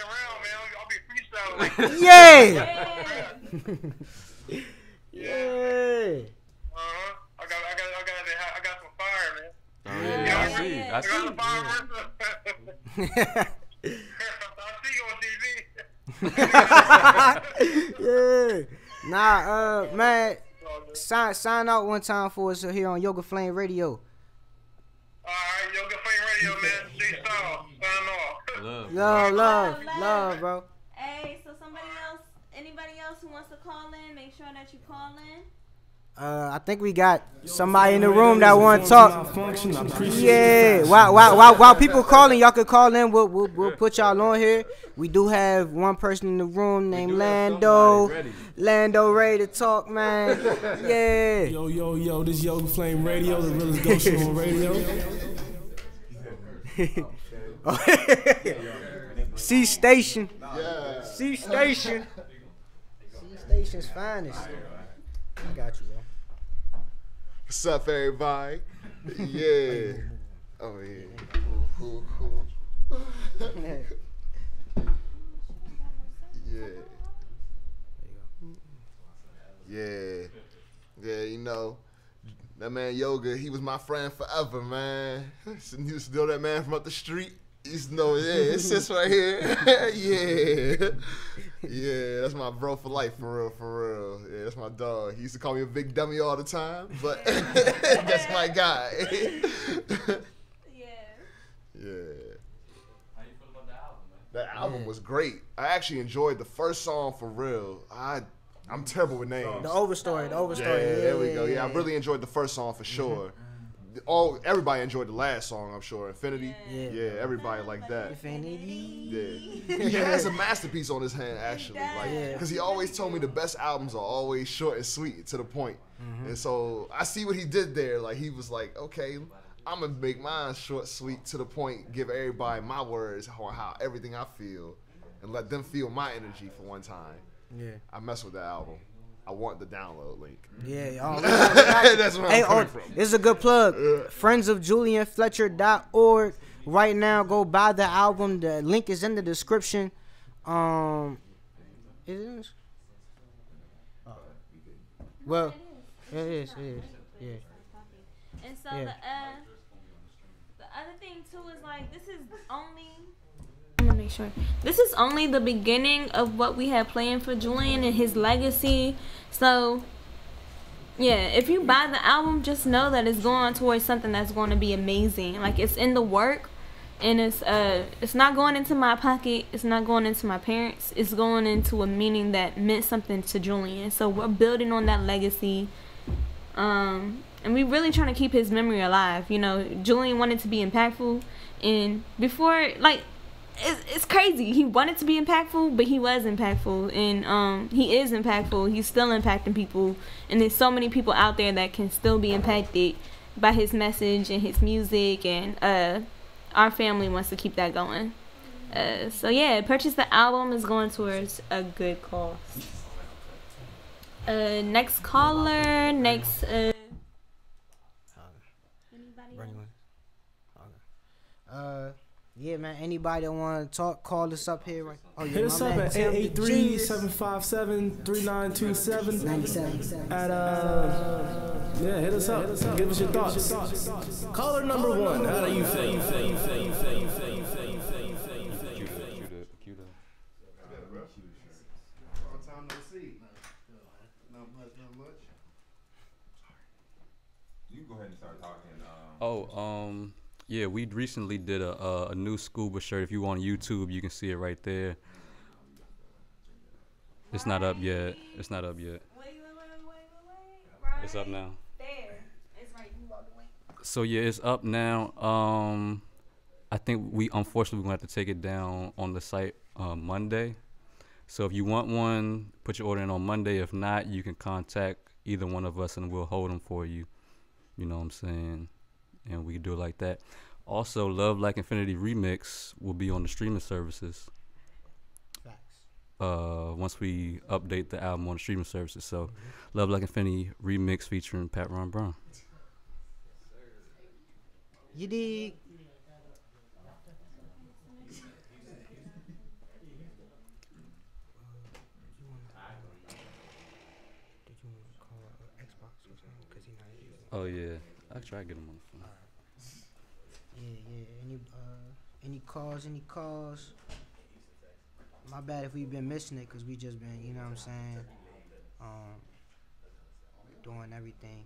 Yeah. Yeah. I got some fire, man. I see. Some fire. I see you on TV. Yeah. Nah, man. Sign out one time for us here on Yoga Flame Radio. Alright, YogaFlame Radio, man. Stay strong. Sign off. Love, bro. Hey, so anybody else who wants to call in, make sure that you call in. I think we got somebody in the room that want to talk. Yeah, while people calling, y'all could call in. We'll put y'all on here. We do have one person in the room named Lando. Lando ready to talk, man. Yeah. Yo, this YogaFlame Radio, the realest ghost show on radio. C Station. Yeah. C Station. C Station's finest. I got you, bro. What's up, everybody? Yeah. Oh, yeah. Yeah, you know, that man Yoga, he was my friend forever, man. You used to know that man from up the street. You used to know, yeah, it sits right here. Yeah, that's my bro for life, for real. Yeah, that's my dog. He used to call me a big dummy all the time, but that's my guy. Yeah. How you feel about the album, man? That album was great. I actually enjoyed the first song for real. I'm terrible with names. The Overstory. Yeah, there we go. Yeah, I really enjoyed the first song for sure. Everybody enjoyed the last song, I'm sure. Infinity. Yeah, everybody like that. Infinity. Yeah. He has a masterpiece on his hand, actually. Because he always told me the best albums are always short and sweet, to the point. And so I see what he did there. Like, he was like, okay, I'm going to make mine short, sweet, to the point, give everybody my words on how everything I feel, and let them feel my energy for one time. Yeah. I mess with that album. I want the download link. Yeah, that's where I'm coming from. This is a good plug. friendsofjulianfletcher.org. Right now, go buy the album. The link is in the description. It is? Well, it is. Yeah. And so the other thing too is like this is only. I'm gonna make sure. This is only the beginning of what we have planned for Julian and his legacy. So, yeah, if you buy the album, just know that it's going towards something that's going to be amazing. Like, it's in the work, and it's not going into my pocket. It's not going into my parents. It's going into a meaning that meant something to Julian. So we're building on that legacy. And we really trying to keep his memory alive. You know, Julian wanted to be impactful, and before, like, it's crazy. He wanted to be impactful, but he was impactful, and he is impactful. He's still impacting people, and there's so many people out there that can still be impacted by his message and his music, and our family wants to keep that going. So yeah, purchase the album is going towards a good cause. Next caller, yeah, man. Anybody that want to talk, call us up here. Right? Oh, yeah, hit us up at 883-757-3927. Yeah, hit us up. Give us your thoughts. Caller number 1. How do you feel? Yeah, we recently did a new scuba shirt. If you on YouTube, you can see it right there. It's not up yet. It's not up yet. Wait. It's up now. There. It's right. You walk away. So yeah, it's up now. I think we unfortunately we're gonna have to take it down on the site Monday. So if you want one, put your order in on Monday. If not, you can contact either one of us and we'll hold them for you. You know what I'm saying? And we can do it like that. Also, Love Like Infinity Remix will be on the streaming services. Once we update the album on the streaming services. So Love Like Infinity Remix featuring Pat Ron Brown. You dig? Oh yeah, I try to get him on the phone. Yeah. Any calls? My bad if we've been missing it, cause we just been, you know what I'm saying, doing everything.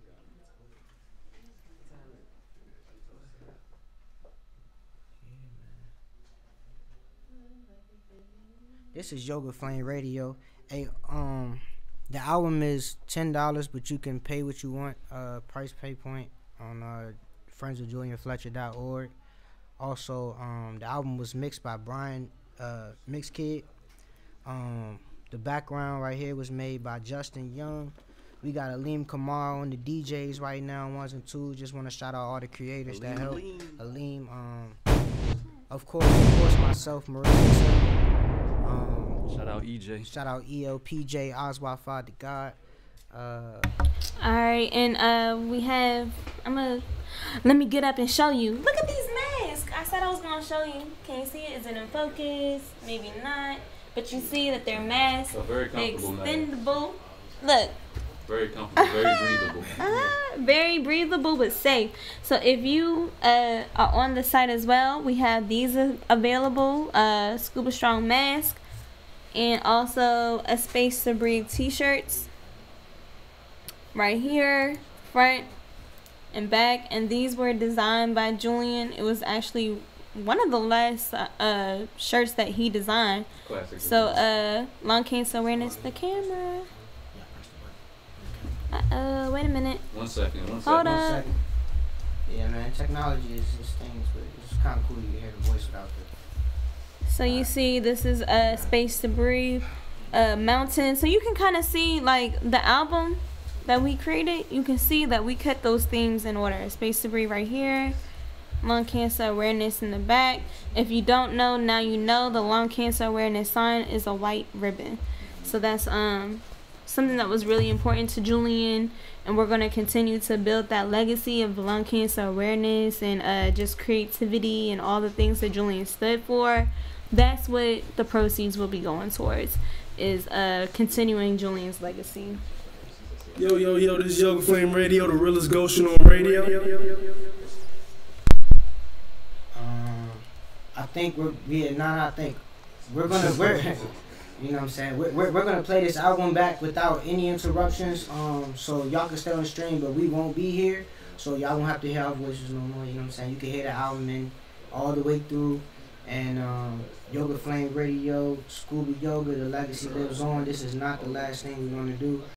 This is YogaFlame Radio. Hey, the album is $10, but you can pay what you want. Price pay point on friendsofjulianfletcher.org. Also, the album was mixed by Brian Mixkid. The background right here was made by Justin Young. We got Aleem Kamar on the DJs right now, 1s and 2s. Just want to shout out all the creators that helped. Aleem, of course, myself, Marissa. Shout out EJ. Shout out ELPJ, Oswald Father God. Alright, and we have, let me get up and show you. Look at these masks. I said I was going to show you. Can you see it? Is it in focus? Maybe not. But you see that they're masks. Very comfortable, extendable. Look. Very comfortable, very breathable. Very breathable but safe. So if you are on the site as well, we have these available. Scuba Strong mask. And also a Space to Breathe t-shirts. Right here, front and back. And these were designed by Julian. It was actually one of the last shirts that he designed. Classic. So lung cancer awareness, the camera. Wait a minute. One second. Hold up. Yeah, man, technology is this thing, but it's kind of cool to hear the voice without the. So you see this is Space to Breathe Mountain. So you can kind of see like the album that we created. You can see that we cut those themes in order. Space to Breathe right here. Lung cancer awareness in the back. If you don't know, now you know. The lung cancer awareness sign is a white ribbon. So that's something that was really important to Julian, and we're going to continue to build that legacy of lung cancer awareness and just creativity and all the things that Julian stood for. That's what the proceeds will be going towards, is continuing Julian's legacy. Yo, this is YogaFlame Radio, the realest Goshen on radio. I think we're you know what I'm saying, we're gonna play this album back without any interruptions, so y'all can stay on the stream, but we won't be here, so y'all won't have to hear our voices no more. You know what I'm saying, you can hear the album in all the way through. And YogaFlame Radio, Scuba Yoga, the legacy lives on. This is not the last thing we're gonna do.